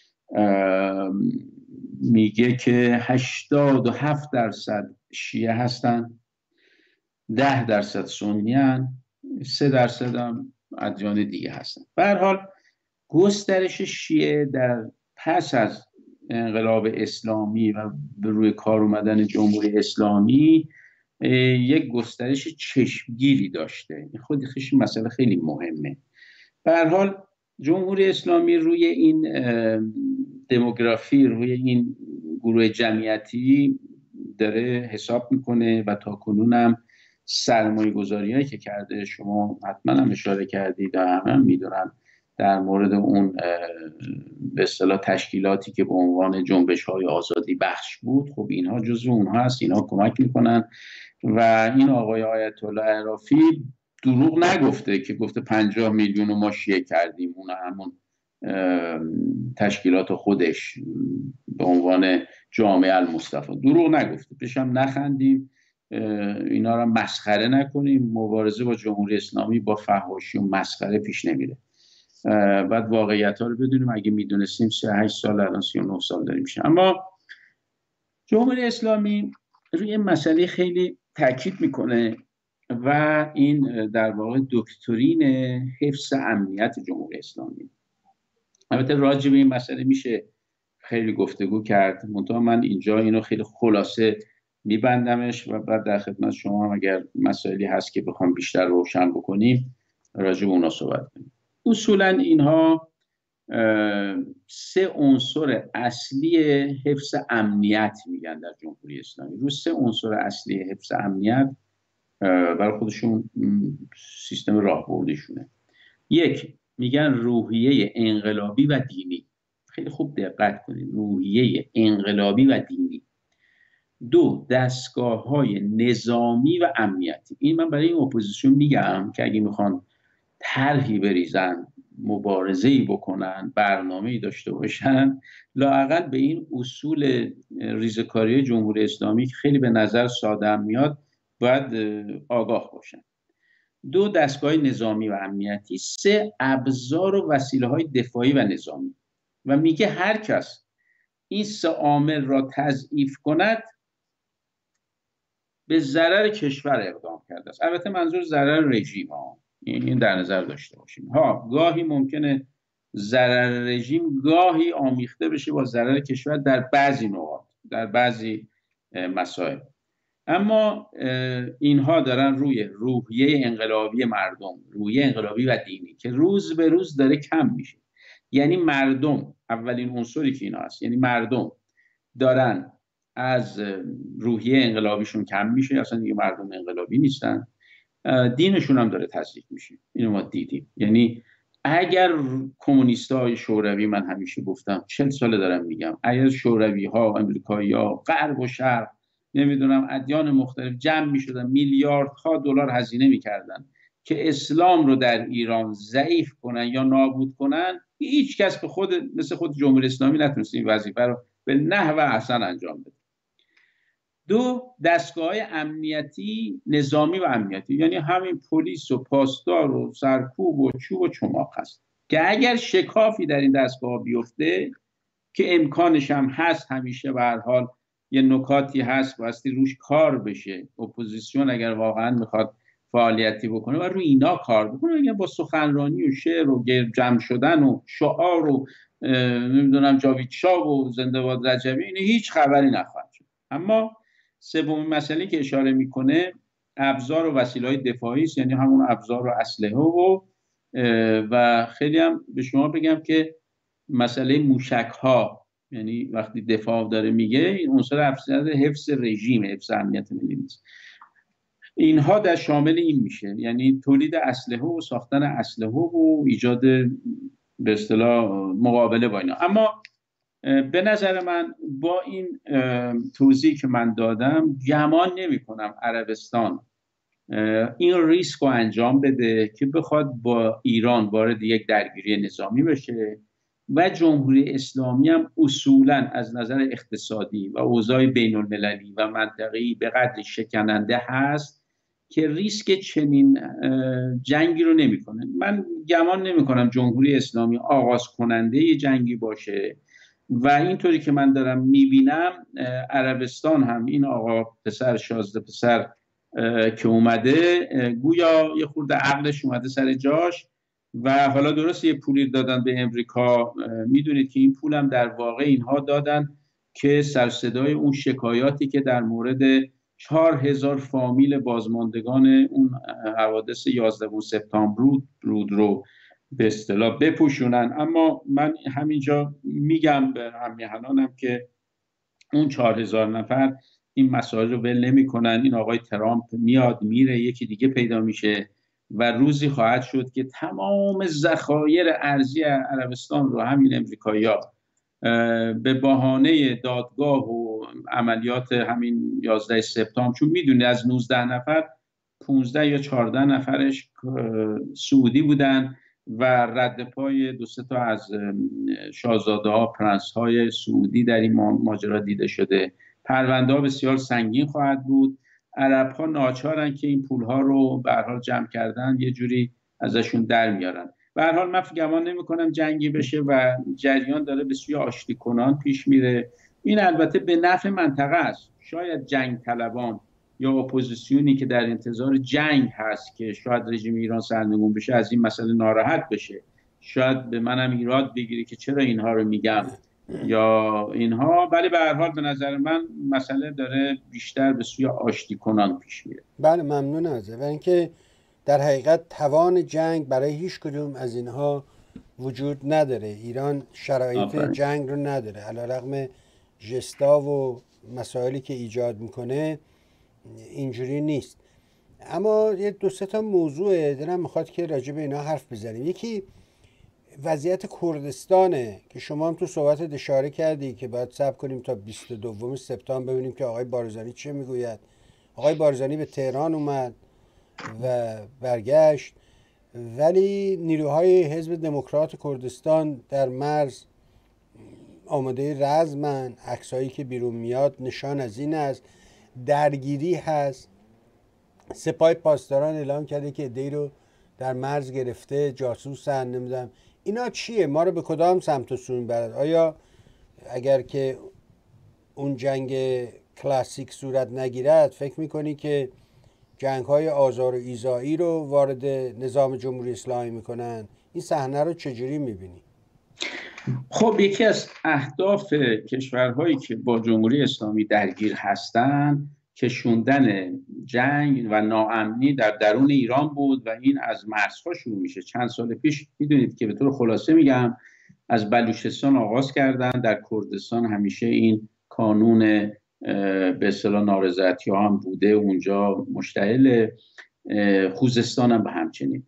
میگه که هشتاد و هفت درصد شیعه هستن، ده درصد سنی هستن، سه درصد هم ادیان دیگه هستن. به هر حال گسترش شیعه در پس از انقلاب اسلامی و به روی کار اومدن جمهوری اسلامی یک گسترش چشمگیری داشته. خودش مسئله خیلی مهمه. به هر حال جمهوری اسلامی روی این دموگرافی، روی این گروه جمعیتی داره حساب میکنه و تا کنون هم سرمایه گذاری هایی که کرده، شما حتما هم اشاره کردید و همه هم میدونن، در مورد اون به اصطلاح تشکیلاتی که به عنوان جنبش‌های آزادی بخش بود، خب اینها جزو اونها هست، اینها کمک میکنن. و این آقای آیت الله عرافی دروغ نگفته که گفته پنجاه میلیون رو ما شیعه کردیم، اون همون تشکیلات خودش به عنوان جامعه المصطفی دروغ نگفته. بشم نخندیم، اینا رو مسخره نکنیم. مبارزه با جمهوری اسلامی با فحاشی و مسخره پیش نمیره. بعد واقعیت ها رو بدونیم. اگه میدونستیم سی و هشت سال الان سی و نه سال داریم میشه. اما جمهوری اسلامی روی این مسئله خیلی تاکید میکنه و این در واقع دکترین حفظ امنیت جمهوری اسلامی. البته راجع به این مسئله میشه خیلی گفتگو کرد، منتها من اینجا اینو خیلی خلاصه میبندمش و بعد در خدمت شما هم اگر مسائلی هست که بخوام بیشتر روشن بکنیم راجع به اونا صحبت کنیم. اصولا اینها سه عنصر اصلی حفظ امنیت میگن در جمهوری اسلامی. رو سه عنصر اصلی حفظ امنیت برای خودشون سیستم راهبردیشونه. یک، میگن روحیه انقلابی و دینی. خیلی خوب دقت کنید، روحیه انقلابی و دینی. دو، دستگاه‌های نظامی و امنیتی. این من برای این اپوزیسیون میگم که اگه میخوان طرحی بریزن، مبارزه‌ای بکنن، برنامه‌ای داشته باشن، لااقل به این اصول ریزکاری جمهوری اسلامی که خیلی به نظر ساده میاد باید آگاه باشن. دو، دستگاه نظامی و امنیتی. سه، ابزار و وسیله‌های دفاعی و نظامی. و میگه هر کس این سه عامل را تضعیف کند به ضرر کشور اقدام کرده است. البته منظور ضرر رژیم ها، این در نظر داشته باشیم. ها گاهی ممکنه ضرر رژیم گاهی آمیخته بشه با ضرر کشور در بعضی نقاط، در بعضی مسائل. اما اینها دارن روی روحیه انقلابی مردم، روحیه انقلابی و دینی که روز به روز داره کم میشه. یعنی مردم، اولین عنصری که اینا هست، یعنی مردم دارن از روحیه انقلابیشون کم میشه، اصلا دیگه مردم انقلابی نیستن. دینشون هم داره تضعیف میشه. اینو ما دیدیم. یعنی اگر کمونیستای شوروی، من همیشه گفتم، چهل ساله دارم میگم، اگر شوروی ها، امریکایی ها، غرب و شرق، نمیدونم ادیان مختلف جمع میشدن، میلیاردها دلار هزینه میکردن که اسلام رو در ایران ضعیف کنن یا نابود کنن، هیچ کس به خود مثل خود جمهوری اسلامی نتونست این وظیفه رو به نحو احسن انجام بده. دو، دستگاه امنیتی، نظامی و امنیتی، یعنی همین پلیس و پاسدار و سرکوب و چوب و چماق هست که اگر شکافی در این دستگاه بیفته که امکانش هم هست، همیشه به هر حال یه نکاتی هست واسه روش کار بشه. اپوزیسیون اگر واقعا میخواد فعالیتی بکنه و روی اینا کار بکنه، اگر با سخنرانی و شعر و جمع شدن و شعار و نمیدونم جاوید شاه و زنده باد رجبی، این هیچ خبری نخواهد شد. اما سومین مسئله که اشاره میکنه ابزار و وسیله‌های دفاعی است، یعنی همون ابزار و اسلحه و و خیلی هم به شما بگم که مسئله موشک‌ها، یعنی وقتی دفاع داره میگه این عنصر حفظ رژیم، حفظ امنیت ملی نیست. اینها در شامل این میشه، یعنی تولید اسلحه و ساختن اسلحه و ایجاد به اصطلاح مقابله با اینا. اما به نظر من با این توضیحی که من دادم گمان نمی کنم عربستان این ریسک رو انجام بده که بخواد با ایران وارد یک درگیری نظامی بشه. و جمهوری اسلامی هم اصولا از نظر اقتصادی و اوضاع بین المللی و منطقه‌ای به قدر شکننده هست که ریسک چنین جنگی رو نمی کنه. من گمان نمی کنم جمهوری اسلامی آغاز کننده ی جنگی باشه و اینطوری که من دارم میبینم عربستان هم این آقا پسر شازده پسر که اومده گویا یه خورده عقلش اومده سر جاش و حالا درست یه پولی دادن به امریکا. میدونید که این پول هم در واقع اینها دادن که سرصدای اون شکایاتی که در مورد چهار هزار فامیل بازماندگان اون حوادث یازدهم سپتامبر رود رو به اصطلاح بپوشونن. اما من همینجا میگم به هممیهنانم که اون چهار هزار نفر این مسائل رو ول نمی‌کنن. این آقای ترامپ میاد میره، یکی دیگه پیدا میشه و روزی خواهد شد که تمام ذخایر ارزی عربستان رو همین امریکایی‌ها به بهانه دادگاه و عملیات همین یازده سپتامبر، چون میدونی از نوزده نفر پانزده یا چهارده نفرش سعودی بودن و رد پای دو سه تا از شاهزاده ها پرنس های سعودی در این ماجرا دیده شده. پرونده ها بسیار سنگین خواهد بود. عرب ها ناچارن که این پول ها رو به هر حال جمع کردن یه جوری ازشون در میارن. به هر حال من گمان نمی کنم جنگی بشه و جریان داره به سوی آشتی کنان پیش میره. این البته به نفع منطقه است. شاید جنگ طلبان یا اپوزیسیونی که در انتظار جنگ هست که شاید رژیم ایران سرنگون بشه از این مسئله ناراحت بشه، شاید به منم ایراد بگیری که چرا اینها رو میگم یا اینها، ولی به هر حال به نظر من مسئله داره بیشتر به سوی آشتی کنان پیش میره. بله ممنون ازه. و اینکه در حقیقت توان جنگ برای هیچ کدوم از اینها وجود نداره. ایران شرایط آفرین. جنگ رو نداره، علیرغم ژستا و مسائلی که ایجاد میکنه اینجوری نیست. اما یه دو سه تا موضوع دلم میخواد که راجع به اینا حرف بزنیم. یکی وضعیت کردستانه که شما هم تو صحبت اشاره کردی که باید صبر کنیم تا بیست و دوم سپتامبر ببینیم که آقای بارزانی چه میگوید. آقای بارزانی به تهران اومد و برگشت، ولی نیروهای حزب دموکرات کردستان در مرز آماده رزمن. عکسایی که بیرون میاد نشان از این است. درگیری هست. سپاه پاسداران اعلام کرده که عده‌ای رو در مرز گرفته، جاسوسن، نمیدونم اینا چیه، ما رو به کدام سمت و سو میبرد؟ آیا اگر که اون جنگ کلاسیک صورت نگیرد فکر میکنی که جنگ های آزار و ایذایی رو وارد نظام جمهوری اسلامی میکنن؟ این صحنه رو چجوری میبینی؟ خب یکی از اهداف کشورهایی که با جمهوری اسلامی درگیر هستند کشوندن جنگ و ناامنی در درون ایران بود و این از مرزها شروع میشه. چند سال پیش میدونید که به طور خلاصه میگم از بلوچستان آغاز کردن. در کردستان همیشه این کانون به اصطلاح نارضایتی ها هم بوده، اونجا مشتعل. خوزستان هم به همچنین.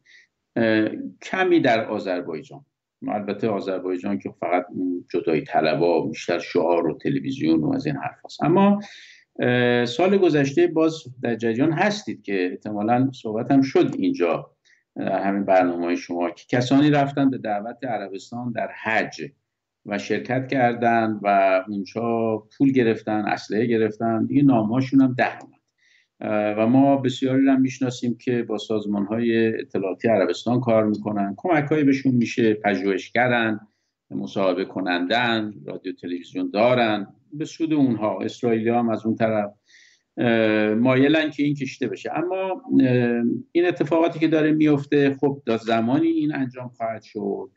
کمی در آذربایجان. البته آذربایجان که فقط جدایی طلبا بیشتر شعار و تلویزیون و از این حرف هست. اما سال گذشته باز در جریان هستید که احتمالاً صحبت هم شد اینجا در همین برنامه شما که کسانی رفتن به دعوت عربستان در حج و شرکت کردن و اونجا پول گرفتن، اسلحه گرفتن، دیگه نامهاشون هم در اومد و ما بسیاری هم میشناسیم که با سازمان‌های اطلاعاتی عربستان کار میکنن، کمک‌هایی بهشون میشه، پژوهشگرن، مصاحبه کنندن، رادیو تلویزیون دارن، به سود اونها. اسرائیلی هم از اون طرف مایلن که این کشته بشه. اما این اتفاقاتی که داره میفته خب تا زمانی این انجام خواهد شد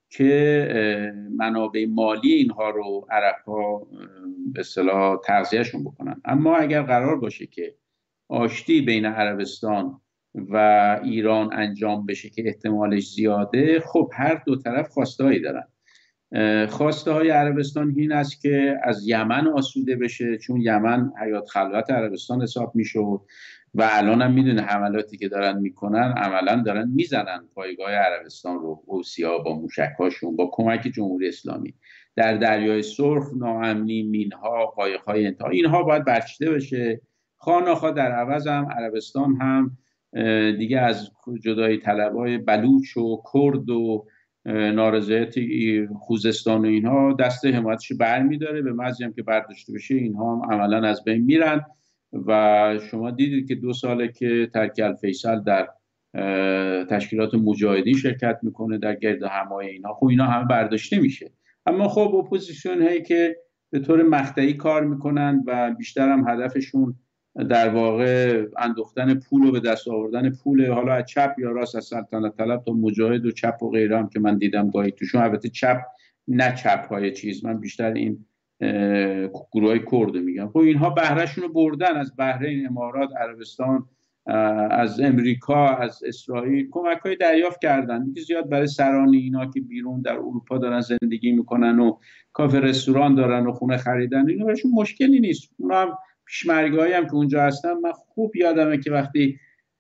که منابع مالی اینها رو عرب‌ها به اصطلاح تغذیه‌شون بکنن. اما اگر قرار باشه که آشتی بین عربستان و ایران انجام بشه که احتمالش زیاده، خب هر دو طرف خواسته‌ای دارن. خواسته های عربستان این است که از یمن آسوده بشه، چون یمن حیات خلوت عربستان حساب میشد و الان هم میدونه حملاتی که دارن میکنن عملا دارن میزنن پایگاه عربستان رو، حوثی‌ها با موشک‌هاشون با کمک جمهوری اسلامی. در دریای سرخ ناامنی، مینها، قایق‌های انتها، اینها باید برچیده بشه. خواه‌ناخواه در عوض هم عربستان هم دیگه از جدایی طلبای بلوچ و کرد و نارضایت خوزستان و اینها دست حمایتش برمی‌داره. به محضی هم که برداشته بشه اینها هم عملاً از بین میرن و شما دیدید که دو ساله که ترکی الفیصل در تشکیلات مجاهدین شرکت میکنه در گرد همای اینها، خب اینا همه برداشته میشه. اما خب اپوزیسیون هایی که به طور مقطعی کار میکنن و بیشتر هم هدفشون در واقع اندوختن پول و به دست آوردن پول، حالا از چپ یا راست، از سلطنت طلب تا مجاهد و چپ و غیره هم که من دیدم گاهی توشون، البته چپ نه چپ های چیز، من بیشتر این گروه های کرد میگم، خب اینها بهرهشون رو بردن از بحرین، امارات، عربستان، از امریکا، از اسرائیل کمک های دریافت کردن. دیگه زیاد برای سران اینا که بیرون در اروپا دارن زندگی میکنن و کافه رستوران دارن و خونه خریدن، اینا براشون مشکلی نیست. اونا هم پیشمرگاهایی هم که اونجا هستن، من خوب یادمه که وقتی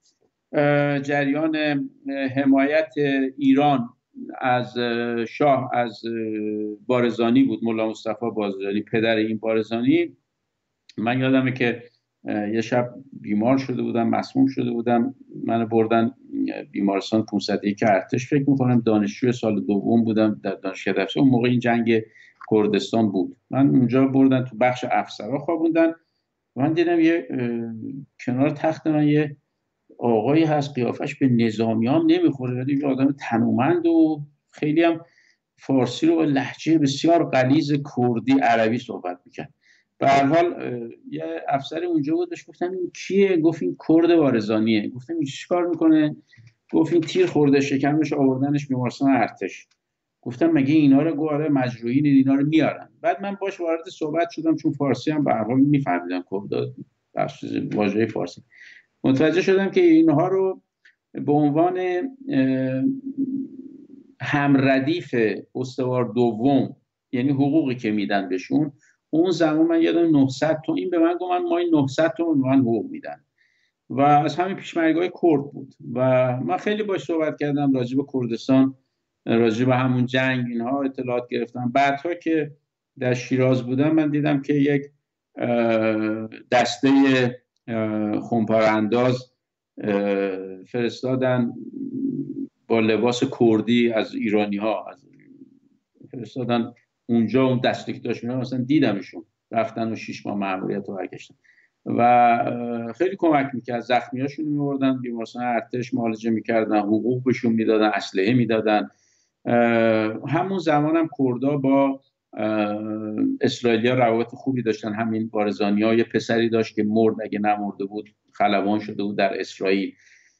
جریان حمایت ایران از شاه از بارزانی بود، ملا مصطفی بارزانی پدر این بارزانی. من یادمه که یه شب بیمار شده بودم، مسموم شده بودم، من بردن بیمارستان پانصد و یک ارتش، فکر میکنم دانشجوی سال دوم بودم در دانشگاه دفسه، اون موقع این جنگ کردستان بود. من اونجا بردن تو بخش افسرها خوابوندن، من دیدم یه کنار تخت من یه آقایی هست قیافش به نظامیام نمیخوره، ولی یه آدم تنومند و خیلی هم فارسی رو با لهجه بسیار غلیظ کردی عربی صحبت میکرد. به هر حال یه افسر اونجا بود، بهش گفتم این کیه؟ گفت این کرد بارزانیه. گفتم این چیکار میکنه؟ گفت این تیر خورده شکمش، آوردنش بیمارستان ارتش. گفتم مگه اینا رو گواره مجروحین اینا رو میارن؟ بعد من باش وارد صحبت شدم، چون فارسی هم به هر حال میفهمیدم، کرد واژه فارسی، متوجه شدم که اینها رو به عنوان همردیف استوار دوم، یعنی حقوقی که میدن بهشون، اون زمان من یادم نهصد تومن این به من گفتن ما این نهصد تومن به من حقوق میدن و از همین پیشمرگای کرد بود و من خیلی باش صحبت کردم راجع به کردستان، راجع به همون جنگ اینها اطلاعات گرفتم. بعدها که در شیراز بودم من دیدم که یک دسته خمپاره انداز فرستادن با لباس کردی از ایرانی ها، از فرستادن اونجا، اون دسته که داشت مثلا دیدمشون رفتن و شش ماه مأموریت رو برگشتن و خیلی کمک میکرد، زخمی هاشون میبردن بیمارستان ارتش معالجه میکردن، حقوق بهشون میدادن، اسلحه میدادن. همون زمان هم کردا با اسرائیلیا روابط خوبی داشتن. همین بارزانی ها یه پسری داشت که مرد، اگه نمرده بود خلبان شده بود در اسرائیل.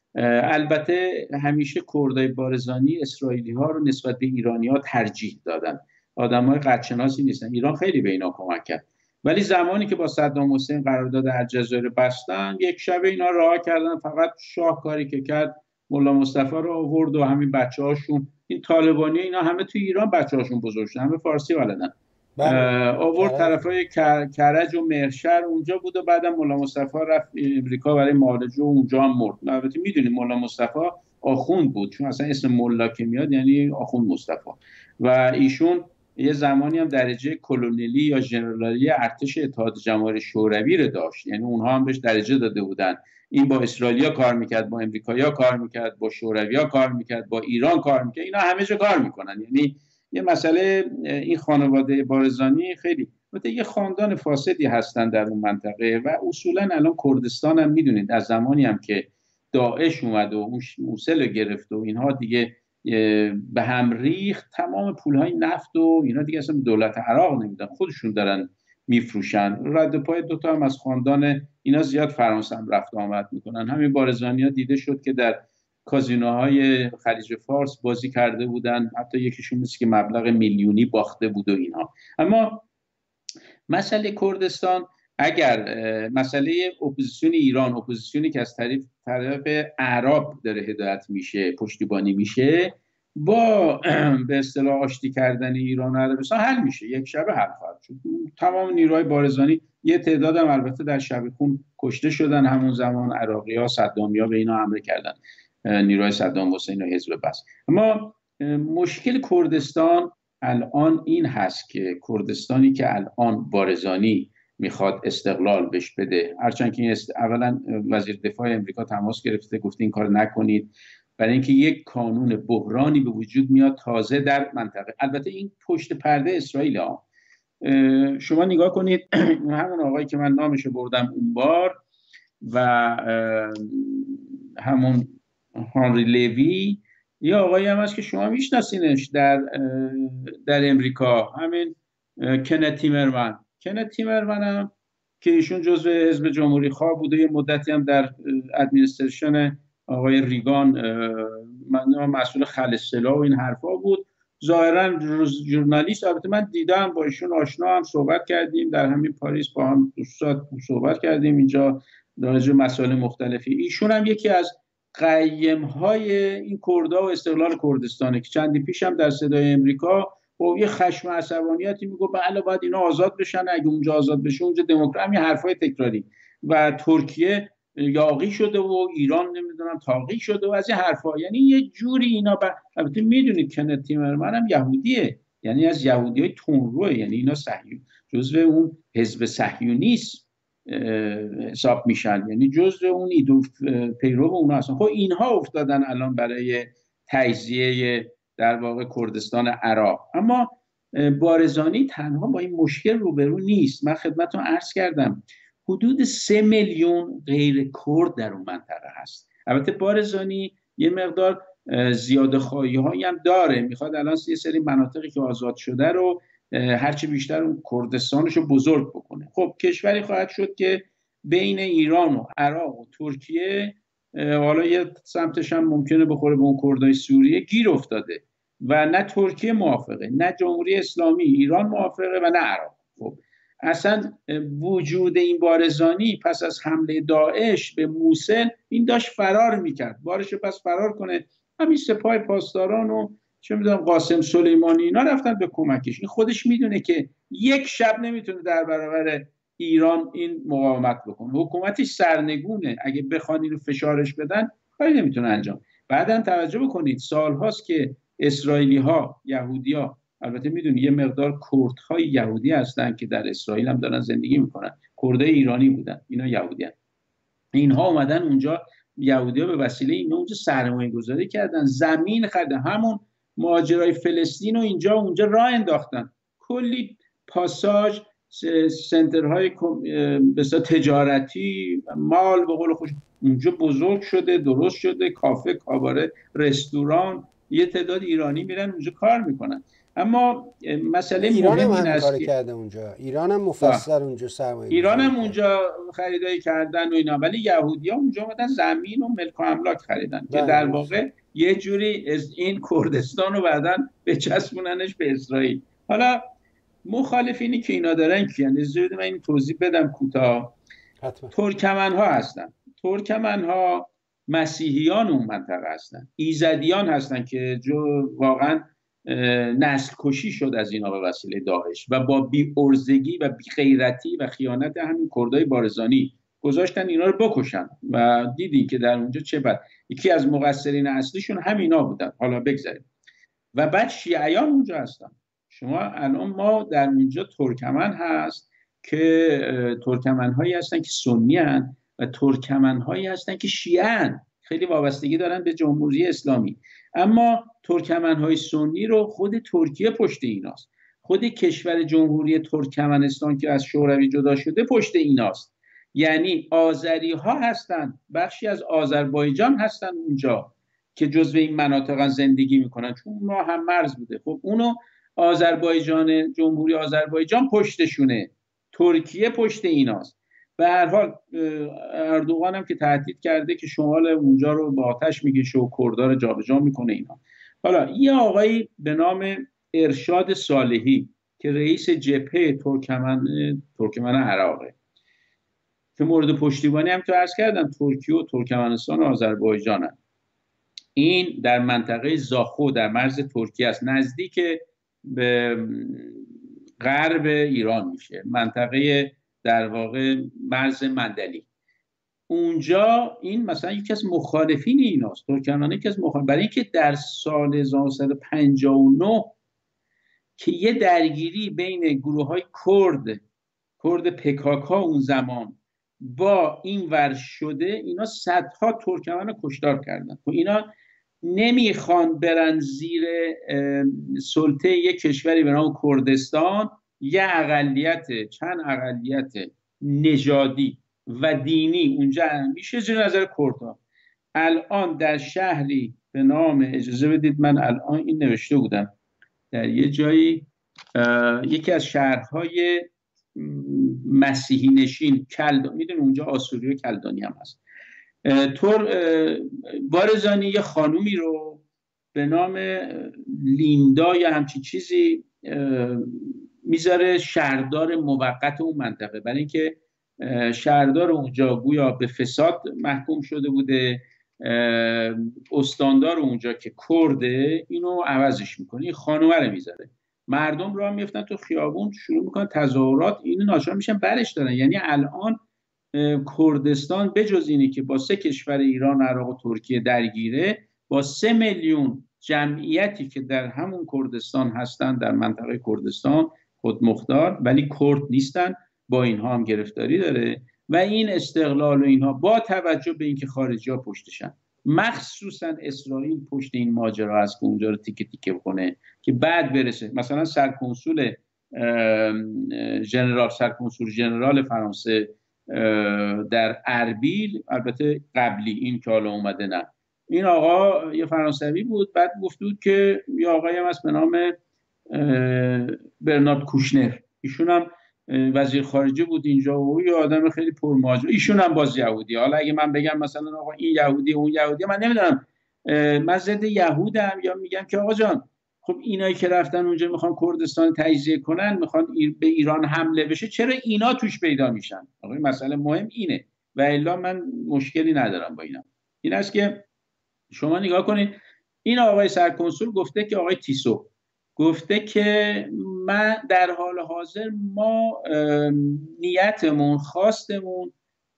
البته همیشه کردای بارزانی اسرائیلی ها رو نسبت به ایرانی ها ترجیح دادن، آدم های قدرشناسی نیستن. ایران خیلی به اینا کمک کرد، ولی زمانی که با صدام حسین قرارداد الجزایر بستن، یک شب اینا رها کردن. فقط شاه کاری که کرد ملا مصطفی رو آورد و همین بچه هاشون، این طالبانی اینا همه توی ایران بچه هاشون بزرگ شدن، همه فارسی بلدن، آورد طرفای کرج و مهرشهر اونجا بود و بعدم ملا مصطفی رفت امریکا برای معالجه و اونجا هم مرد. البته میدونیم ملا مصطفی آخوند بود، چون اصلا اسم ملا که میاد یعنی آخوند مصطفی، و ایشون یه زمانی هم درجه کلونلی یا ژنرالی ارتش اتحاد جماهیر شوروی رو داشت، یعنی اونها هم بهش درجه داده بودن. این با اسرائیلیا کار میکرد، با امریکایی‌ها کار میکرد، با شوروی‌ها کار میکرد، با ایران کار میکرد، اینا همه جا کار میکنن. یعنی یه مسئله این خانواده بارزانی خیلی البته یه خاندان فاسدی هستن در اون منطقه و اصولا الان کردستان هم میدونید از زمانی هم که داعش اومد و موصل گرفت و اینها دیگه به هم ریخت، تمام پولهای نفت و اینا دیگه اصلا به دولت عراق نمیدن، خودشون دارن میفروشن. رد پای دوتا هم از خاندان اینا زیاد فرانسه هم رفت آمد میکنن. همین بارزانی ها دیده شد که در کازینوهای خلیج فارس بازی کرده بودن، حتی یکیشون مثل که مبلغ میلیونی باخته بود و اینها. اما مسئله کردستان، اگر مسئله اپوزیسیون ایران، اپوزیسیونی که از طریق طرف اعراب داره هدایت میشه، پشتیبانی میشه، با به اصطلاح آشتی کردن ایران و عربستان حل میشه، یک شب حل خواهد شد. تمام نیروهای بارزانی، یه تعداد هم البته در شبیخون کشته شدن، همون زمان عراقی‌ها، صدامیا به اینا حمله کردن، نیروهای صدام حسین و حزب بث. اما مشکل کردستان الان این هست که کردستانی که الان بارزانی میخواد استقلال بهش بده، هرچند که است... اولا وزیر دفاع امریکا تماس گرفته، گفته این کار نکنید، برای اینکه یک کانون بحرانی به وجود میاد تازه در منطقه. البته این پشت پرده اسرائیل ها. شما نگاه کنید همون آقایی که من نامشو بردم اون بار و همون هانری لیوی، یه آقایی هم هست که شما میشناسینش در در امریکا، همین کنت تیمرمن. کنت تیمرمن هم که ایشون جزو حزب جمهوری خواه بوده، یه مدتی هم در ادمنستریشن آقای ریگان من مسئول خل اصطلاح و این حرفا بود، ظاهرا ژورنالیست. البته من دیدم، با ایشون آشنا هم، صحبت کردیم در همین پاریس، با هم دوستات صحبت کردیم اینجا در مورد مسائل مختلفی. ایشون هم یکی از قیم‌های این کردا و استقلال کردستانه که چندی پیش هم در صدای امریکا با یه خشم و عصبانیتی میگه بله باید اینا آزاد بشن، اگه اونجا آزاد بشه اونجا دموکراسی، همین حرفای تکراری. و ترکیه یاغی شده و ایران نمیدونم تاغی شده و از این حرفا. یعنی یه جوری اینا ب... البته میدونید کنت تیمرمن هم یهودیه، یعنی از یهودیای تندروه، یعنی اینا صهیون جزو اون حزب صهیونیست حساب میشن، یعنی جزء اون ایدو پیرو اونا هستن. خب اینها افتادن الان برای تجزیه در واقع کردستان عراق. اما بارزانی تنها با این مشکل روبرو نیست. من خدمتتون عرض کردم حدود سه میلیون غیر کرد در اون منطقه هست. البته بارزانی یه مقدار زیاده خواهی هایی هم داره، میخواد الان یه سری مناطقی که آزاد شده رو هرچی بیشتر اون کردستانش رو بزرگ بکنه. خب کشوری خواهد شد که بین ایران و عراق و ترکیه، حالا یه سمتش هم ممکنه بخوره به اون کردای سوریه، گیر افتاده و نه ترکیه موافقه، نه جمهوری اسلامی ایران موافقه و نه عراق. خب اصلا وجود این بارزانی پس از حمله داعش به موصل این داشت فرار میکرد، بارش پس فرار کنه. همین سپاه پاسداران و چه میدونم قاسم سلیمانی اینا رفتن به کمکش. این خودش میدونه که یک شب نمیتونه در برابر ایران این مقاومت بکنه، حکومتش سرنگونه، اگه بخوان اینو فشارش بدن کاری نمیتونه انجام. بعداً توجه بکنید سالهاست که اسرائیلی ها، یهودی ها، البته میدونید یه مقدار کردهای یهودی هستن که در اسرائیل هم دارن زندگی میکنن، کردای ایرانی بودن، اینا یهودی هستن. اینها اومدن اونجا، یهودی ها به وسیله اینا اونجا سرمایه گذاری کردن، زمین خریدن، همون ماجرای فلسطین رو اینجا اونجا راه انداختن، کلی پاساژ، سنترهای بسیار تجارتی، مال به قول خوش اونجا بزرگ شده، درست شده، کافه، کاباره، رستوران، یه تعداد ایرانی میرن اونجا کار میکنن. اما مسئله ایران مهم هم این است که کرده اونجا، ایران هم مفصل اونجا سرمایه ایران هم اونجا خریدایی کردن و اینا، ولی یهودی ها اونجا اومدن زمین و ملک و املاک خریدن که در واقع یه جوری از این کردستان رو بعدن بچسبوننش به اسرائیل. حالا مخالفینی که اینا دارن کیان؟ زود من این توضیح بدم کوتاه. ترکمن ها هستن. ترکمن ها مسیحیان اون منطقه هستن، ایزدیان هستن که جو واقعا نسل کشی شد از اینا به وسیله داعش و با بی ارزگی و بی غیرتی و خیانت همین کردای بارزانی گذاشتن اینا رو بکشن و دیدی که در اونجا چه بد. یکی از مقصرین اصلیشون همینا بودن. حالا بگذاریم. و بعد شیعیان اونجا هستن. شما الان ما در اونجا ترکمن هست که ترکمن هایی هستن که سنی هستن و ترکمن هایی هستن که شیعه هستن، خیلی وابستگی دارن به جمهوری اسلامی. اما ترکمن های سنی رو خود ترکیه پشت ایناست، خود کشور جمهوری ترکمنستان که از شوروی جدا شده پشت ایناست. یعنی آذری ها هستن، بخشی از آذربایجان هستن اونجا که جزو این مناطق زندگی میکنن، چون ما هم مرز بوده. خب اونو آذربایجان، جمهوری آذربایجان پشتشونه، ترکیه پشت ایناست. به هر حال اردوغان هم که تهدید کرده که شمال اونجا رو با آتش میکشه و کردها رو جابجا میکنه اینا. حالا یه آقایی به نام ارشاد صالحی که رئیس جبهه ترکمن ترکمن عراقه که مورد پشتیبانی هم تو عرض کردم ترکیه و ترکمنستان و آذربایجان هم. این در منطقه زاخو در مرز ترکیه است، نزدیک به غرب ایران میشه، منطقه در واقع مرز مندلی. اونجا این مثلا یکی از مخالفین ایناست، ترکمن یکی از مخالفین، برای اینکه در سال هزار و نهصد و پنجاه و نه که یه درگیری بین گروه های کرد کرد پکاکا اون زمان با این ور شده، اینا صدها ترکمن کشتار کردن. و اینا نمیخوان برن زیر سلطه یک کشوری به نام کردستان، یه اقلیت، چند اقلیت نژادی و دینی اونجا میشه زیر نظر کردها. الان در شهری به نام، اجازه بدید من الان این نوشته بودم در یه جایی، یکی از شهرهای مسیحی نشین کلدان، میدونی اونجا آسوری و کلدانی هم هست. تور بارزانی یه خانومی رو به نام لیندا یا همچین چیزی میذاره شهردار موقت اون منطقه، برای اینکه شهردار اونجا گویا به فساد محکوم شده بوده، استاندار اونجا که کرده اینو عوضش میکنه، این خانومه رو میذاره. مردم راه میفتن تو خیابون، شروع میکنن تظاهرات، اینو ناچار میشن برش دارن. یعنی الان کردستان بجز اینی که با سه کشور ایران، عراق و ترکیه درگیره، با سه میلیون جمعیتی که در همون کردستان هستن، در منطقه کردستان خودمختار ولی کرد نیستن، با اینها هم گرفتاری داره. و این استقلال و اینها با توجه به اینکه خارجی ها پشتشن، مخصوصا اسرائیل پشت این ماجرا هست که اونجا رو تیکه تیکه کنه که بعد برسه. مثلا سرکنسول ژنرال سرکنسول ژنرال فرانسه در اربیل، البته قبلی این که حالا اومده، نه، این آقا یه فرانسوی بود، بعد گفت بود که یه آقایی هم هست به نام برنارد کوشنر، ایشون هم وزیر خارجه بود اینجا و یه آدم خیلی پرماجرا، ایشون هم باز یهودی. حالا اگه من بگم مثلا آقا این یهودی اون یهودی، من نمیدونم، من ضد یهودم یا میگم که آقا جان خب اینایی که رفتن اونجا میخوان کردستان تجزیه کنن، میخوان به ایران حمله بشه، چرا اینا توش پیدا میشن؟ آقا مسئله مهم اینه و الا من مشکلی ندارم با اینا. این است که شما نگاه کنید، این آقای سرکنسول گفته که آقای تیسو گفته که من در حال حاضر ما نیتمون، خواستمون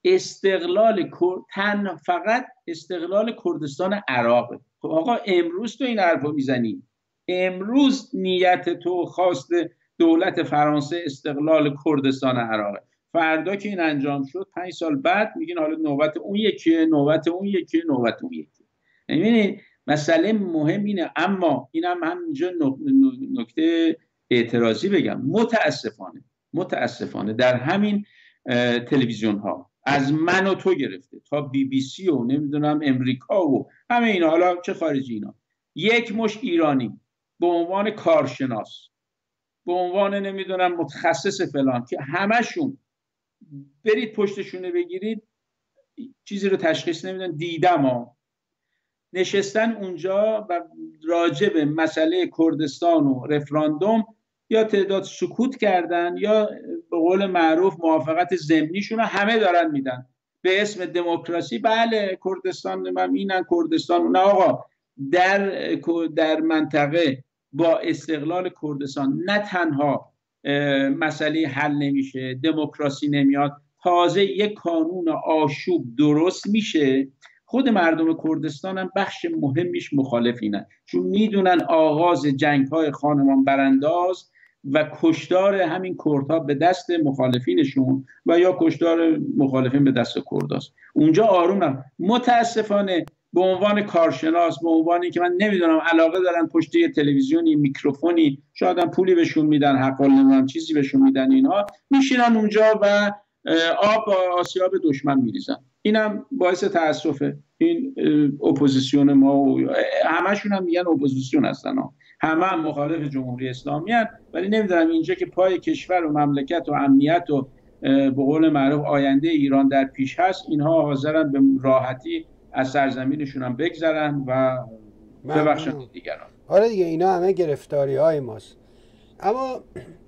استقلال تن فقط استقلال کردستان عراقه. خب آقا امروز تو این حرفو میزنی، امروز نیت تو خواست دولت فرانسه استقلال کردستان عراقه، فردا که این انجام شد پنج سال بعد میگین حالا نوبت اون یکیه، نوبت اون یکیه، نوبت اون یکیه. یعنی مسئله مهم اینه. اما اینم هم اینجا نکته اعتراضی بگم، متاسفانه متاسفانه در همین تلویزیون ها از من و تو گرفته تا بی بی سی و نمیدونم امریکا و همه اینا، حالا چه خارجی اینا، یک مش ایرانی به عنوان کارشناس، به عنوان نمیدونم متخصص فلان، که همشون برید پشتشونه بگیرید چیزی رو تشخیص نمیدن. دیدم ها نشستن اونجا و راجع به مسئله کردستان و رفراندوم یا تعداد سکوت کردن یا به قول معروف موافقت ضمنیشون رو همه دارن میدن به اسم دموکراسی. بله کردستان من اینن، کردستان نه. آقا در در منطقه با استقلال کردستان نه تنها مسئله حل نمیشه، دموکراسی نمیاد، تازه یک قانون آشوب درست میشه. خود مردم کردستان هم بخش مهمیش مخالف اینن، چون میدونن آغاز جنگ‌های خانمان برانداز و کشتار همین کردها به دست مخالفینشون و یا کشتار مخالفین به دست کرداست. اونجا آروم هم. متاسفانه به عنوان کارشناس، به عنوانی که من نمیدونم علاقه دارن پشت یه تلویزیونی، میکروفونی، شاید هم پولی بهشون میدن، حق نمیدونم چیزی بهشون میدن، اینها میشینن اونجا و آب آسیاب دشمن میریزن. اینم باعث تاسفه. این اپوزیسیون ما و همشون هم میگن اپوزیسیون هستن ها. همه هم مخالف جمهوری اسلامی هستن، ولی نمیدونم اینجا که پای کشور و مملکت و امنیت و به قول معروف آینده ایران در پیش هست، اینها حاضرن به راحتی از سرزمینشون هم بگذرن و ببخشن دیگران. آره دیگه، اینا همه گرفتاری های ماست. اما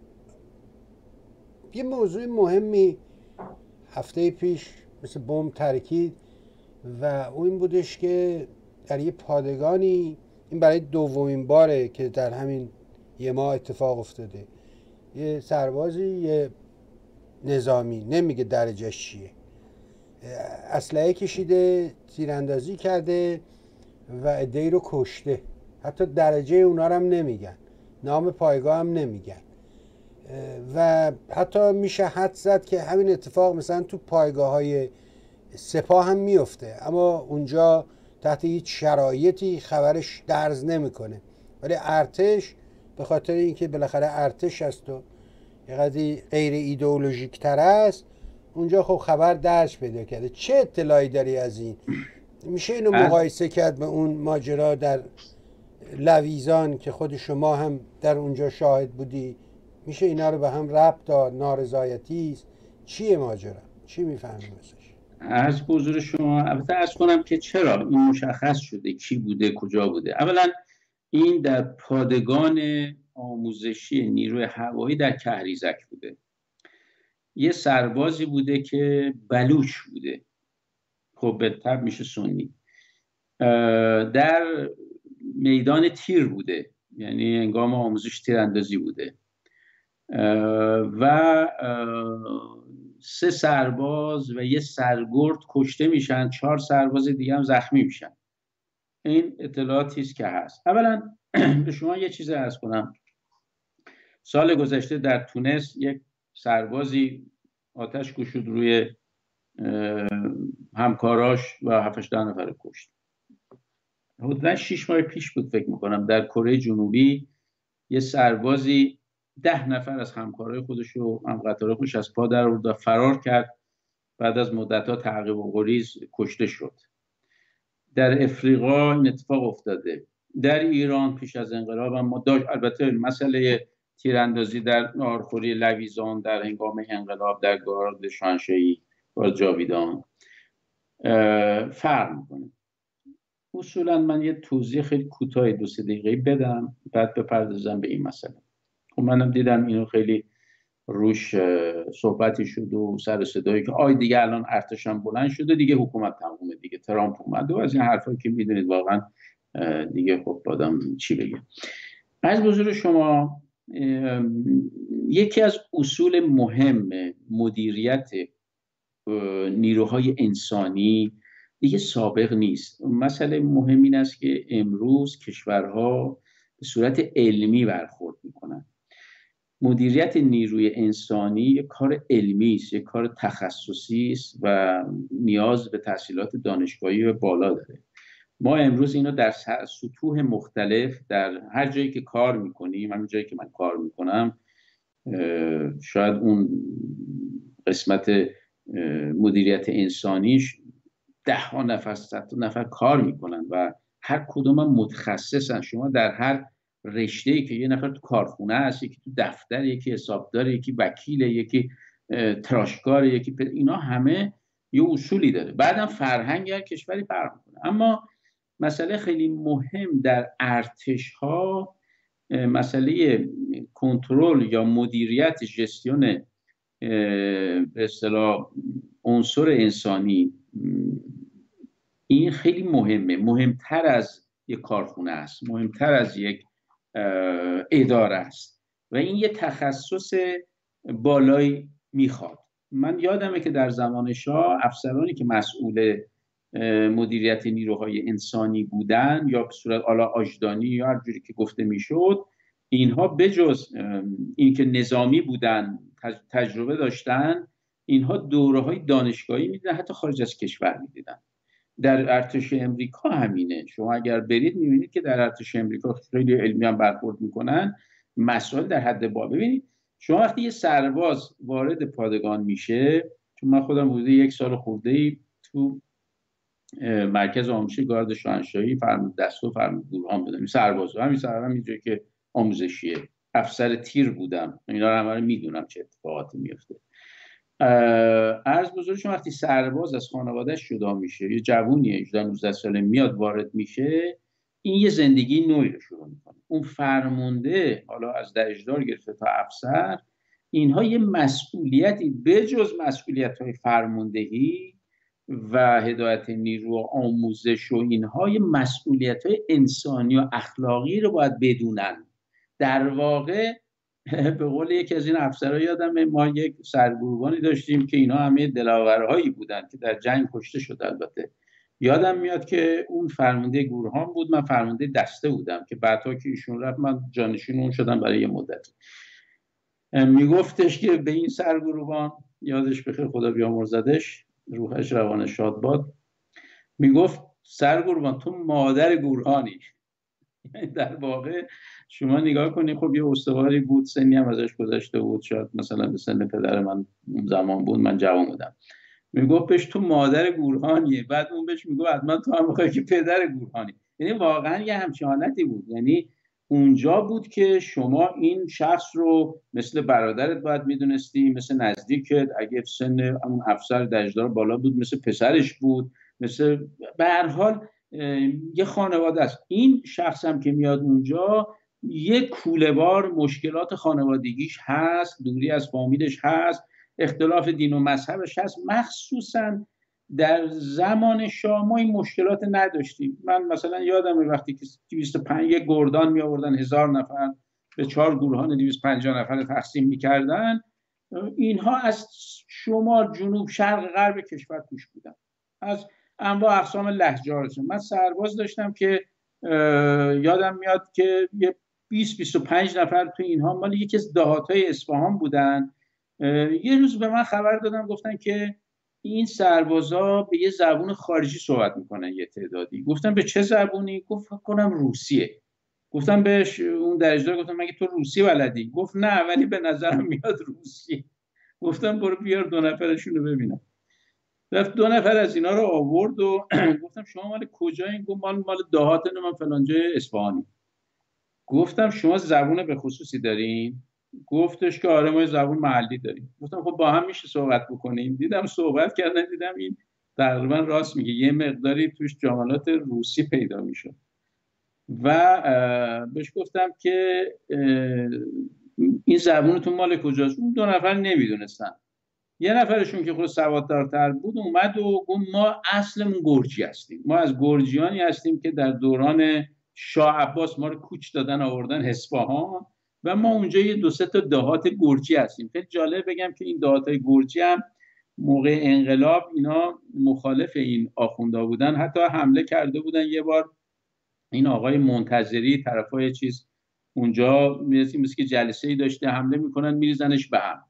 یه موضوع مهمی هفته پیش مثل بمب ترکید و اون بودش که در یه پادگانی، این برای دومین باره که در همین یه ماه اتفاق افتاده، یه سربازی، یه نظامی، نمیگه درجهش چیه، اسلحه کشیده، تیراندازی کرده و عده‌ای رو کشته. حتی درجه اونا رو هم نمیگن، نام پایگاه هم نمیگن و حتی میشه حد زد که همین اتفاق مثلا تو پایگاه های سپاه هم میفته، اما اونجا تحت هیچ شرایطی خبرش درز نمیکنه. ولی ارتش به خاطر اینکه بالاخره ارتش است و یه قضیه غیر ایدئولوژیک تر است، اونجا خب خبر درج پیدا کرده. چه اطلاعی داری از این؟ میشه اینو مقایسه کرد به اون ماجرا در لویزان که خود شما هم در اونجا شاهد بودی؟ میشه اینا رو به هم ربط داد؟ نارضایتی است؟ چیه ماجرا؟ چی میفهمیم ازش؟ از حضور شما البته عرض کنم که چرا این مشخص شده کی بوده کجا بوده. اولا این در پادگان آموزشی نیروی هوایی در کهریزک بوده. یه سربازی بوده که بلوچ بوده، خب به طب میشه سنی، در میدان تیر بوده، یعنی هنگام آموزش تیراندازی بوده و سه سرباز و یه سرگرد کشته میشن، چهار سرباز دیگه هم زخمی میشن. این اطلاعاتی است که هست. اولا به شما یه چیز عرض کنم. سال گذشته در تونس یک سربازی آتش گشود روی همکاراش و هفت ده نفر کشت. حدودا شش ماه پیش بود فکر میکنم در کره جنوبی یه سربازی ده نفر از همکارای خودش و همقطارای خودش از پا در آورد و فرار کرد. بعد از مدت‌ها تعقیب و گریز کشته شد. در افریقا این اتفاق افتاده. در ایران پیش از انقلاب هم ما داشت، البته مسئله تیراندازی در ناهارخوری لویزان در هنگام انقلاب در گارد شاهنشاهی و جاویدان فرق میکنه. اصولا من یه توضیح خیلی کوتاه دو سه دقیقه‌ای بدم بعد بپردازم به این مسئله. خب منم دیدم اینو خیلی روش صحبتی شد و سر صدایی که آی دیگه الان ارتش هم بلند شده دیگه حکومت تمومه دیگه ترامپ اومد و از این حرفایی که میدونید واقعا دیگه خب آدم چی بگه. از بزرگ شما یکی از اصول مهم مدیریت نیروهای انسانی دیگه سابق نیست. مسئله مهم این است که امروز کشورها به صورت علمی برخورد میکنن. مدیریت نیروی انسانی یک کار علمی است، یک کار تخصصی است و نیاز به تحصیلات دانشگاهی و بالا داره. ما امروز اینو در سطوح مختلف در هر جایی که کار میکنیم، همین جایی که من کار میکنم، شاید اون قسمت مدیریت انسانیش ده ها نفر صد نفر کار میکنن و هر کدوم هم متخصصن. شما در هر رشته‌ای که یه نفر تو کارخونه هست، یکی تو دفتر، یکی حسابدار، یکی وکیل، یکی تراشکار، یکی پر... اینا همه یه اصولی داره. بعدم فرهنگ هر کشوری فرق میکنه. اما مسئله خیلی مهم در ارتش ها مسئله کنترل یا مدیریت ژستیون به اصطلاح عنصر انسانی، این خیلی مهمه، مهمتر از یک کارخونه است، مهمتر از یک اداره است و این یه تخصص بالایی میخواد. من یادمه که در زمان شاه افسرانی که مسئول مدیریت نیروهای انسانی بودن یا به صورت آلا آجدانی یا هر جوری که گفته میشد، اینها بجز اینکه نظامی بودن، تجربه داشتن، اینها دوره‌های دانشگاهی میدیدن، حتی خارج از کشور میدیدن. در ارتش امریکا همینه. شما اگر برید میبینید که در ارتش امریکا خیلی علمی هم برخورد میکنن، مسائل در حد با. ببینید شما وقتی یه سرباز وارد پادگان میشه، چون من خودم حدود یک سال خورده‌ای تو مرکز آموزشی گارد شاهنشاهی فرمانده دستو فرمانده گروهان بودم، سرباز همین سرباز اینجوری که آموزشیه، افسر تیر بودم، اینا رو همه رو میدونم چه اتفاقاتی میفته. عرض بزرگ شما وقتی سرباز از خانواده‌اش جدا میشه، یه جوونیه هجده نوزده ساله میاد وارد میشه، این یه زندگی نوعی رو شروع میکنه. اون فرمانده حالا از درجه‌دار گرفته تا افسر، اینها یه مسئولیتی بجز مسئولیت‌های فرماندهی و هدایت نیرو و آموزش و اینها، یه مسئولیت‌های انسانی و اخلاقی رو باید بدونن. در واقع به قول یکی از این افسرها یادمه ما یک سرگروگانی داشتیم که اینا همه دلاورهایی بودن که در جنگ کشته شد. البته یادم میاد که اون فرمانده گروهان بود، من فرمانده دسته بودم که بعدها که ایشون رفت من جانشین اون شدم برای یه مدت. میگفتش که به این سرگروگان، یادش بخیر خدا بیامرزدش، روحش روان شاد باد، میگفت سرگروگان تو مادر گروهانی. در واقع شما نگاه کنید، خب یه استواری بود، سنی هم ازش گذشته بود، شاید مثلا به سن پدر من اون زمان بود، من جوان بودم، میگفت بهش تو مادر گورهانیه. بعد اون بهش میگفت حتما تو هم میخوای که پدر گورهانی. یعنی واقعا یه همچین حالتی بود. یعنی اونجا بود که شما این شخص رو مثل برادرت باید میدونستی، مثل نزدیکت، اگه سن اون افسر درجه‌دار بالا بود مثل پسرش بود، مثل به هر حال یه خانواده است. این شخص هم که میاد اونجا یه کوله‌بار مشکلات خانوادگیش هست، دوری از فامیلش هست، اختلاف دین و مذهبش هست. مخصوصا در زمان شاه ما این مشکلات نداشتیم. من مثلا یادمه وقتی که دویست و پنج یک گردان می آوردن هزار نفر به چهار گروهان دویست و پنجاه نفر تقسیم می‌کردن، اینها از شمال جنوب شرق غرب کشور توش بودن، از انواع اقسام لهجه ها. من سرباز داشتم که یادم میاد که یه بیست بیست و پنج نفر تو اینها مال یکی از دهات‌های اصفهان بودن. یه روز به من خبر دادن، گفتن که این سربازا به یه زبون خارجی صحبت میکنن یه تعدادی. گفتم به چه زبونی؟ گفت فکر کنم روسیه. گفتم بهش اون درجدار، گفتم مگه تو روسی بلدی؟ گفت نه ولی به نظرم میاد روسی. گفتم برو بیار دو نفرشون رو ببینم. رفت دو نفر از اینا رو آورد و گفتم شما مال کجایین؟ گفت مال مال دهات من فلان جای اصفهانی. گفتم شما زبون به خصوصی دارین؟ گفتش که آره ما زبون محلی داریم. گفتم خب با هم میشه صحبت بکنیم. دیدم صحبت کردن، دیدم این تقریبا راست میگه، یه مقداری توش جملات روسی پیدا میشد و بهش گفتم که این زبونتون مال کجاست؟ اون دو نفر نمیدونستن. یه نفرشون که خود سواددارتر بود اومد و گفت ما اصلمون گرجی هستیم، ما از گرجیانی هستیم که در دوران شاه عباس ما رو کوچ دادن آوردن اصفهان و ما اونجا یه دو سه تا دهات گرجی هستیم. خیلی جالب بگم که این دهاتای گرجی هم موقع انقلاب اینا مخالف این آخوندا بودن، حتی حمله کرده بودن یه بار این آقای منتظری طرفای چیز اونجا مثل که جلسه ای داشته، حمله میکنن میریزنش به هم.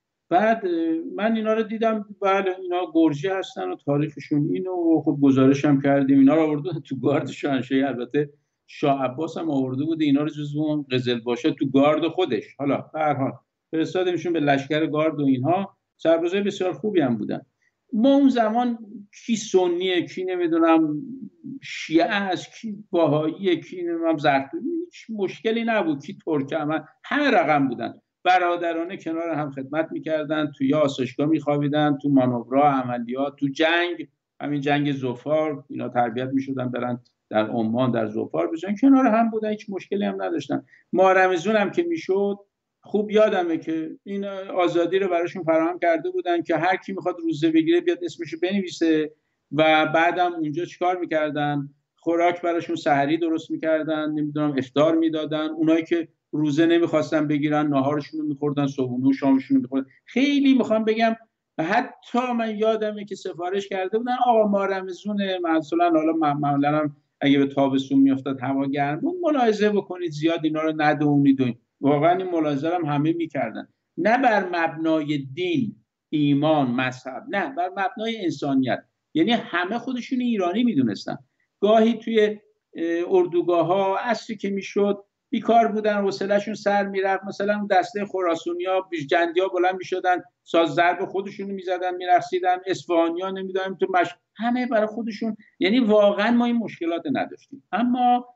بعد من اینا رو دیدم، بله اینا گرجی هستن و تاریخشون اینو خب گزارش هم کردیم. اینا رو آوردن تو گارد شاهنشاهی، البته شاه عباس هم آورده بود اینا رو جزو اون قزلباشه تو گارد خودش. حالا به هر حال فرستادیمشون به لشکر گارد و اینها. سربازای بسیار خوبی هم بودن. ما اون زمان کی سنیه، کی نمیدونم شیعه است، کی باهاییه، کی نمیدونم زرتشتی، هیچ مشکلی نبود، کی ترکمن، همه رقم بودن. برادرانه کنار هم خدمت میکردن، تو یا آسایشگاه میخوابیدن، تو مانورها، عملیات، تو جنگ، همین جنگ ذوفار اینا تربیت میشدن برن در عمان در ذوفار بشن، کنار هم بودن، هیچ مشکلی هم نداشتن. ما رمضان هم که میشد خوب یادمه که این آزادی رو براشون فراهم کرده بودن که هر کی میخواد روزه بگیره بیاد اسمشو بنویسه و بعدم اونجا چیکار میکردن؟ خوراک براشون سحری درست میکردن، نمیدونم افطار میدادن. اونایی که روزه نمیخواستن بگیرن ناهارشون رو میخوردن، صبحونه و شامشون رو میخوردن. خیلی میخوام بگم حتی من یادمه که سفارش کرده بودن آقا ما رمضونه مثلا، حالا معمولا اگه به تابستون میافتاد هوا گرم بود ملاحظه بکنید زیاد اینا رو ندونید. واقعا این ملاحظه هم همه میکردن، نه بر مبنای دین، ایمان، مذهب، نه بر مبنای انسانیت. یعنی همه خودشون ایرانی میدونستن. گاهی توی اردوگاه ها عصری که میشد بیکار بودن، حوصله‌شون سر میرفت، مثلا دسته خراسانی‌ها بیژندی‌ها بلند میشدن ساز ضرب خودشون میزدن میرقصیدن، اصفهانی‌ها نمیدونم تو مش، همه برای خودشون. یعنی واقعا ما این مشکلات نداشتیم. اما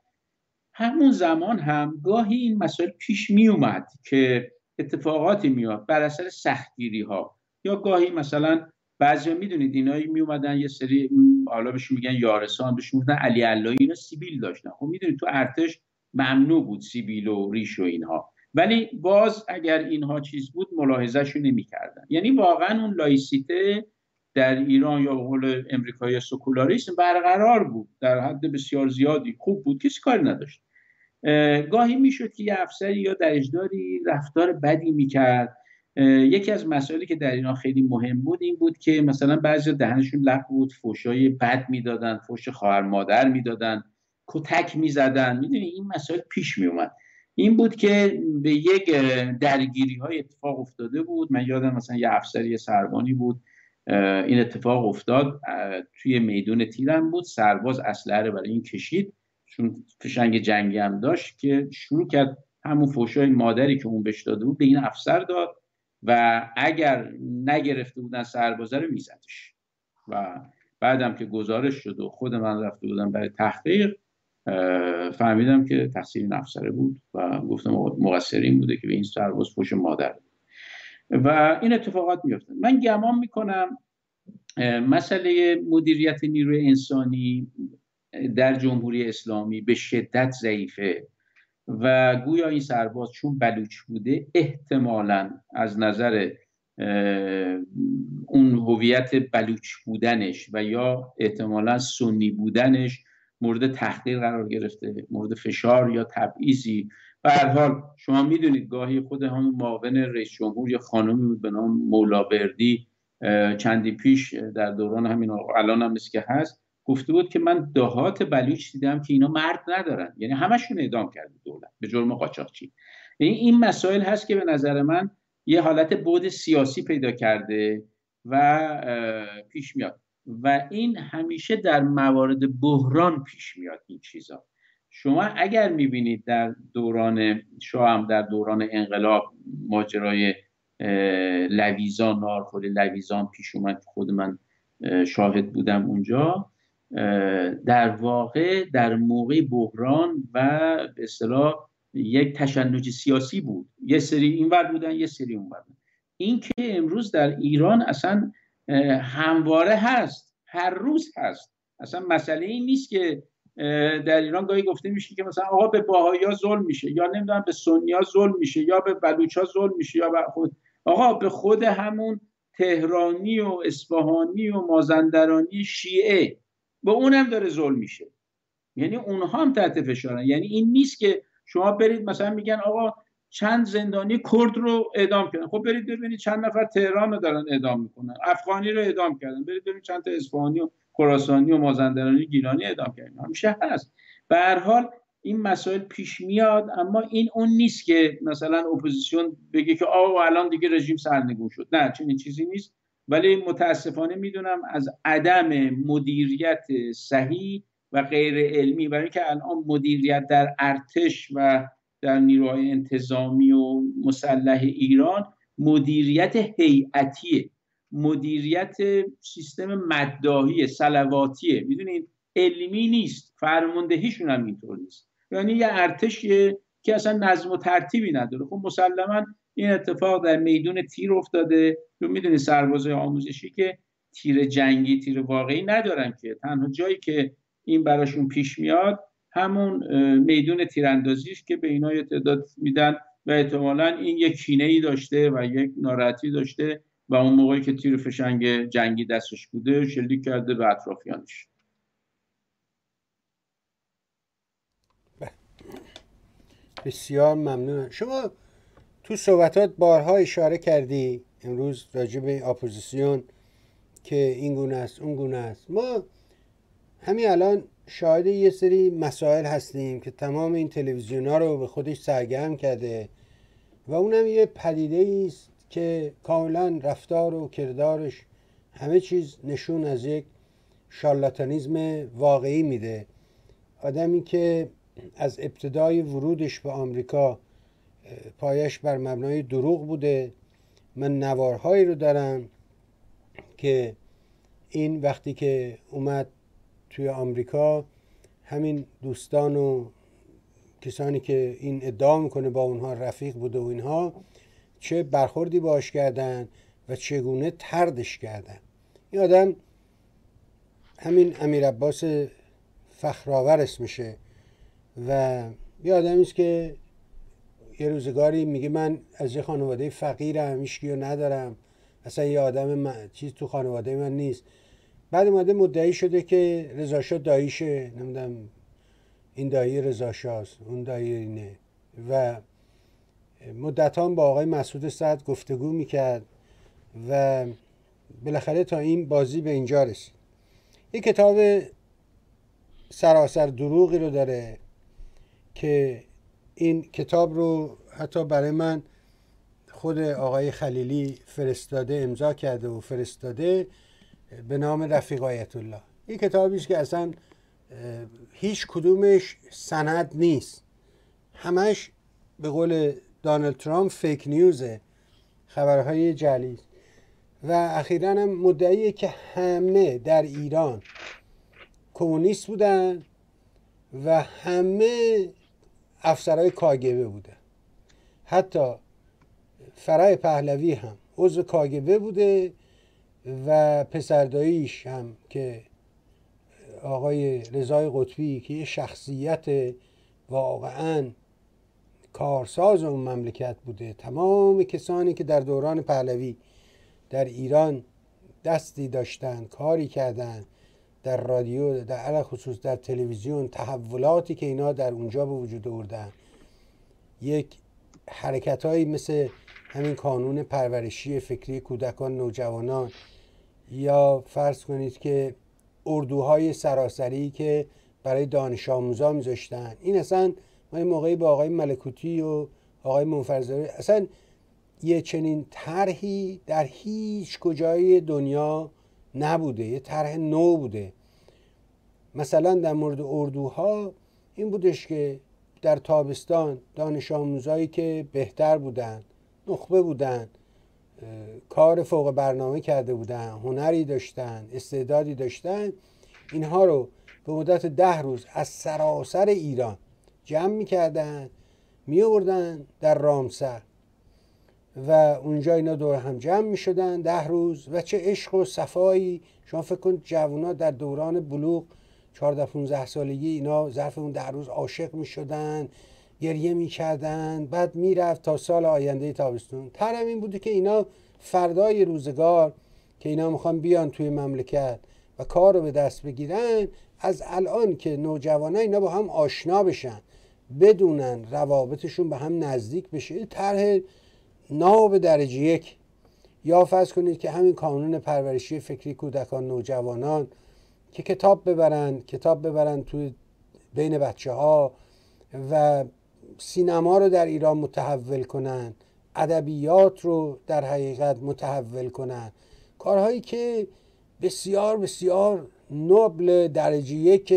همون زمان هم گاهی این مسائل پیش می اومد که اتفاقاتی میاد بر اثر سختگیری ها، یا گاهی مثلا بعضیا میدونید اینایی می اومدن یه سری حالا بهشون میگن یارسان، بهشون میگن علی علایی، اینا سیبیل داشتن. خب میدونید تو ارتش ممنوع بود سیبیل و ریش و اینها، ولی باز اگر اینها چیز بود ملاحظه‌شو نمی‌کردن. یعنی واقعا اون لایسیته در ایران یا قول امریکایی سکولاریسم برقرار بود در حد بسیار زیادی، خوب بود، کسی کاری نداشت. گاهی میشد که یه افسری یا درجداری رفتار بدی میکرد. یکی از مسائلی که در ایران خیلی مهم بود این بود که مثلا بعضی دهنشون لق بود، فحشای بد میدادن، فحش خواهر مادر میدادن، کتک میزدن. میدونی این مسائل پیش میومد. این بود که به یک درگیری های اتفاق افتاده بود. من یادم مثلا یه افسری سربانی بود، این اتفاق افتاد توی میدون تیرم بود، سرباز اسلحه رو برای این کشید چون فشنگ جنگی هم داشت که شروع کرد همون فحشای مادری که اون بهش داده بود به این افسر داد و اگر نگرفته بودن سربازه رو میزدش. و بعدم که گزارش شد و خود من رفته بودم برای تحقیق فهمیدم که تقصیر این افسره بود و گفتم مقصر این بوده که به این سرباز فحش مادر و این اتفاقات میفته. من گمان میکنم مسئله مدیریت نیروی انسانی در جمهوری اسلامی به شدت ضعیفه و گویا این سرباز چون بلوچ بوده احتمالاً از نظر اون هویت بلوچ بودنش و یا احتمالاً سنی بودنش مورد تحقیر قرار گرفته، مورد فشار یا تبعیضی. به هر حال شما میدونید گاهی خود همون معاون رئیس جمهور یا خانمی بود به نام مولاوردی چندی پیش در دوران همین الان هم که هست گفته بود که من دهات بلوچ دیدم که اینا مرد ندارن، یعنی همشون اعدام کرده دولت به جرم قاچاقچی. یعنی این مسائل هست که به نظر من یه حالت بعد سیاسی پیدا کرده و پیش میاد و این همیشه در موارد بحران پیش میاد این چیزا. شما اگر میبینید در دوران شاه هم در دوران انقلاب ماجرای لویزان، نارخوری لویزان پیش اومد، خود من شاهد بودم اونجا، در واقع در موقع بحران و به اصطلاح یک تشنج سیاسی بود، یه سری اینور بودن یه سری اونور بودن. این که امروز در ایران اصلا همواره هست، هر روز هست، اصلا مسئله این نیست که در ایران گاهی گفته میشه که مثلا آقا به باهائی‌ها ظلم میشه یا نمیدونم به سنی‌ها ظلم میشه یا به بلوچ‌ها ظلم میشه یا به خود آقا به خود همون تهرانی و اصفهانی و مازندرانی شیعه به اونم داره ظلم میشه، یعنی اونها هم تحت فشارن. یعنی این نیست که شما برید مثلا میگن آقا چند زندانی کرد رو اعدام کردن، خب برید ببینید چند نفر تهران رو دارن اعدام میکنن، افغانی رو اعدام کردن، برید ببینید چند تا اصفهانی و خراسانی و مازندرانی گیلانی اعدام کردن، همیشه هست. به هر حال این مسائل پیش میاد، اما این اون نیست که مثلا اپوزیسیون بگه که آقا الان دیگه رژیم سرنگون شد، نه چنین چیزی نیست. ولی متاسفانه میدونم از عدم مدیریت صحیح و غیر علمی، برای اینکه الان مدیریت در ارتش و در نیروهای انتظامی و مسلح ایران مدیریت هیئتیه، مدیریت سیستم مداحی صلواتیه، میدونید علمی نیست، فرماندهیشون هم اینطور نیست. یعنی یه ارتشیه که اصلا نظم و ترتیبی نداره. خب مسلما این اتفاق در میدون تیر افتاده. تو میدونید سربازای آموزشی که تیر جنگی، تیر واقعی ندارن که، تنها جایی که این براشون پیش میاد همون میدون تیراندازی است که به اینا یه تعداد میدن و احتمالاً این یک کینه‌ای داشته و یک ناراحتی داشته و اون موقعی که تیر فشنگ جنگی دستش بوده شلیک کرده به اطرافیانش. بسیار ممنونم. شما تو صحبتات بارها اشاره کردی امروز راجع به اپوزیسیون که این گونه است اون گونه است. ما همین الان شاهد یه سری مسائل هستیم که تمام این تلویزیون‌ها رو به خودش سرگرم کرده و اونم یه پدیده است که کاملا رفتار و کردارش همه چیز نشون از یک شارلاتانیزم واقعی میده. آدمی که از ابتدای ورودش به آمریکا پایش بر مبنای دروغ بوده. من نوارهایی رو دارم که این وقتی که اومد توی آمریکا همین دوستان و کسانی که این ادعا میکنه با اونها رفیق بوده و اینها چه برخوردی باش کردن و چگونه طردش کردن. این آدم همین امیر عباس فخرآور اسمشه و یه آدمی است که یه روزگاری میگه من از یه خانواده فقیرم، هیچکیو ندارم، اصلا یه آدم من... چیز تو خانواده من نیست. بعد اومده مدعی شده که رضا شاه داییشه، نمیدونم این دایی رضا شاهست، اون دایی اینه و مدتاً با آقای مسعود سعد گفتگو میکرد و بالاخره تا این بازی به اینجا رسید. یک کتاب سراسر دروغی رو داره که این کتاب رو حتی برای من خود آقای خلیلی فرستاده، امضا کرده و فرستاده، به نام رفیق آیت الله. این کتابی است که اصلا هیچ کدومش سند نیست، همش به قول دانالد ترامپ فیک نیوزه، خبرهای جعلی است. و اخیراً هم مدعیه که همه در ایران کمونیست بودن و همه افسرهای کاگبه بودن. حتی فرای پهلوی هم عضو کاگبه بوده و پسرداییش هم که آقای رضای قطبی که یه شخصیت واقعاً کارساز اون مملکت بوده. تمام کسانی که در دوران پهلوی در ایران دستی داشتن، کاری کردن در رادیو، در علاوه خصوص در تلویزیون، تحولاتی که اینا در اونجا به وجود آوردن، یک حرکت‌هایی مثل همین کانون پرورشی فکری کودکان نوجوانان، یا فرض کنید که اردوهای سراسری که برای دانش آموزا میذاشتن، این اصلا ما این موقعی با آقای ملکوتی و آقای منفردزاده اصلا یه چنین طرحی در هیچ کجای دنیا نبوده، یه طرح نو بوده. مثلا در مورد اردوها این بودش که در تابستان دانش آموزایی که بهتر بودن، نخبه بودن، کار فوق برنامه کرده بودن، هنری داشتن، استعدادی داشتن، اینها رو به مدت ده روز از سراسر ایران جمع میکردن، میوردن در رامسر و اونجا اینا دور هم جمع میشدن ده روز و چه عشق و صفایی. شما فکر کن جوونا در دوران بلوغ چهارده پانزده سالگی اینا ظرف اون ده روز عاشق میشدن، گریه میکردن، بعد میرفت تا سال آینده تابستون. طرح این بوده که اینا فردای روزگار که اینا میخوان بیان توی مملکت و کار رو به دست بگیرن، از الان که نوجوانا اینا با هم آشنا بشن، بدونن روابطشون به هم نزدیک بشه. طرح ناب درجه یک. یا فرض کنید که همین کانون پرورشی فکری کودکان نوجوانان که کتاب ببرن کتاب ببرن توی بین بچه ها و سینما رو در ایران متحول کنن، ادبیات رو در حقیقت متحول کنن، کارهایی که بسیار بسیار نوبل درجه یک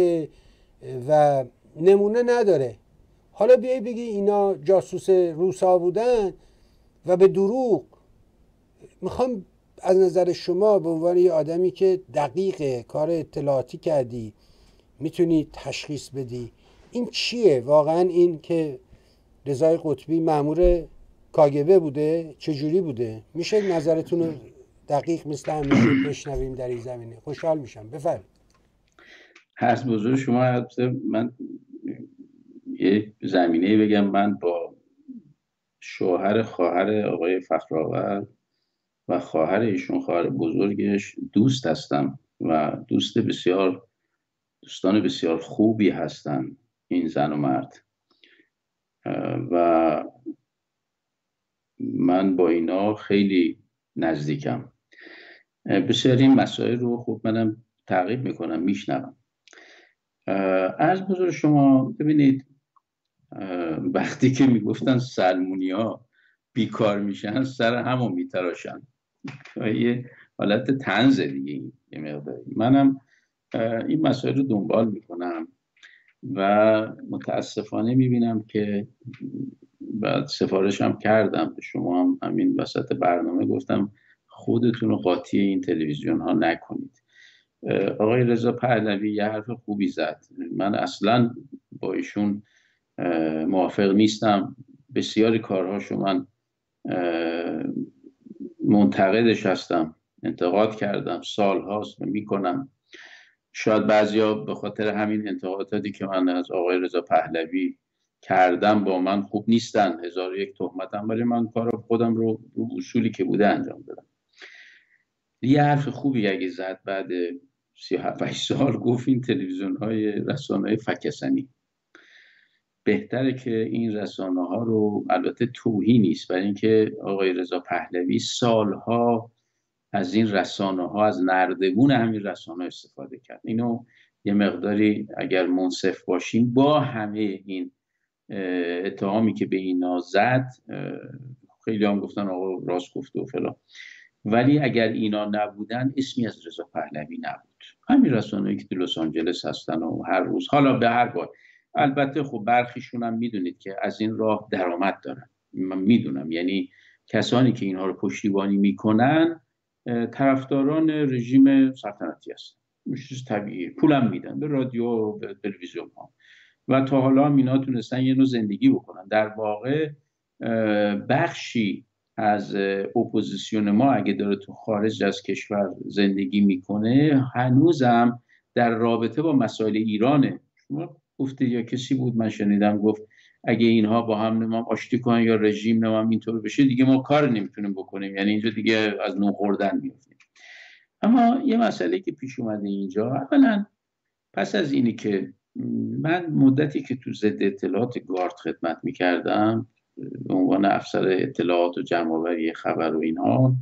و نمونه نداره. حالا بیایی بگی اینا جاسوس روسا بودن و به دروغ. میخوام از نظر شما به عنوان یه آدمی که دقیق کار اطلاعاتی کردی میتونی تشخیص بدی این چیه واقعا؟ این که رضای قطبی مأمور کاگبه بوده چجوری بوده؟ میشه نظرتون رو دقیق مثل همیشه بشنویم در این زمینه؟ خوشحال میشم. بفرمایید. هست بزرگ شما. من یه زمینه بگم، من با شوهر خواهر آقای فخرآورد و خواهر ایشون خواهر بزرگش دوست هستم و دوست بسیار دوستان بسیار خوبی هستن این زن و مرد و من با اینا خیلی نزدیکم. بسیار این مسائل رو خوب منم تعقیب میکنم، میشنوم. عرض بزرگ شما ببینید، وقتی که میگفتن سلمونی ها بیکار میشن سر همو میتراشن، یه حالت طنز دیگه یه مقداری. منم این مسائل رو دنبال میکنم و متاسفانه میبینم که بعد سفارشم کردم به شما هم همین وسط برنامه، گفتم خودتون رو قاطی این تلویزیون ها نکنید. آقای رضا پهلوی یه حرف خوبی زد، من اصلا با ایشون موافق نیستم. بسیاری کارهاشو من منتقدش هستم، انتقاد کردم، سال هاست میکنم. شاید بعضیا به خاطر همین انتقاداتی که من از آقای رضا پهلوی کردم با من خوب نیستن، هزار و یک تهمتم، ولی من کار خودم رو رو اصولی که بوده انجام دادم. یه حرف خوبی اگه زد بعد سی و هفت سال، گفت این تلویزیون های رسانه های فکسنی بهتره که این رسانه ها رو، البته توهین نیست، برای اینکه آقای رضا پهلوی سالها از این رسانه ها، از نردبون همین رسانه ها استفاده کرد. اینو یه مقداری اگر منصف باشیم، با همه این اتهامی که به اینا زد، خیلی هم گفتن آقا راست گفته و فلان، ولی اگر اینا نبودن اسمی از رضا پهلوی نبود. همین رسانه‌ای که تو لس آنجلس هستن و هر روز، حالا به هر حال، البته خب برخیشون هم میدونید که از این راه درآمد دارن. من میدونم، یعنی کسانی که اینها رو پشتیبانی میکنن طرفداران رژیم سلطنتی هستن، چیز طبیعیه، پولم میدن به رادیو و به تلویزیون ها و تا حالا هم اینا تونستن یه نوع زندگی بکنن. در واقع بخشی از اپوزیسیون ما اگه داره تو خارج از کشور زندگی میکنه، هنوزم در رابطه با مسائل ایرانه. شما گفتید یا کسی بود من شنیدم گفت اگه اینها با هم نمام آشتی کنن یا رژیم نمام اینطور بشه دیگه ما کار نمیتونیم بکنیم، یعنی اینجا دیگه از نو خوردن میفتیم. اما یه مسئله که پیش اومده اینجا، اولا پس از اینی که من مدتی که تو ضد اطلاعات گارد خدمت میکردم به عنوان افسر اطلاعات و جمع‌آوری خبر و اینها،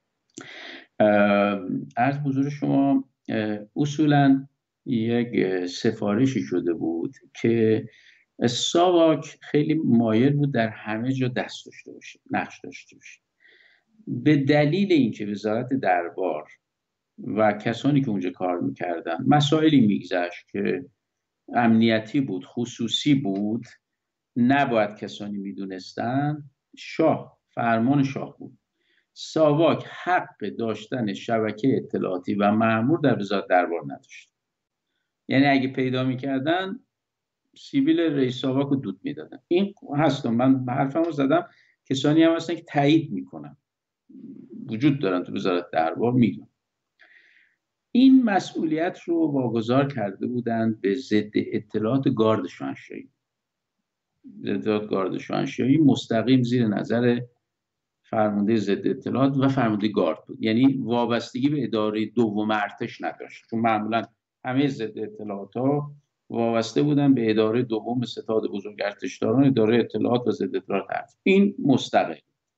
عرض حضور شما اصولا یک سفارشی شده بود که ساواک خیلی مایل بود در همه جا دست داشته باشه، نقش داشته باشه. به دلیل اینکه وزارت دربار و کسانی که اونجا کار میکردن مسائلی میگذشت که امنیتی بود، خصوصی بود، نباید کسانی میدونستن، شاه فرمان شاه بود ساواک حق داشتن شبکه اطلاعاتی و مأمور در وزارت دربار نداشت. یعنی اگه پیدا میکردن سیبیل رئیس ساواک رو دود میدادن. این هستم، من حرفم رو زدم، کسانی هم هستن که تایید میکنن، وجود دارن تو وزارت دربار، میدونن. این مسئولیت رو واگذار کرده بودند به ضد اطلاعات گارد شاهنشاهی. ضد اطلاعات گارد شاهنشاهی مستقیم زیر نظر فرمانده ضد اطلاعات و فرمانده گارد بود، یعنی وابستگی به اداره دوم ارتش نداشت، چون معمولا همه ضد اطلاعات ها وابسته بودن به اداره دوم ستاد بزرگ ارتشداران، اداره اطلاعات و ضد اطلاعات ارتش. این مستقل،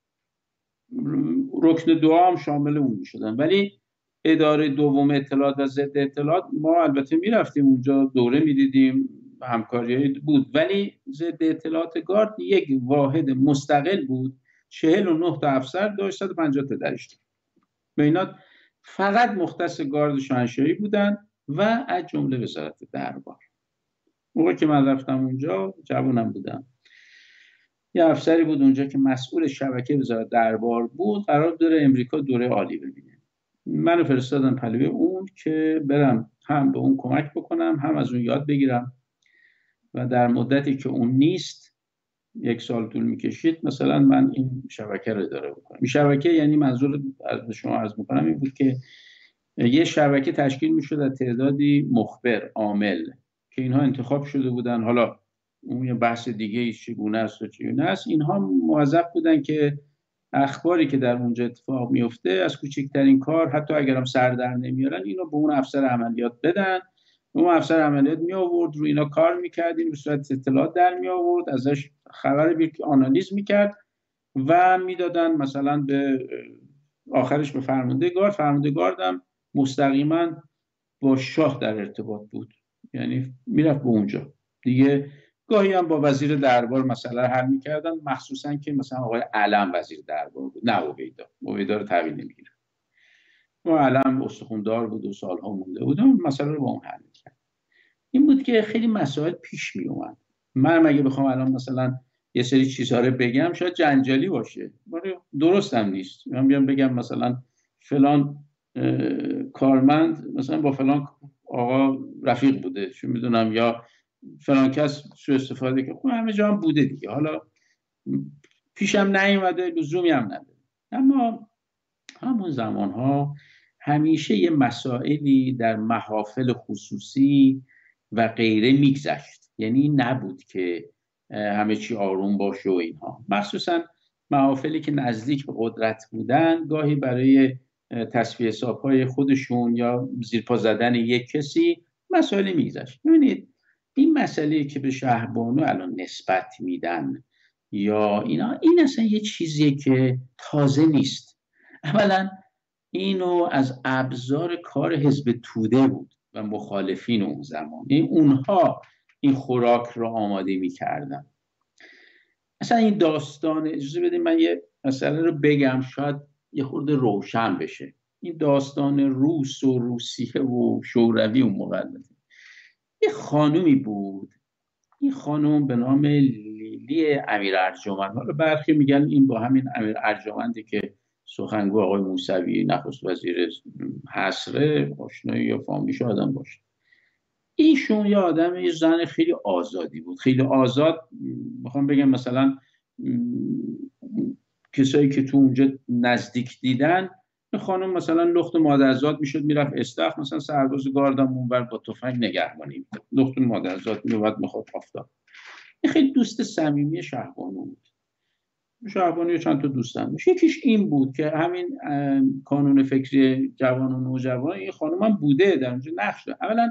رکن دو هم شامل اون میشدن. ولی اداره دوم اطلاعات و ضد اطلاعات ما البته میرفتیم اونجا، دوره میدیدیم، همکاری بود، ولی ضد اطلاعات گارد یک واحد مستقل بود، چهل و نه تا افسر داشت، صد و پنجاه تا درشتی. به اینا فقط مختص گارد شاهنشاهی بودن و از جمله وزارت دربار. موقعی که من رفتم اونجا جوانم بودم، یه افسری بود اونجا که مسئول شبکه وزارت دربار بود، قرار داره امریکا دوره عالی ببینه. منو فرستادن پلوی اون که برم هم به اون کمک بکنم، هم از اون یاد بگیرم. و در مدتی که اون نیست، یک سال طول میکشید، مثلا من این شبکه رو اداره بکنم. این شبکه یعنی منظور از شما عرض میکنم این بود که یه شبکه تشکیل میشد از تعدادی مخبر، عامل که اینها انتخاب شده بودن. حالا اون یه بحث دیگه ایش چگونه است و چگونه است. اینها موظف بودن که اخباری که در اونجا اتفاق میفته، از کوچکترین کار، حتی اگرم سر در نمیارن، اینو به اون افسر عملیات بدن. اون افسر عملیات می آورد، رو اینا کار میکرد، این به صورت اطلاعات در می آورد، ازش خبر بیر که آنالیز میکرد و میدادن مثلا به آخرش به فرمانده گارد. فرمانده گارد هم مستقیما با شاه در ارتباط بود، یعنی میرفت به اونجا دیگه. گاهی هم با وزیر دربار مسئله حل میکردن، مخصوصا که مثلا آقای علم وزیر دربار بود، نه عبیدا. عبیدا رو تحویل نمیگیره. و علم استخوندار بود و سالها مونده بود، مسئله رو با اون حل میکرد. این بود که خیلی مسائل پیش می اومد. من اگه بخوام الان مثلا یه سری چیزها رو بگم شاید جنجالی باشه، درست هم نیست. من بیام بگم مثلا فلان کارمند مثلا با فلان آقا رفیق بوده، چون میدونم، یا فلان کس سوء استفاده که خب همه جا هم بوده دیگه، حالا پیشم نیومده، لزومی هم نداره. اما همون زمانها همیشه یه مسائلی در محافل خصوصی و غیره میگذشت، یعنی نبود که همه چی آروم باشه و اینها. مخصوصا محافلی که نزدیک به قدرت بودن، گاهی برای تصفیه حساب‌های خودشون یا زیرپا زدن یک کسی مسائلی میگذشت. ببینید این مسئله که به شهربانو الان نسبت میدن یا اینا، این اصلا یه چیزیه که تازه نیست. اولا اینو از ابزار کار حزب توده بود و مخالفین اون زمان، این اونها این خوراک رو آماده می‌کردن. اصلا این داستان، اجازه بدید من یه مسئله رو بگم شاید یه خورده روشن بشه. این داستان روس و روسیه و شوروی اون موقع، یه خانومی بود، این خانم به نام لیلی امیر ارجمند. حالا برخی میگن این با همین امیر ارجمندی که سخنگو آقای موسوی نخست وزیر حصره آشنایی یا فامیش آدم باشه. ایشون یه آدم، یه زن خیلی آزادی بود، خیلی آزاد. میخوام بگم مثلا کسایی که تو اونجا نزدیک دیدن، خانم مثلا لخت مادرزاد میشد میرفت استخ، مثلا سرباز گاردم اونور با تفنگ نگهبانی میکرد، لخت مادرزاد میومد میخواد آفتاب. این خیلی دوست صمیمی شهربانو بود. شهبانی و چند تا دوستم داشت. یکیش این بود که همین کانون فکری جوان و نوجوان، این خانم هم بوده در اونجا نقش داشت. اولا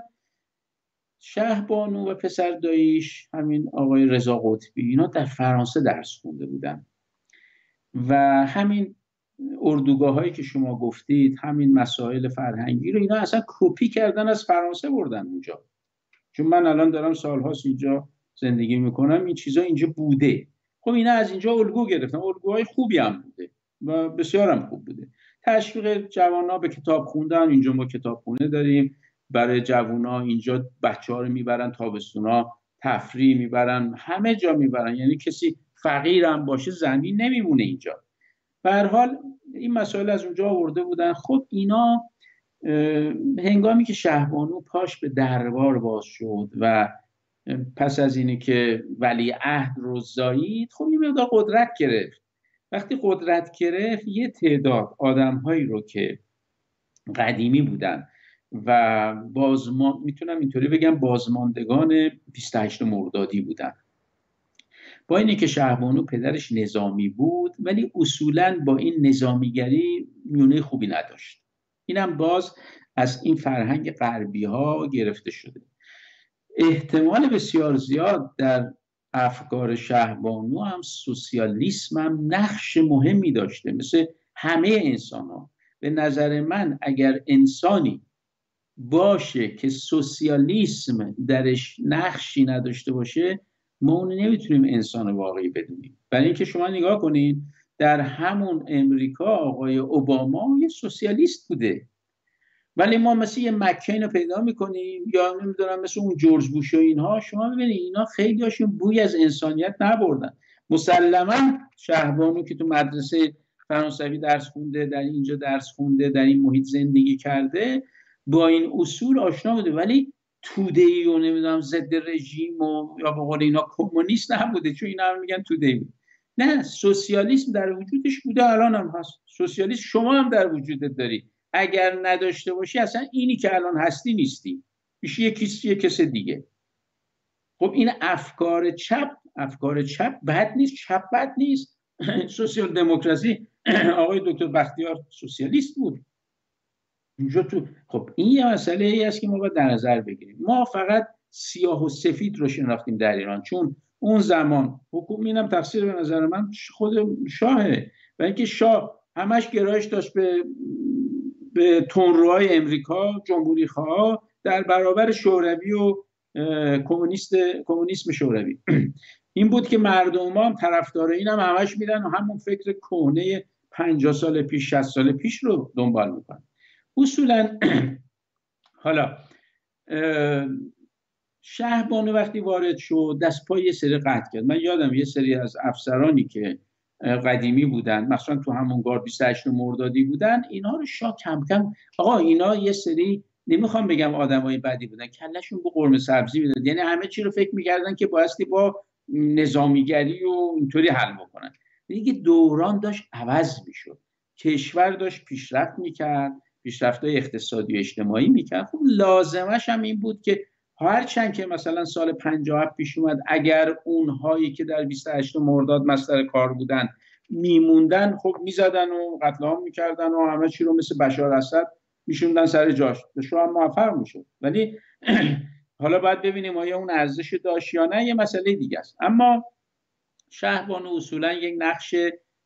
شهبانو و پسر داییش همین آقای رضا قطبی اینا در فرانسه درس خونده بودن و همین اردوگاه هایی که شما گفتید، همین مسائل فرهنگی رو اینا اصلا کپی کردن از فرانسه بردن اونجا. چون من الان دارم سالهاست اینجا زندگی میکنم، این چیزا اینجا بوده. خب اینا از اینجا الگو گرفتن، الگوهای خوبی هم بوده و بسیار هم خوب بوده. تشویق جوانا به کتاب خوندن، اینجا ما کتابخونه داریم برای جوانا، اینجا بچه‌ها رو میبرن تابستونا تفریح میبرن، همه جا میبرن، یعنی کسی فقیر هم باشه زمین نمیمونه اینجا. به هر حال این مسائل از اونجا آورده بودن. خب اینا هنگامی که شهبانو پاش به دربار باز شد و پس از اینی که ولیعهد رو زایید، خب یه مقدار قدرت گرفت. وقتی قدرت گرفت یه تعداد آدم‌هایی رو که قدیمی بودن و بازمان میتونم اینطوری بگم بازماندگان بیست و هشتم مردادی بودن، با اینه که شهبانو پدرش نظامی بود ولی اصولاً با این نظامیگری میونه خوبی نداشت. اینم باز از این فرهنگ غربی ها گرفته شده. احتمال بسیار زیاد در افکار شهبانو هم سوسیالیسم هم نقش مهمی داشته، مثل همه انسان ها. به نظر من اگر انسانی باشه که سوسیالیسم درش نقشی نداشته باشه، ما اونو نمیتونیم انسان واقعی بدونیم. برای اینکه شما نگاه کنین در همون امریکا آقای اوباما یه سوسیالیست بوده، ولی ما مثل یه مکین رو پیدا میکنیم یا نمیدونم مثل اون جورج بوش و اینها، شما ببینید اینا خیلی هاشون بوی از انسانیت نبردن. مسلما شهبانو که تو مدرسه فرانسوی درس خونده، در اینجا درس خونده، در این محیط زندگی کرده، با این اصول آشنا بوده، ولی توده‌ای و نمیدونم ضد رژیم و یا به قول اینا کمونیست نبوده، چون اینا هم میگن توده‌ای. نه، سوسیالیسم در وجودش بوده، الان هم هست. سوسیالیسم شما هم در وجودت داری. اگر نداشته باشی اصلا اینی که الان هستی نیستی، میشه یکی یک کس دیگه. خب این افکار چپ، افکار چپ بد نیست، چپ بد نیست. سوسیال دموکراسی آقای دکتر بختیار سوسیالیست بود اینجا تو. خب این یه مسئله ای است که ما باید در نظر بگیریم. ما فقط سیاه و سفید رو شناختیم در ایران، چون اون زمان حکومت، اینم تقصیر به نظر من خود شاهه، و اینکه شاه همش گرایش داشت به به تندروهای امریکا، جمهوری خواه در برابر شوروی و کمونیست کمونیسم شوروی. این بود که مردم هم طرفدار این هم همش میرن و همون فکر کهنه پنجاه سال پیش شصت سال پیش رو دنبال میکنن. اصولا حالا شهبانو وقتی وارد شد دست پای یه سری قطع کرد. من یادم یه سری از افسرانی که قدیمی بودن، مثلا تو همون گار بیست و هشتم مردادی بودن، اینا رو شاه کم کم، آقا اینا یه سری، نمیخوام بگم آدمای بدی بودن، کلشون به قرمه سبزی میداد، یعنی همه چی رو فکر میکردن که بایستی با نظامیگری و اینطوری حل بکنن. دیگه دوران داشت عوض میشد، کشور داشت پیشرفت میکرد، پیشرفت‌های اقتصادی و اجتماعی میکرد. خب لازمش هم این بود که هرچند که مثلا سال پنجاه و هفت پیش اومد، اگر اونهایی که در بیست و هشتم مرداد مصدر کار بودن میموندن، خب میزدن و قتل عام میکردن و همه چی رو مثل بشار اسد میشوندن سر جاش، شاه هم موفق میشد. ولی حالا باید ببینیم آیا اون ارزش داشت یا نه، یه مسئله دیگه است. اما شهبانو اصولا یک نقش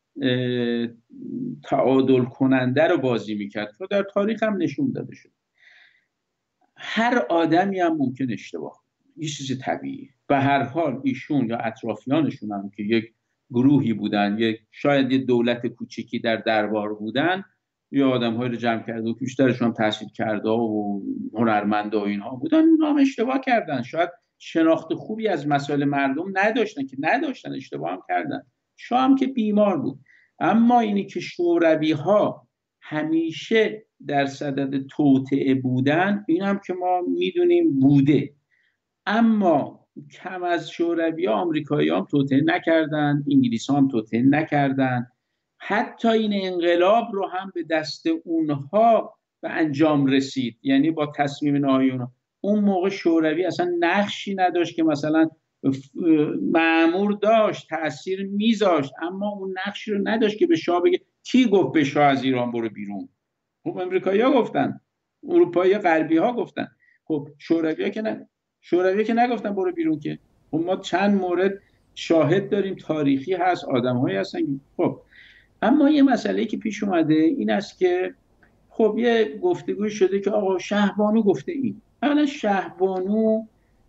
تعادل کننده رو بازی میکرد و در تاریخ هم نشون داده شد. هر آدمی هم ممکن اشتباه کنه، یه چیز طبیعی. به هر حال ایشون یا اطرافیانشون هم که یک گروهی بودن، یک شاید یه دولت کوچکی در دربار بودن، یا آدم‌هایی رو جمع کرده و بیشترشون هم تحصیل کرده و هنرمنده و اینها بودن، اونها هم اشتباه کردن، شاید شناخت خوبی از مسائل مردم نداشتن، که نداشتن اشتباه هم کردن. شاه هم که بیمار بود. اما اینی که شوروی‌ها همیشه در صدد توطئه بودن، این هم که ما میدونیم بوده، اما کم از شوروی‌ها آمریکایی‌ها هم توطئه نکردن، انگلیس‌ها هم توطئه نکردن. حتی این انقلاب رو هم به دست اونها به انجام رسید، یعنی با تصمیم نهایی اونها. اون موقع شوروی اصلا نقشی نداشت که مثلا مأمور داشت، تأثیر میذاشت، اما اون نقش رو نداشت که به شاه بگه. کی گفت به شاه از ایران برو بیرون؟ خب امریکایی‌ها گفتن، اروپایی غربی ها گفتن. خب شوروی‌ها که نه، شوروی‌ها که نگفتن برو بیرون که. خب ما چند مورد شاهد داریم، تاریخی هست، آدم‌هایی هستن. خب اما یه مسئله که پیش اومده این است که خب یه گفتگوی شده که آقا شهبانو گفته این. اولا شهبانو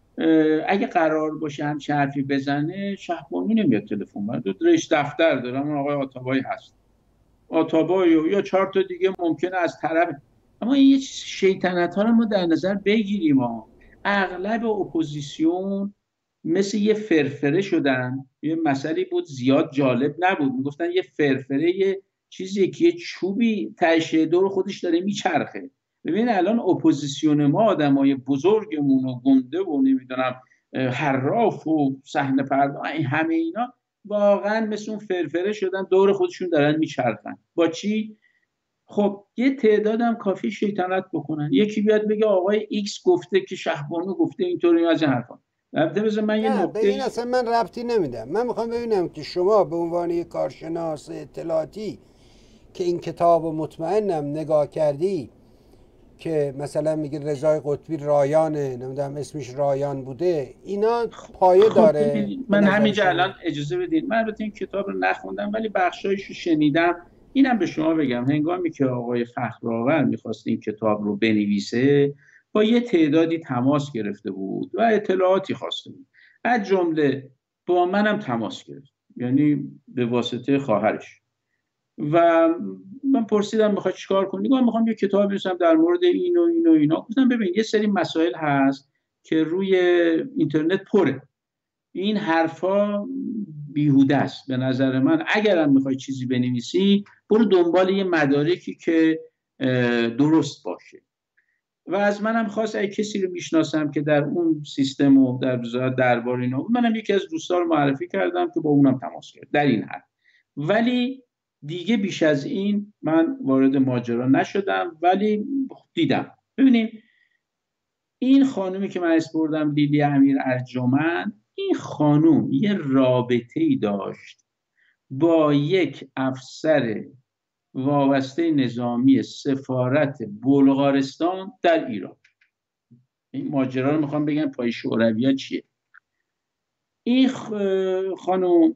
اگه قرار باشه هم حرفی بزنه، شهبانو نمیاد تلفن بزنه، دو رئیس دفتر دارم، اون آقای آتابایی هست، آتابایی یا چهار تا دیگه ممکنه از طرف. اما این یه شیطنت ها رو ما در نظر بگیریم. ها اغلب اپوزیسیون مثل یه فرفره شدن. یه مسئله بود زیاد جالب نبود، میگفتن یه فرفره یه چیزی که یه چوبی تشه دور خودش داره میچرخه. ببین الان اپوزیسیون ما آدمای بزرگمون و گنده و نمیدونم حراف و صحنه پرداز، همه اینا واقعا مثل اون فرفره شدن دور خودشون دارن میچرخن. با چی؟ خب یه تعداد هم کافی شیطنت بکنن، یکی بیاد بگه آقای ایکس گفته که شهبانو گفته اینطوری از این حرفا. البته بذار من یه نه نکته، به این اصلا من ربطی نمیدم. من میخوام ببینم که شما به عنوان یک کارشناس اطلاعاتی که این کتاب رو مطمئنم نگاه کردی، که مثلا میگه رضای قطبی رایانه، نمیدونم اسمش رایان بوده، اینا پایه خب داره؟ من همینجا الان اجازه بدین، من البته این کتاب رو نخوندم ولی بخشایش رو شنیدم. اینم به شما بگم، هنگامی که آقای فخرآور میخواست این کتاب رو بنویسه با یه تعدادی تماس گرفته بود و اطلاعاتی خواسته بود، از جمله با منم تماس گرفت، یعنی به واسطه خواهرش. و من پرسیدم میخوای چیکار کنی؟ گفتم میخوام یه کتاب بنویسم در مورد این و این و اینا. گفتم ببین یه سری مسائل هست که روی اینترنت پره، این حرفا بیهوده است به نظر من. اگرم میخوای چیزی بنویسی برو دنبال یه مدارکی که درست باشه. و از منم خواست اگه کسی رو میشناسم که در اون سیستم و در دربار اینا، منم یکی از دوستا رو معرفی کردم که با اونم تماس کرد در این حد. ولی دیگه بیش از این من وارد ماجرا نشدم. ولی دیدم، ببینیم این خانومی که من اسم بردم لیلی امیر ارجمند، این خانوم یه رابطه‌ای داشت با یک افسر وابسته نظامی سفارت بلغارستان در ایران. این ماجرا رو میخوام بگم پای شوروی‌ها چیه. این خانوم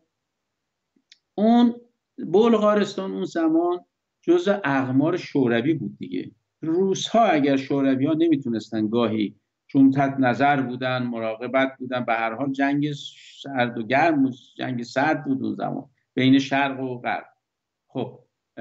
اون بلغارستان اون زمان جزء اقمار شوروی بود دیگه. روس‌ها اگر شوروی‌ها نمیتونستن گاهی چون تحت نظر بودن، مراقبت بودن، به هر حال جنگ سرد و گرم، جنگ سرد بود اون زمان بین شرق و غرب. خب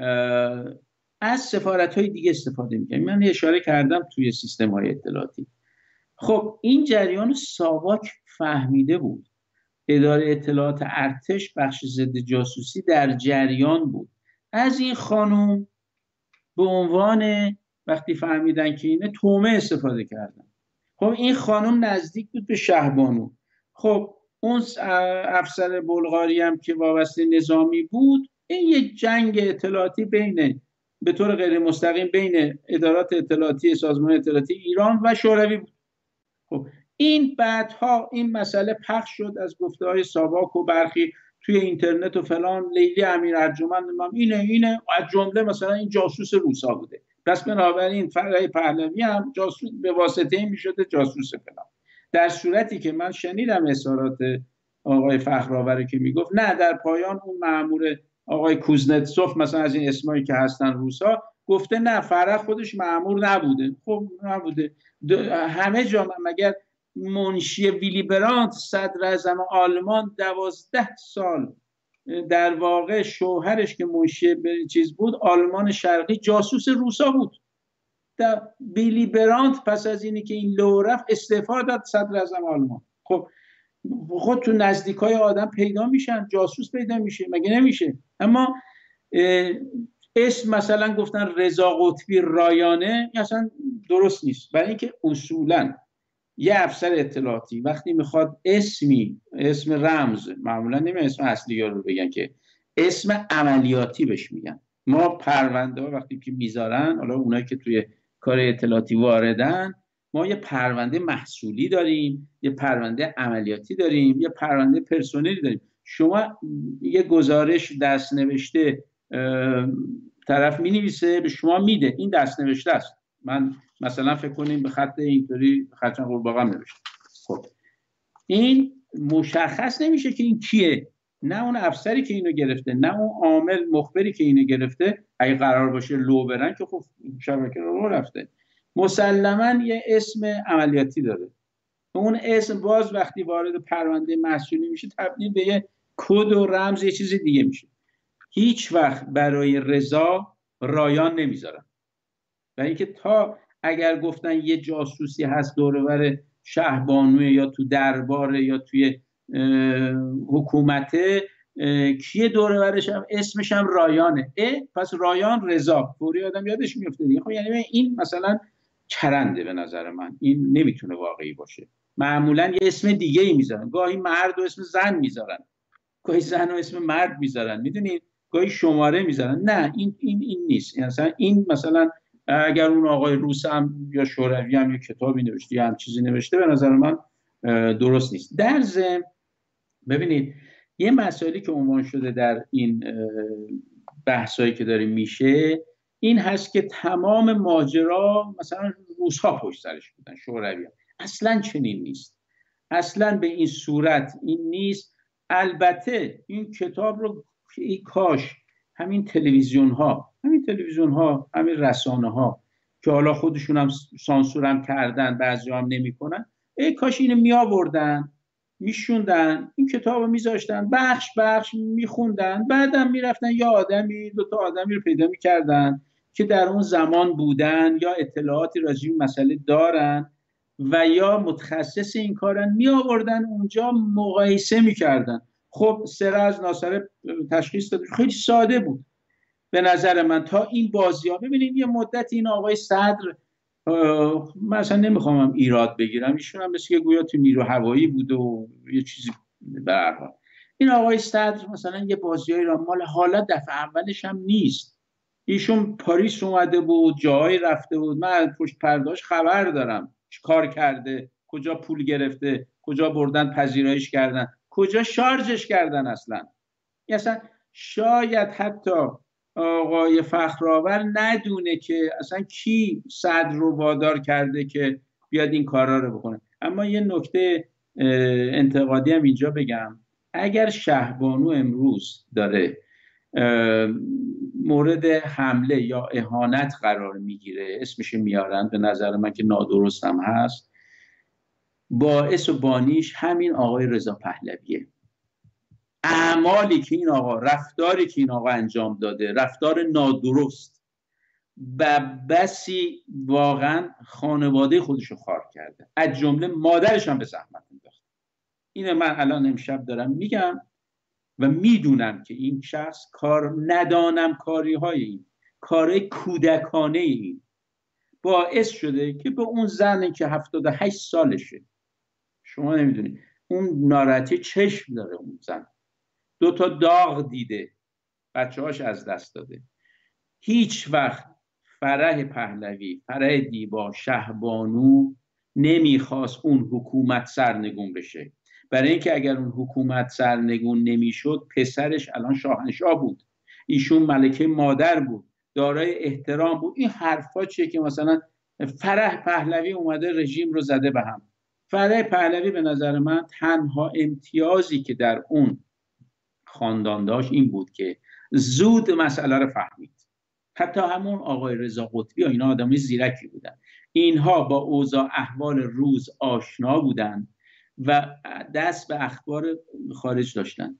از سفارت‌های دیگه استفاده می‌کردن. من اشاره کردم توی سیستم‌های اطلاعاتی. خب این جریان ساواک فهمیده بود، اداره اطلاعات ارتش بخش ضد جاسوسی در جریان بود. از این خانوم به عنوان وقتی فهمیدن که اینه تومه استفاده کردن. خب این خانوم نزدیک بود به شهبانو. خب اون افسر بلغاری هم که وابسته نظامی بود، این یک جنگ اطلاعاتی بین به طور غیر مستقیم بین ادارات اطلاعاتی سازمان اطلاعاتی ایران و شوروی بود. خب این بعدها این مسئله پخش شد از گفته‌های ساواک و برخی توی اینترنت و فلان، لیلی امیر ارجمند اینه اینه از جمله مثلا این جاسوس روسا بوده، پس بنابراین فرای پهلوی هم جاسوس به واسطه این میشده جاسوس فلان. در صورتی که من شنیدم اظهارات آقای فخرآور که میگفت نه، در پایان اون مأمور آقای کوزنتسوف مثلا از این اسمایی که هستن روسا گفته نه فرح خودش مأمور نبوده. خب نبوده همه جا. مگر منشی ویلی برانت صدر اعظم آلمان دوازده سال در واقع شوهرش که منشی چیز بود آلمان شرقی جاسوس روسا بود. ویلی برانت پس از اینی که این لو رفت استعفا داد صدر اعظم آلمان. خب خود تو نزدیکای آدم پیدا میشن، جاسوس پیدا میشه، مگه نمیشه؟ اما اسم مثلا گفتن رضا قطبی رایانه اصلا درست نیست، برای اینکه اصولا یه افسر اطلاعاتی وقتی میخواد اسمی اسم رمز، معمولا نمیگن اسم اصلی رو بگن که اسم عملیاتی بهش میگن. ما پرونده ها وقتی که میذارن، حالا اونایی که توی کار اطلاعاتی واردن، ما یه پرونده محصولی داریم، یه پرونده عملیاتی داریم، یه پرونده پرسنلی داریم. شما یه گزارش دست نوشته طرف می نویسه به شما میده، این دست نوشته است. من مثلا فکر کنیم به خط اینطوری خط قورباغه نوشته، خب این مشخص نمیشه که این کیه، نه اون افسری که اینو گرفته، نه اون عامل مخبری که اینو گرفته. اگه قرار باشه لو برن که خب شبکه رو رفته. مسلما یه اسم عملیاتی داره، اون اسم باز وقتی وارد پرونده محصولی میشه تبدیل به یه کد و رمز یه چیز دیگه میشه. هیچ وقت برای رضا رایان نمیذارن، و اینکه تا اگر گفتن یه جاسوسی هست دور و بر شهبانوه یا تو درباره یا توی حکومته، کیه دور و برش هم اسمش هم رایانه، اه پس رایان رضا، فوری آدم یادش میفته دیگه. خب یعنی این مثلا چرنده، به نظر من این نمیتونه واقعی باشه. معمولا یه اسم دیگه ای میذارن، گاهی مرد و اسم زن میذارن، گاهی زن و اسم مرد میذارن، میدونید، گاهی شماره میذارن. نه این این این نیست. مثلا این مثلا اگر اون آقای روس هم یا شوروی هم یه کتابی نوشته یا هم چیزی نوشته، به نظر من درست نیست. در ضمن ببینید یه مسائلی که عنوان شده در این بحثایی که داره میشه این هست که تمام ماجرا مثلا روس‌ها پشت سرش بودن، شوروی. اصلا چنین نیست، اصلا به این صورت این نیست. البته این کتاب رو ای کاش همین تلویزیون ها همین تلویزیون ها همین رسانه ها که حالا خودشون هم سانسور هم کردن، بعضی هم نمی کنن، ای کاش اینو می آوردن میشوندن، این کتاب رو میذاشتن بخش بخش میخوندن، بعدم میرفتن یا آدمی دو تا آدمی رو پیدا میکردن که در اون زمان بودن یا اطلاعاتی راجع به مسئله دارن و یا متخصص این کارن، می آوردن اونجا مقایسه میکردن. خب سره از ناصره تشخیص داد، خیلی ساده بود به نظر من. تا این بازی ها ببینید یه مدت این آقای صدر، مثلا نمیخوام ایراد بگیرم، ایشون هم مثل که گویا تو نیرو هوایی بود و یه چیزی به هر حال. این آقای صدر مثلا یه بازیایی را مال حالا دفعه اولش هم نیست، ایشون پاریس اومده بود، جایی رفته بود، من پشت پرداش خبر دارم چی کار کرده، کجا پول گرفته، کجا بردن پذیرایش کردن، کجا شارژش کردن. اصلا اصلا شاید حتی آقای فخرآور ندونه که اصلا کی صدر رو وادار کرده که بیاد این کارا رو بکنه. اما یه نکته انتقادی هم اینجا بگم، اگر شهبانو امروز داره مورد حمله یا اهانت قرار میگیره، اسمش میارن، به نظر من که نادرست هم هست، باعث و بانیش همین آقای رضا پهلویه. اعمالی که این آقا، رفتاری که این آقا انجام داده، رفتار نادرست و بسی واقعا خانواده خودش رو خوار کرده، از جمله مادرش هم به زحمت انداخته. اینو من الان امشب دارم میگم و میدونم که این شخص کار ندانم کاری های این کارهای کودکانه این باعث شده که به اون زنی که هفتاد و هشت سالشه، شما نمیدونید اون ناراحتی چشم داره، اون زن دو تا داغ دیده، بچه هاش از دست داده. هیچ وقت فرح پهلوی، فرح دیبا، شهبانو نمیخواست اون حکومت سرنگون بشه، برای اینکه اگر اون حکومت سرنگون نمیشد پسرش الان شاهنشاه بود، ایشون ملکه مادر بود، دارای احترام بود. این حرفا چیه که مثلا فرح پهلوی اومده رژیم رو زده به هم؟ فرح پهلوی به نظر من تنها امتیازی که در اون خاندان داشت این بود که زود مسئله رو فهمید. حتی همون آقای رضا قطبی و اینا آدمای زیرکی بودن، اینها با اوضاع احوال روز آشنا بودن و دست به اخبار خارج داشتن.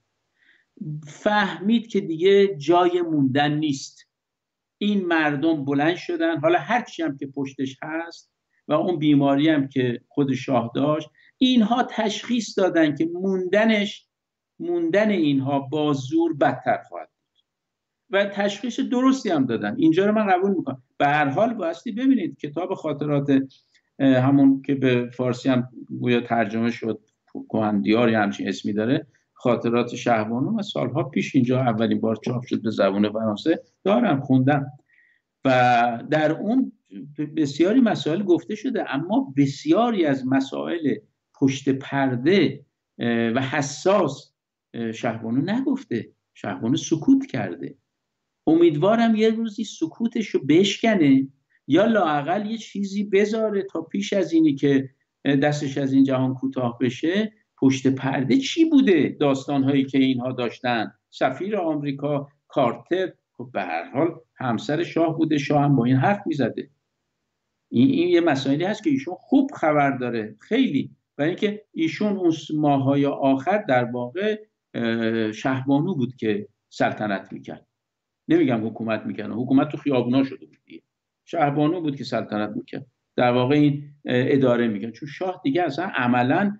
فهمید که دیگه جای موندن نیست، این مردم بلند شدن، حالا هرچی هم که پشتش هست و اون بیماری هم که خود شاه داشت، اینها تشخیص دادن که موندنش موندن اینها با زور بدتر خواهد بود و تشخیص درستی هم دادن. اینجا رو من قبول میکنم. به هر حال بایستی ببینید کتاب خاطرات همون که به فارسی هم گویا ترجمه شد، کهندیار یا همچین اسمی داره، خاطرات شهبانو، و سالها پیش اینجا اولین بار چاپ شد به زبان فرانسه، دارم خوندم و در اون بسیاری مسائل گفته شده، اما بسیاری از مسائل پشت پرده و حساس شهبانو نگفته، شهبانو سکوت کرده. امیدوارم یه روزی سکوتشو بشکنه یا لااقل یه چیزی بذاره تا پیش از اینی که دستش از این جهان کوتاه بشه پشت پرده چی بوده، داستانهایی که اینها داشتن. سفیر آمریکا کارتر خب به هر حال همسر شاه بوده، شاه هم با این حرف میزده. این, این یه مسائلی هست که ایشون خوب خبر داره خیلی، برای اینکه ایشون اون ماهای آخر در واقع شهبانو بود که سلطنت میکرد، نمیگم حکومت میکرد، حکومت تو خیابونا شده بود دیگه، شهبانو بود که سلطنت میکرد، در واقع این اداره میکرد، چون شاه دیگه اصلا عملا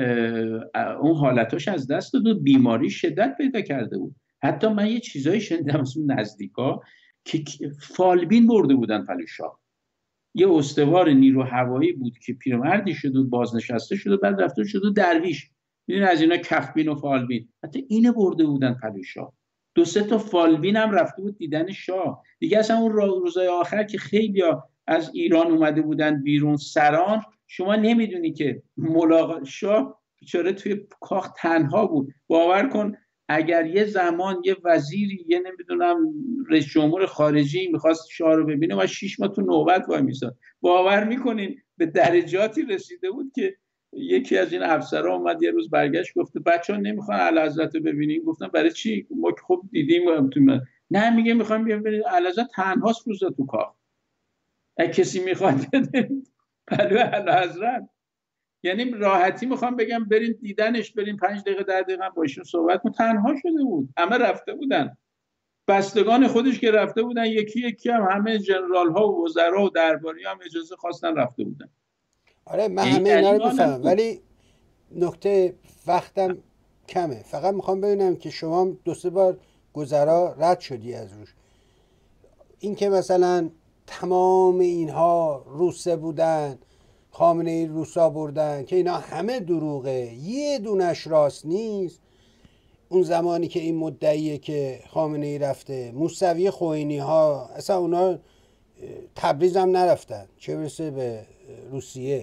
اون حالتاش از دست داد و بیماری شدت پیدا کرده بود. حتی من یه چیزایی شنیدم از اون نزدیکا که فالبین برده بودن پلو شاه، یه استوار نیرو هوایی بود که پیرمردی شد و بازنشسته شد و بعد رفته شد و درویش، میدونی از اینا کفبین و فالبین، حتی اینه برده بودن پلو شاه. دو سه تا فالبین هم رفته بود دیدن شاه دیگه. اصلا اون روزای آخر که خیلی از ایران اومده بودن بیرون سران، شما نمیدونی که ملاقات شاه بیچاره توی کاخ تنها بود. باور کن اگر یه زمان یه وزیری یه نمیدونم رئیس جمهور خارجی میخواست شاه رو ببینه و شش ماه تو نوبت وای میساد، باور میکنین به درجاتی رسیده بود که یکی از این افسرها اومد یه روز برگشت گفته بچه‌ها نمیخوان اعلیحضرت رو ببینیم. گفتن برای چی؟ ما که خب دیدیم. نه میگه میخوام ببینیم اعلیحضرت تنهاست روزا تو کاخ، اگه کسی میخواد بده پلو اعلیحضرت. یعنی راحتی میخوام بگم برین دیدنش، برین پنج دقیقه ده دقیقه با ایشون صحبت کنه. تنها شده بود، همه رفته بودن، بستگان خودش که رفته بودن، یکی یکی هم همه جنرال ها و وزرا و درباری هم اجازه خواستن رفته بودن. آره من همه اینا رو میفهمم، ولی نکته وقتم کمه. فقط میخوام ببینم که شما دو سه بار گذرا رد شدی از روش، این که مثلا تمام اینها روسه بودن، خامنه ای روسا بردن، که اینا همه دروغه، یه دونش راست نیست. اون زمانی که این مدعیه که خامنه ای رفته، موسوی خوئینی ها اصلا اونا تبریز هم نرفتن، چه برسه به روسیه.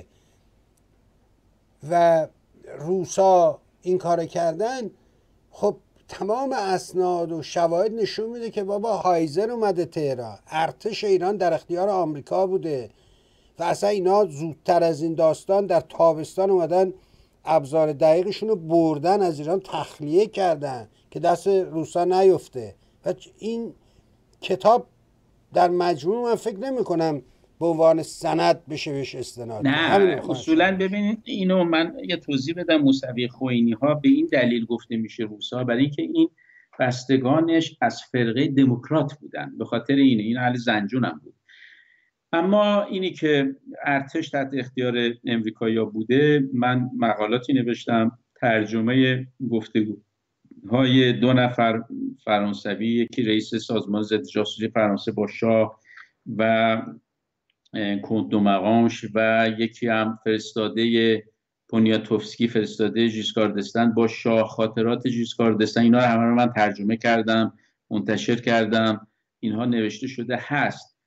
و روسا این کار کردن، خب تمام اسناد و شواهد نشون میده که بابا هایزر اومده تهران، ارتش ایران در اختیار آمریکا بوده و اصلا اینا زودتر از این داستان در تابستان اومدن ابزار دقیقشون رو بردن از ایران تخلیه کردن که دست روسا نیفته. و این کتاب در مجموع من فکر نمی کنم به عنوان سند بشه بهش استناد. نه اصولا ببینید اینو من یه توضیح بدم. موسوی خوئینی ها به این دلیل گفته میشه روسا، برای اینکه این بستگانش از فرقه دموکرات بودن، به خاطر اینه. این اهل زنجون هم بود. اما اینی که ارتش تحت اختیار امریکایی‌ها بوده، من مقالاتی نوشتم، ترجمه گفتگوهای دو نفر فرانسوی، یکی رئیس سازمان ضد جاسوسی فرانسه با شاه و کنت دومقانش و یکی هم فرستاده پونیاتوفسکی، فرستاده ژیسکار دستن با شاه، خاطرات ژیسکار دستن. اینا رو همه رو من ترجمه کردم، منتشر کردم، اینها نوشته شده هست.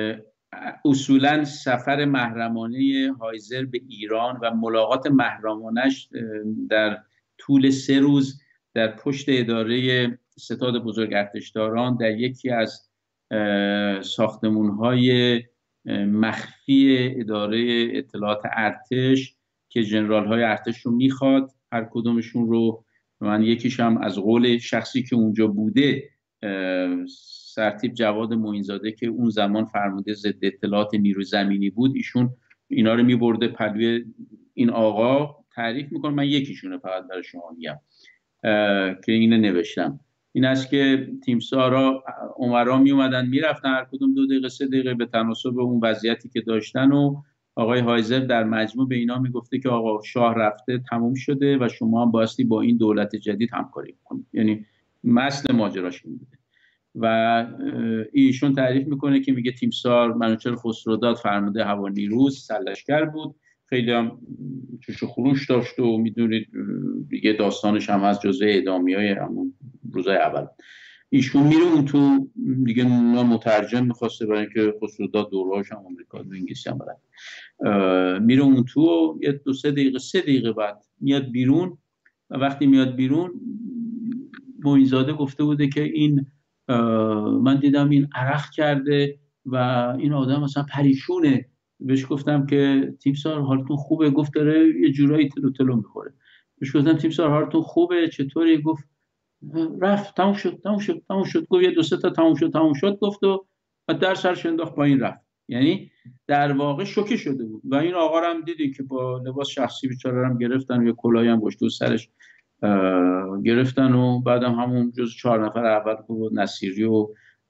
اصولا سفر محرمانه هایزر به ایران و ملاقات محرمانش در طول سه روز در پشت اداره ستاد بزرگ ارتشداران در یکی از ساختمان‌های مخفی اداره اطلاعات ارتش که جنرال های ارتش رو میخواد هر کدومشون رو، من یکیشم از قول شخصی که اونجا بوده، سرتیپ جواد معینزاده که اون زمان فرمانده ضد اطلاعات نیروی زمینی بود، ایشون اینا رو میبرده پلوی این آقا تعریف میکنه. من یکیشونه فقط برای شما میگم که اینو نوشتم. این است که تیمسارا عمرا می اومدن میرفتن هر کدوم دو دقیقه سه دقیقه به تناسب اون وضعیتی که داشتن و آقای هایزر در مجموع به اینا میگفته که آقا شاه رفته، تموم شده و شما هم بایستی با این دولت جدید همکاری کنید. یعنی متن ماجراش این بوده. و ایشون تعریف میکنه که میگه تیمسار منوچهر خسروداد فرمانده هوا نیروز سرلشکر بود، خیلی هم چوش و خروش داشت و میدونید یه داستانش هم از جزء اعدامیای همون روزای اول. ایشون میره اون تو دیگه مترجم میخواسته برای اینکه خسروداد دورهاش هم آمریکا و انگلیسی هم بلد، میره اون تو یه دو سه دقیقه سه دقیقه بعد میاد بیرون و وقتی میاد بیرون معین‌زاده گفته بوده که این من دیدم این عرق کرده و این آدم مثلا پریشونه. بهش گفتم که تیمسار حالتون خوبه؟ گفت داره یه جورایی تلو تلو میخوره. بهش گفتم تیمسار حالتون خوبه چطوری؟ گفت رفت تموم شد تموم شد تموم شد. گفت یه دو سه تا تموم شد تموم شد گفت و در سرش انداخت پایین رفت. یعنی در واقع شوکه شده بود. و این آقا هم دیدی که با لباس شخصی بیچاره هم گرفتن و یه کلاهی هم گشت و سرش گرفتن و بعدم همون جز چهار نفر اول بود نصیری و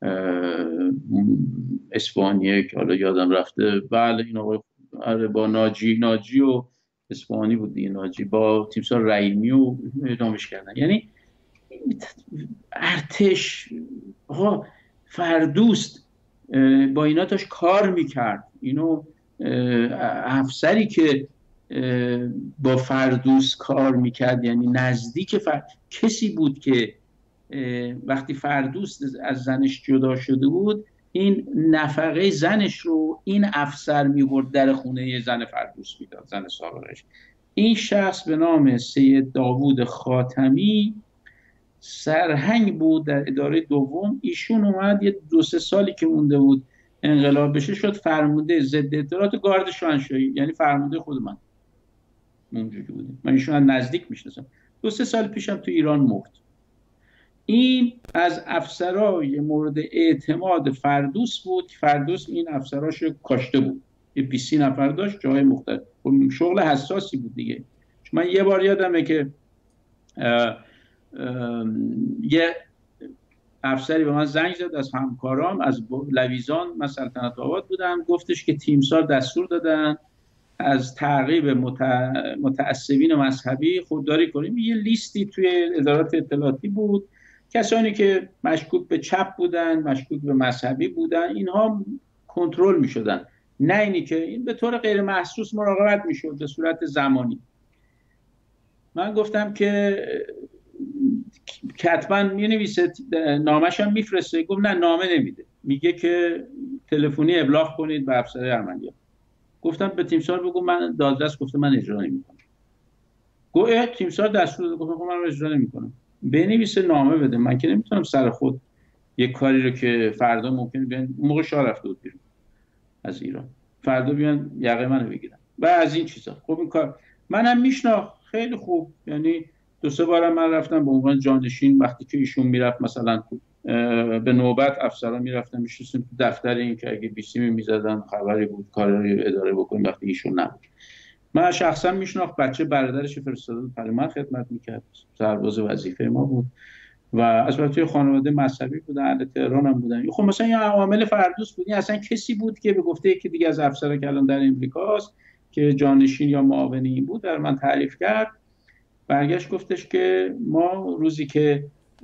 اسپانیه که حالا یادم رفته. بله این آقای با ناجی ناجی و اسپانی بود دیگه، ناجی با تیمسار رحیمی و اعدامش کردن. یعنی ارتش آقا فردوست با اینا داشت کار میکرد. اینو افسری که با فردوست کار میکرد یعنی نزدیک فرد... کسی بود که وقتی فردوست از زنش جدا شده بود این نفقه زنش رو این افسر میبرد در خونه زن فردوست میداد، زن سابقش. این شخص به نام سید داوود خاتمی سرهنگ بود در اداره دوم. ایشون اومد یه دو سه سالی که مونده بود انقلاب بشه شد فرمانده ضد اطلاعات گارد شاهنشاهی، یعنی فرمانده خود من اونجوری بودیم. من ایشون از نزدیک میشناسم. دو سه سال پیشم تو ایران مرد. این از افسرای مورد اعتماد فردوس بود. فردوس این افسراشو کاشته بود، یه بیست نفر داشت جای مختلف. شغل حساسی بود دیگه. من یه بار یادمه که اه اه یه افسری به من زنگ زد از همکارام از لویزان، من سلطنت آباد بودم، گفتش که تیمسار دستور دادن از تعقیب متعصبین مذهبی خودداری کنیم. یه لیستی توی ادارات اطلاعاتی بود، کسانی که مشکوک به چپ بودن، مشکوک به مذهبی بودن، اینها کنترل می شدن. نه اینی که این به طور غیر محسوس مراقبت می شد به صورت زمانی. من گفتم که کتباً می نویسه، نامش هم می فرسته. گفت نه نامه نمیده، میگه که تلفنی ابلاغ کنید به افسر عملیات. گفتم به تیمسار بگو من دادرس گفته من اجرا نمی‌کنم. گفت تیمسار دستور داده. گفتم من اجرا نمی‌کنم. بنویسه نامه بده. من که نمیتونم سر خود یک کاری رو که فردا ممکنه بیان، موقع شاه رفته بود بیرون از ایران، فردا بیان یقه منو بگیرن و از این چیزا. خب این کار منم میشناخت خیلی خوب. یعنی دو سه بارم من رفتم به عنوان جانشین، وقتی که ایشون میرفت مثلا به نوبت افسران میرفتن میشستیم تو دفتر این که اگه بیسیمی میزدن خبری بود کاری اداره بکنیم وقتی ایشون نبود. من شخصا میشناخت، بچه برادرش فرستاده بود پرمان خدمت میکرد، سرباز وظیفه ما بود و از بچه خانواده مذهبی بودن، اهل تهران هم بودن. خب مثلا یه عامل فردوس بود، اصلا کسی بود که به گفته یکی دیگه از افسرا که الان در امریکاست که جانشین یا معاون این بود در من تعریف کرد. برگشت گفتش که ما روزی که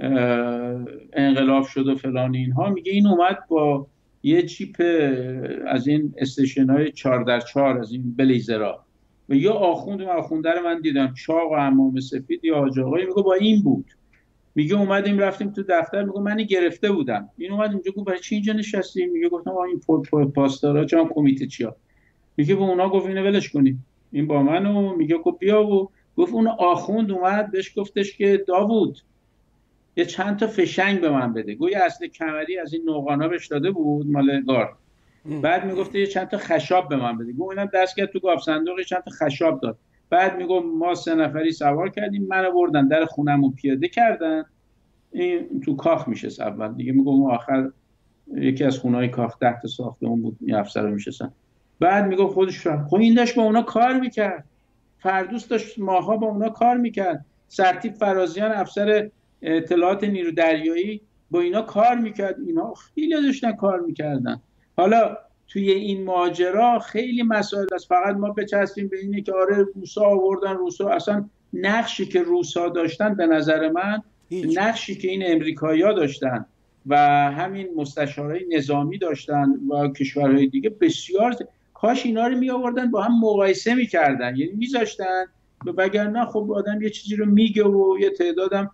انقلاب شد و فلان اینها، میگه این اومد با یه جیپ از این استیشن های چهار در چهار از این بلیزرها و یه آخوند و آخونده رو من دیدم چاق و عمامه سفید یا حاج آقایی، میگه با این بود. میگه اومدیم رفتیم تو دفتر، میگه من گرفته بودم. این اومد اینجا گفت برای چی اینجا نشستیم؟ میگه گفتم آ این پاسدارا چون کمیته چیا. میگه به اونا گفت اینو ولش کنید، این با منو. میگه گفت بیا و گفت اون آخوند اومد بهش گفتش که داوود یه چند تا فشنگ به من بده. گویا اصل کمری از این نوغانا بهش داده بود مال گارد. بعد میگفت یه چند تا خشاب به من بده. گفت اینم دست کرد تو گاف صندوق چند تا خشاب داد. بعد میگفت ما سه نفری سوار کردیم، منو بردن در خونمو پیاده کردن. این تو کاخ میشست اول دیگه. میگفت آخر یکی از خونه‌های کاخ ده تا ساختمون بود، این افسرا میشستن. بعد میگفت خودش خب این داشت با اونا کار میکرد. فردوس داشت ماها با اونا کار میکرد. سرتیپ فرازیان افسر اطلاعات نیرو دریایی با اینا کار میکرد. اینا خیلی داشتن کار میکردن. حالا توی این ماجرا خیلی مسائل است. فقط ما بچسبیم به اینه که آره روسا آوردن، روسا اصلا نقشی که روسا داشتن به نظر من هیچ. نقشی که این امریکایی‌ها داشتن و همین مستشارای نظامی داشتن و کشورهای دیگه بسیار، کاش اینا رو می آوردن با هم مقایسه میکردن، یعنی میذاشتن، وگرنه خب آدم یه چیزی رو میگه و یه تعدادم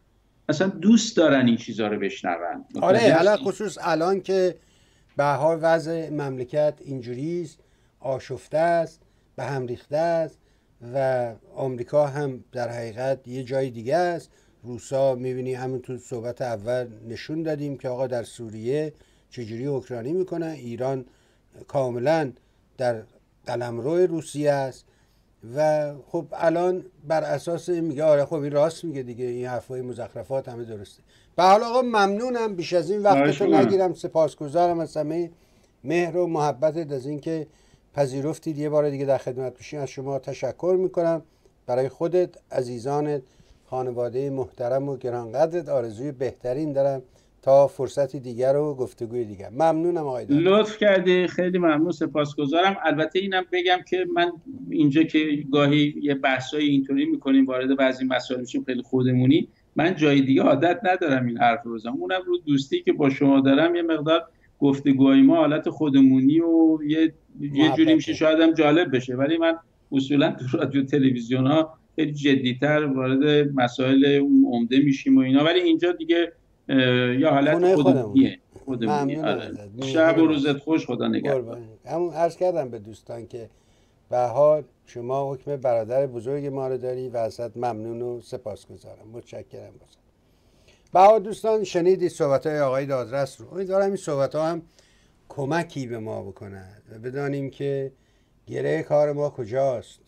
اصلا دوست دارن این چیزها رو بشنون. آره، علا خصوص الان که به حال وضع مملکت اینجوریست، آشفته است، به هم ریخته است و آمریکا هم در حقیقت یه جای دیگه است. روسا میبینی همون تو صحبت اول نشون دادیم که آقا در سوریه چجوری حکمرانی میکنه. ایران کاملا در قلمرو روسیه است و خب الان بر اساس این میگه آره خب این راست میگه دیگه، این حرفای مزخرفات همه درسته. به حال آقا ممنونم، بیش از این وقتتو نگیرم. سپاسگزارم از همه مهر و محبتت، از اینکه پذیرفتید یه بار دیگه در خدمت بشین. از شما تشکر میکنم. برای خودت، عزیزانت، خانواده محترم و گرانقدرت آرزوی بهترین دارم تا فرصتی دیگر و گفتگوی دیگر. ممنونم آقای دکتر. لطف کردی، خیلی ممنون، سپاسگزارم. البته اینم بگم که من اینجا که گاهی یه بحثای اینطوری میکنیم وارد بعضی مسائل میشیم خیلی خودمونی، من جای دیگه عادت ندارم این حرف رو بزنم. اونم رو دوستی که با شما دارم یه مقدار گفتگوهای ما حالت خودمونی و یه یه جوری میشه شاید هم جالب بشه، ولی من اصولا تو رادیو تلویزیون ها خیلی جدی‌تر وارد مسائل عمده میشیم و اینا، ولی اینجا دیگه یا حالت خودمونیه. خودمونی. آره. شب و روزت خوش، خدا نگهدار. همون عرض کردم به دوستان که به حال شما حکم برادر بزرگ ما رو داری و ازت ممنون و سپاسگزارم. متشکرم. بازم به حال دوستان شنیدید صحبت‌های آقای دادرس رو. امیدوارم این صحبت‌ها هم کمکی به ما بکنند و بدانیم که گره کار ما کجاست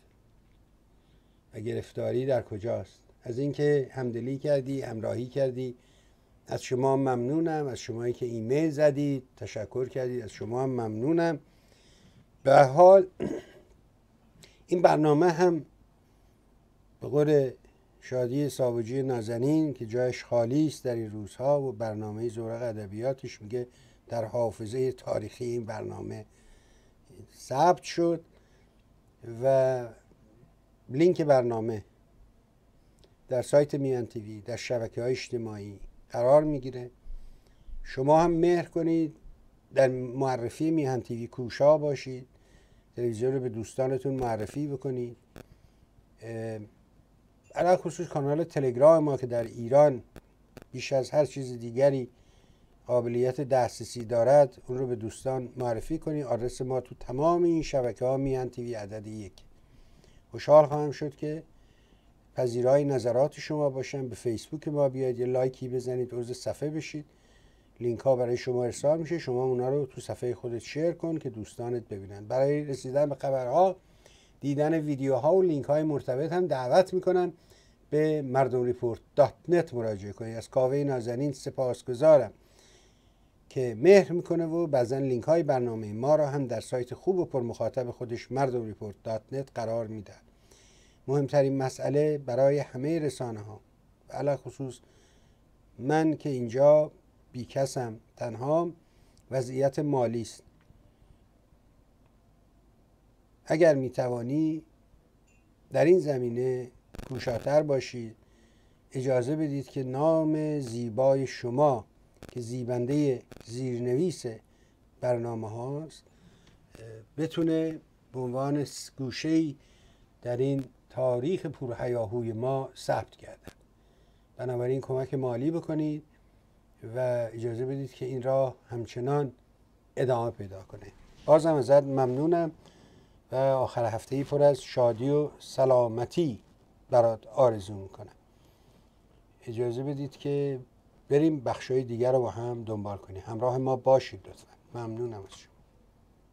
و گرفتاری در کجاست. از اینکه همدلی کردی، همراهی کردی، از شما ممنونم. از شمایی که ایمیل زدید تشکر کردید، از شما هم ممنونم. به حال این برنامه هم به قول شادی ساوجی نازنین که جایش خالی است در این روزها و برنامه زورق ادبیاتش میگه در حافظه تاریخی این برنامه ثبت شد و لینک برنامه در سایت میهن تیوی در شبکه‌های اجتماعی قرار میگیره. شما هم مهر کنید در معرفی میهن تیوی کوشا باشید، تلویزیون رو به دوستانتون معرفی بکنید. علاوه خصوص کانال تلگرام ما که در ایران بیش از هر چیز دیگری قابلیت دسترسی دارد، اون رو به دوستان معرفی کنید. آدرس ما تو تمام این شبکه‌ها میهن تیوی عدد یک. خوشحال خواهم شد که پذیرای نظرات شما باشم. به فیسبوک ما بیاید، یه لایکی بزنید، عضو صفحه بشید. لینک ها برای شما ارسال میشه، شما اونا رو تو صفحه خودت شیر کن که دوستانت ببینن. برای رسیدن به خبرها، دیدن ویدیوها و لینک های مرتبط هم دعوت میکنم به مردم ریپورت دات نت مراجعه کنید. از کاوه نازنین سپاسگزارم که مهر میکنه و بعضا لینک های برنامه ما را هم در سایت خوب و پر مخاطب خودش مردم ریپورت دات نت قرار میده. مهمترین مسئله برای همه رسانه ها، علاوه خصوص من که اینجا بیکسم، تنها وضعیت مالی است. اگر میتوانی در این زمینه کوشاتر باشید، اجازه بدید که نام زیبای شما که زیبنده زیرنویس برنامه هاست بتونه به عنوان گوشه‌ای در این تاریخ پرهیاهوی ما ثبت گردد. بنابراین کمک مالی بکنید و اجازه بدید که این راه همچنان ادامه پیدا کنه. بازم ازت ممنونم و آخر هفته‌ای پر از شادی و سلامتی برات آرزو میکنم. اجازه بدید که بریم بخشای دیگر رو با هم دنبال کنیم. همراه ما باشید لطفا. ممنونم از شما.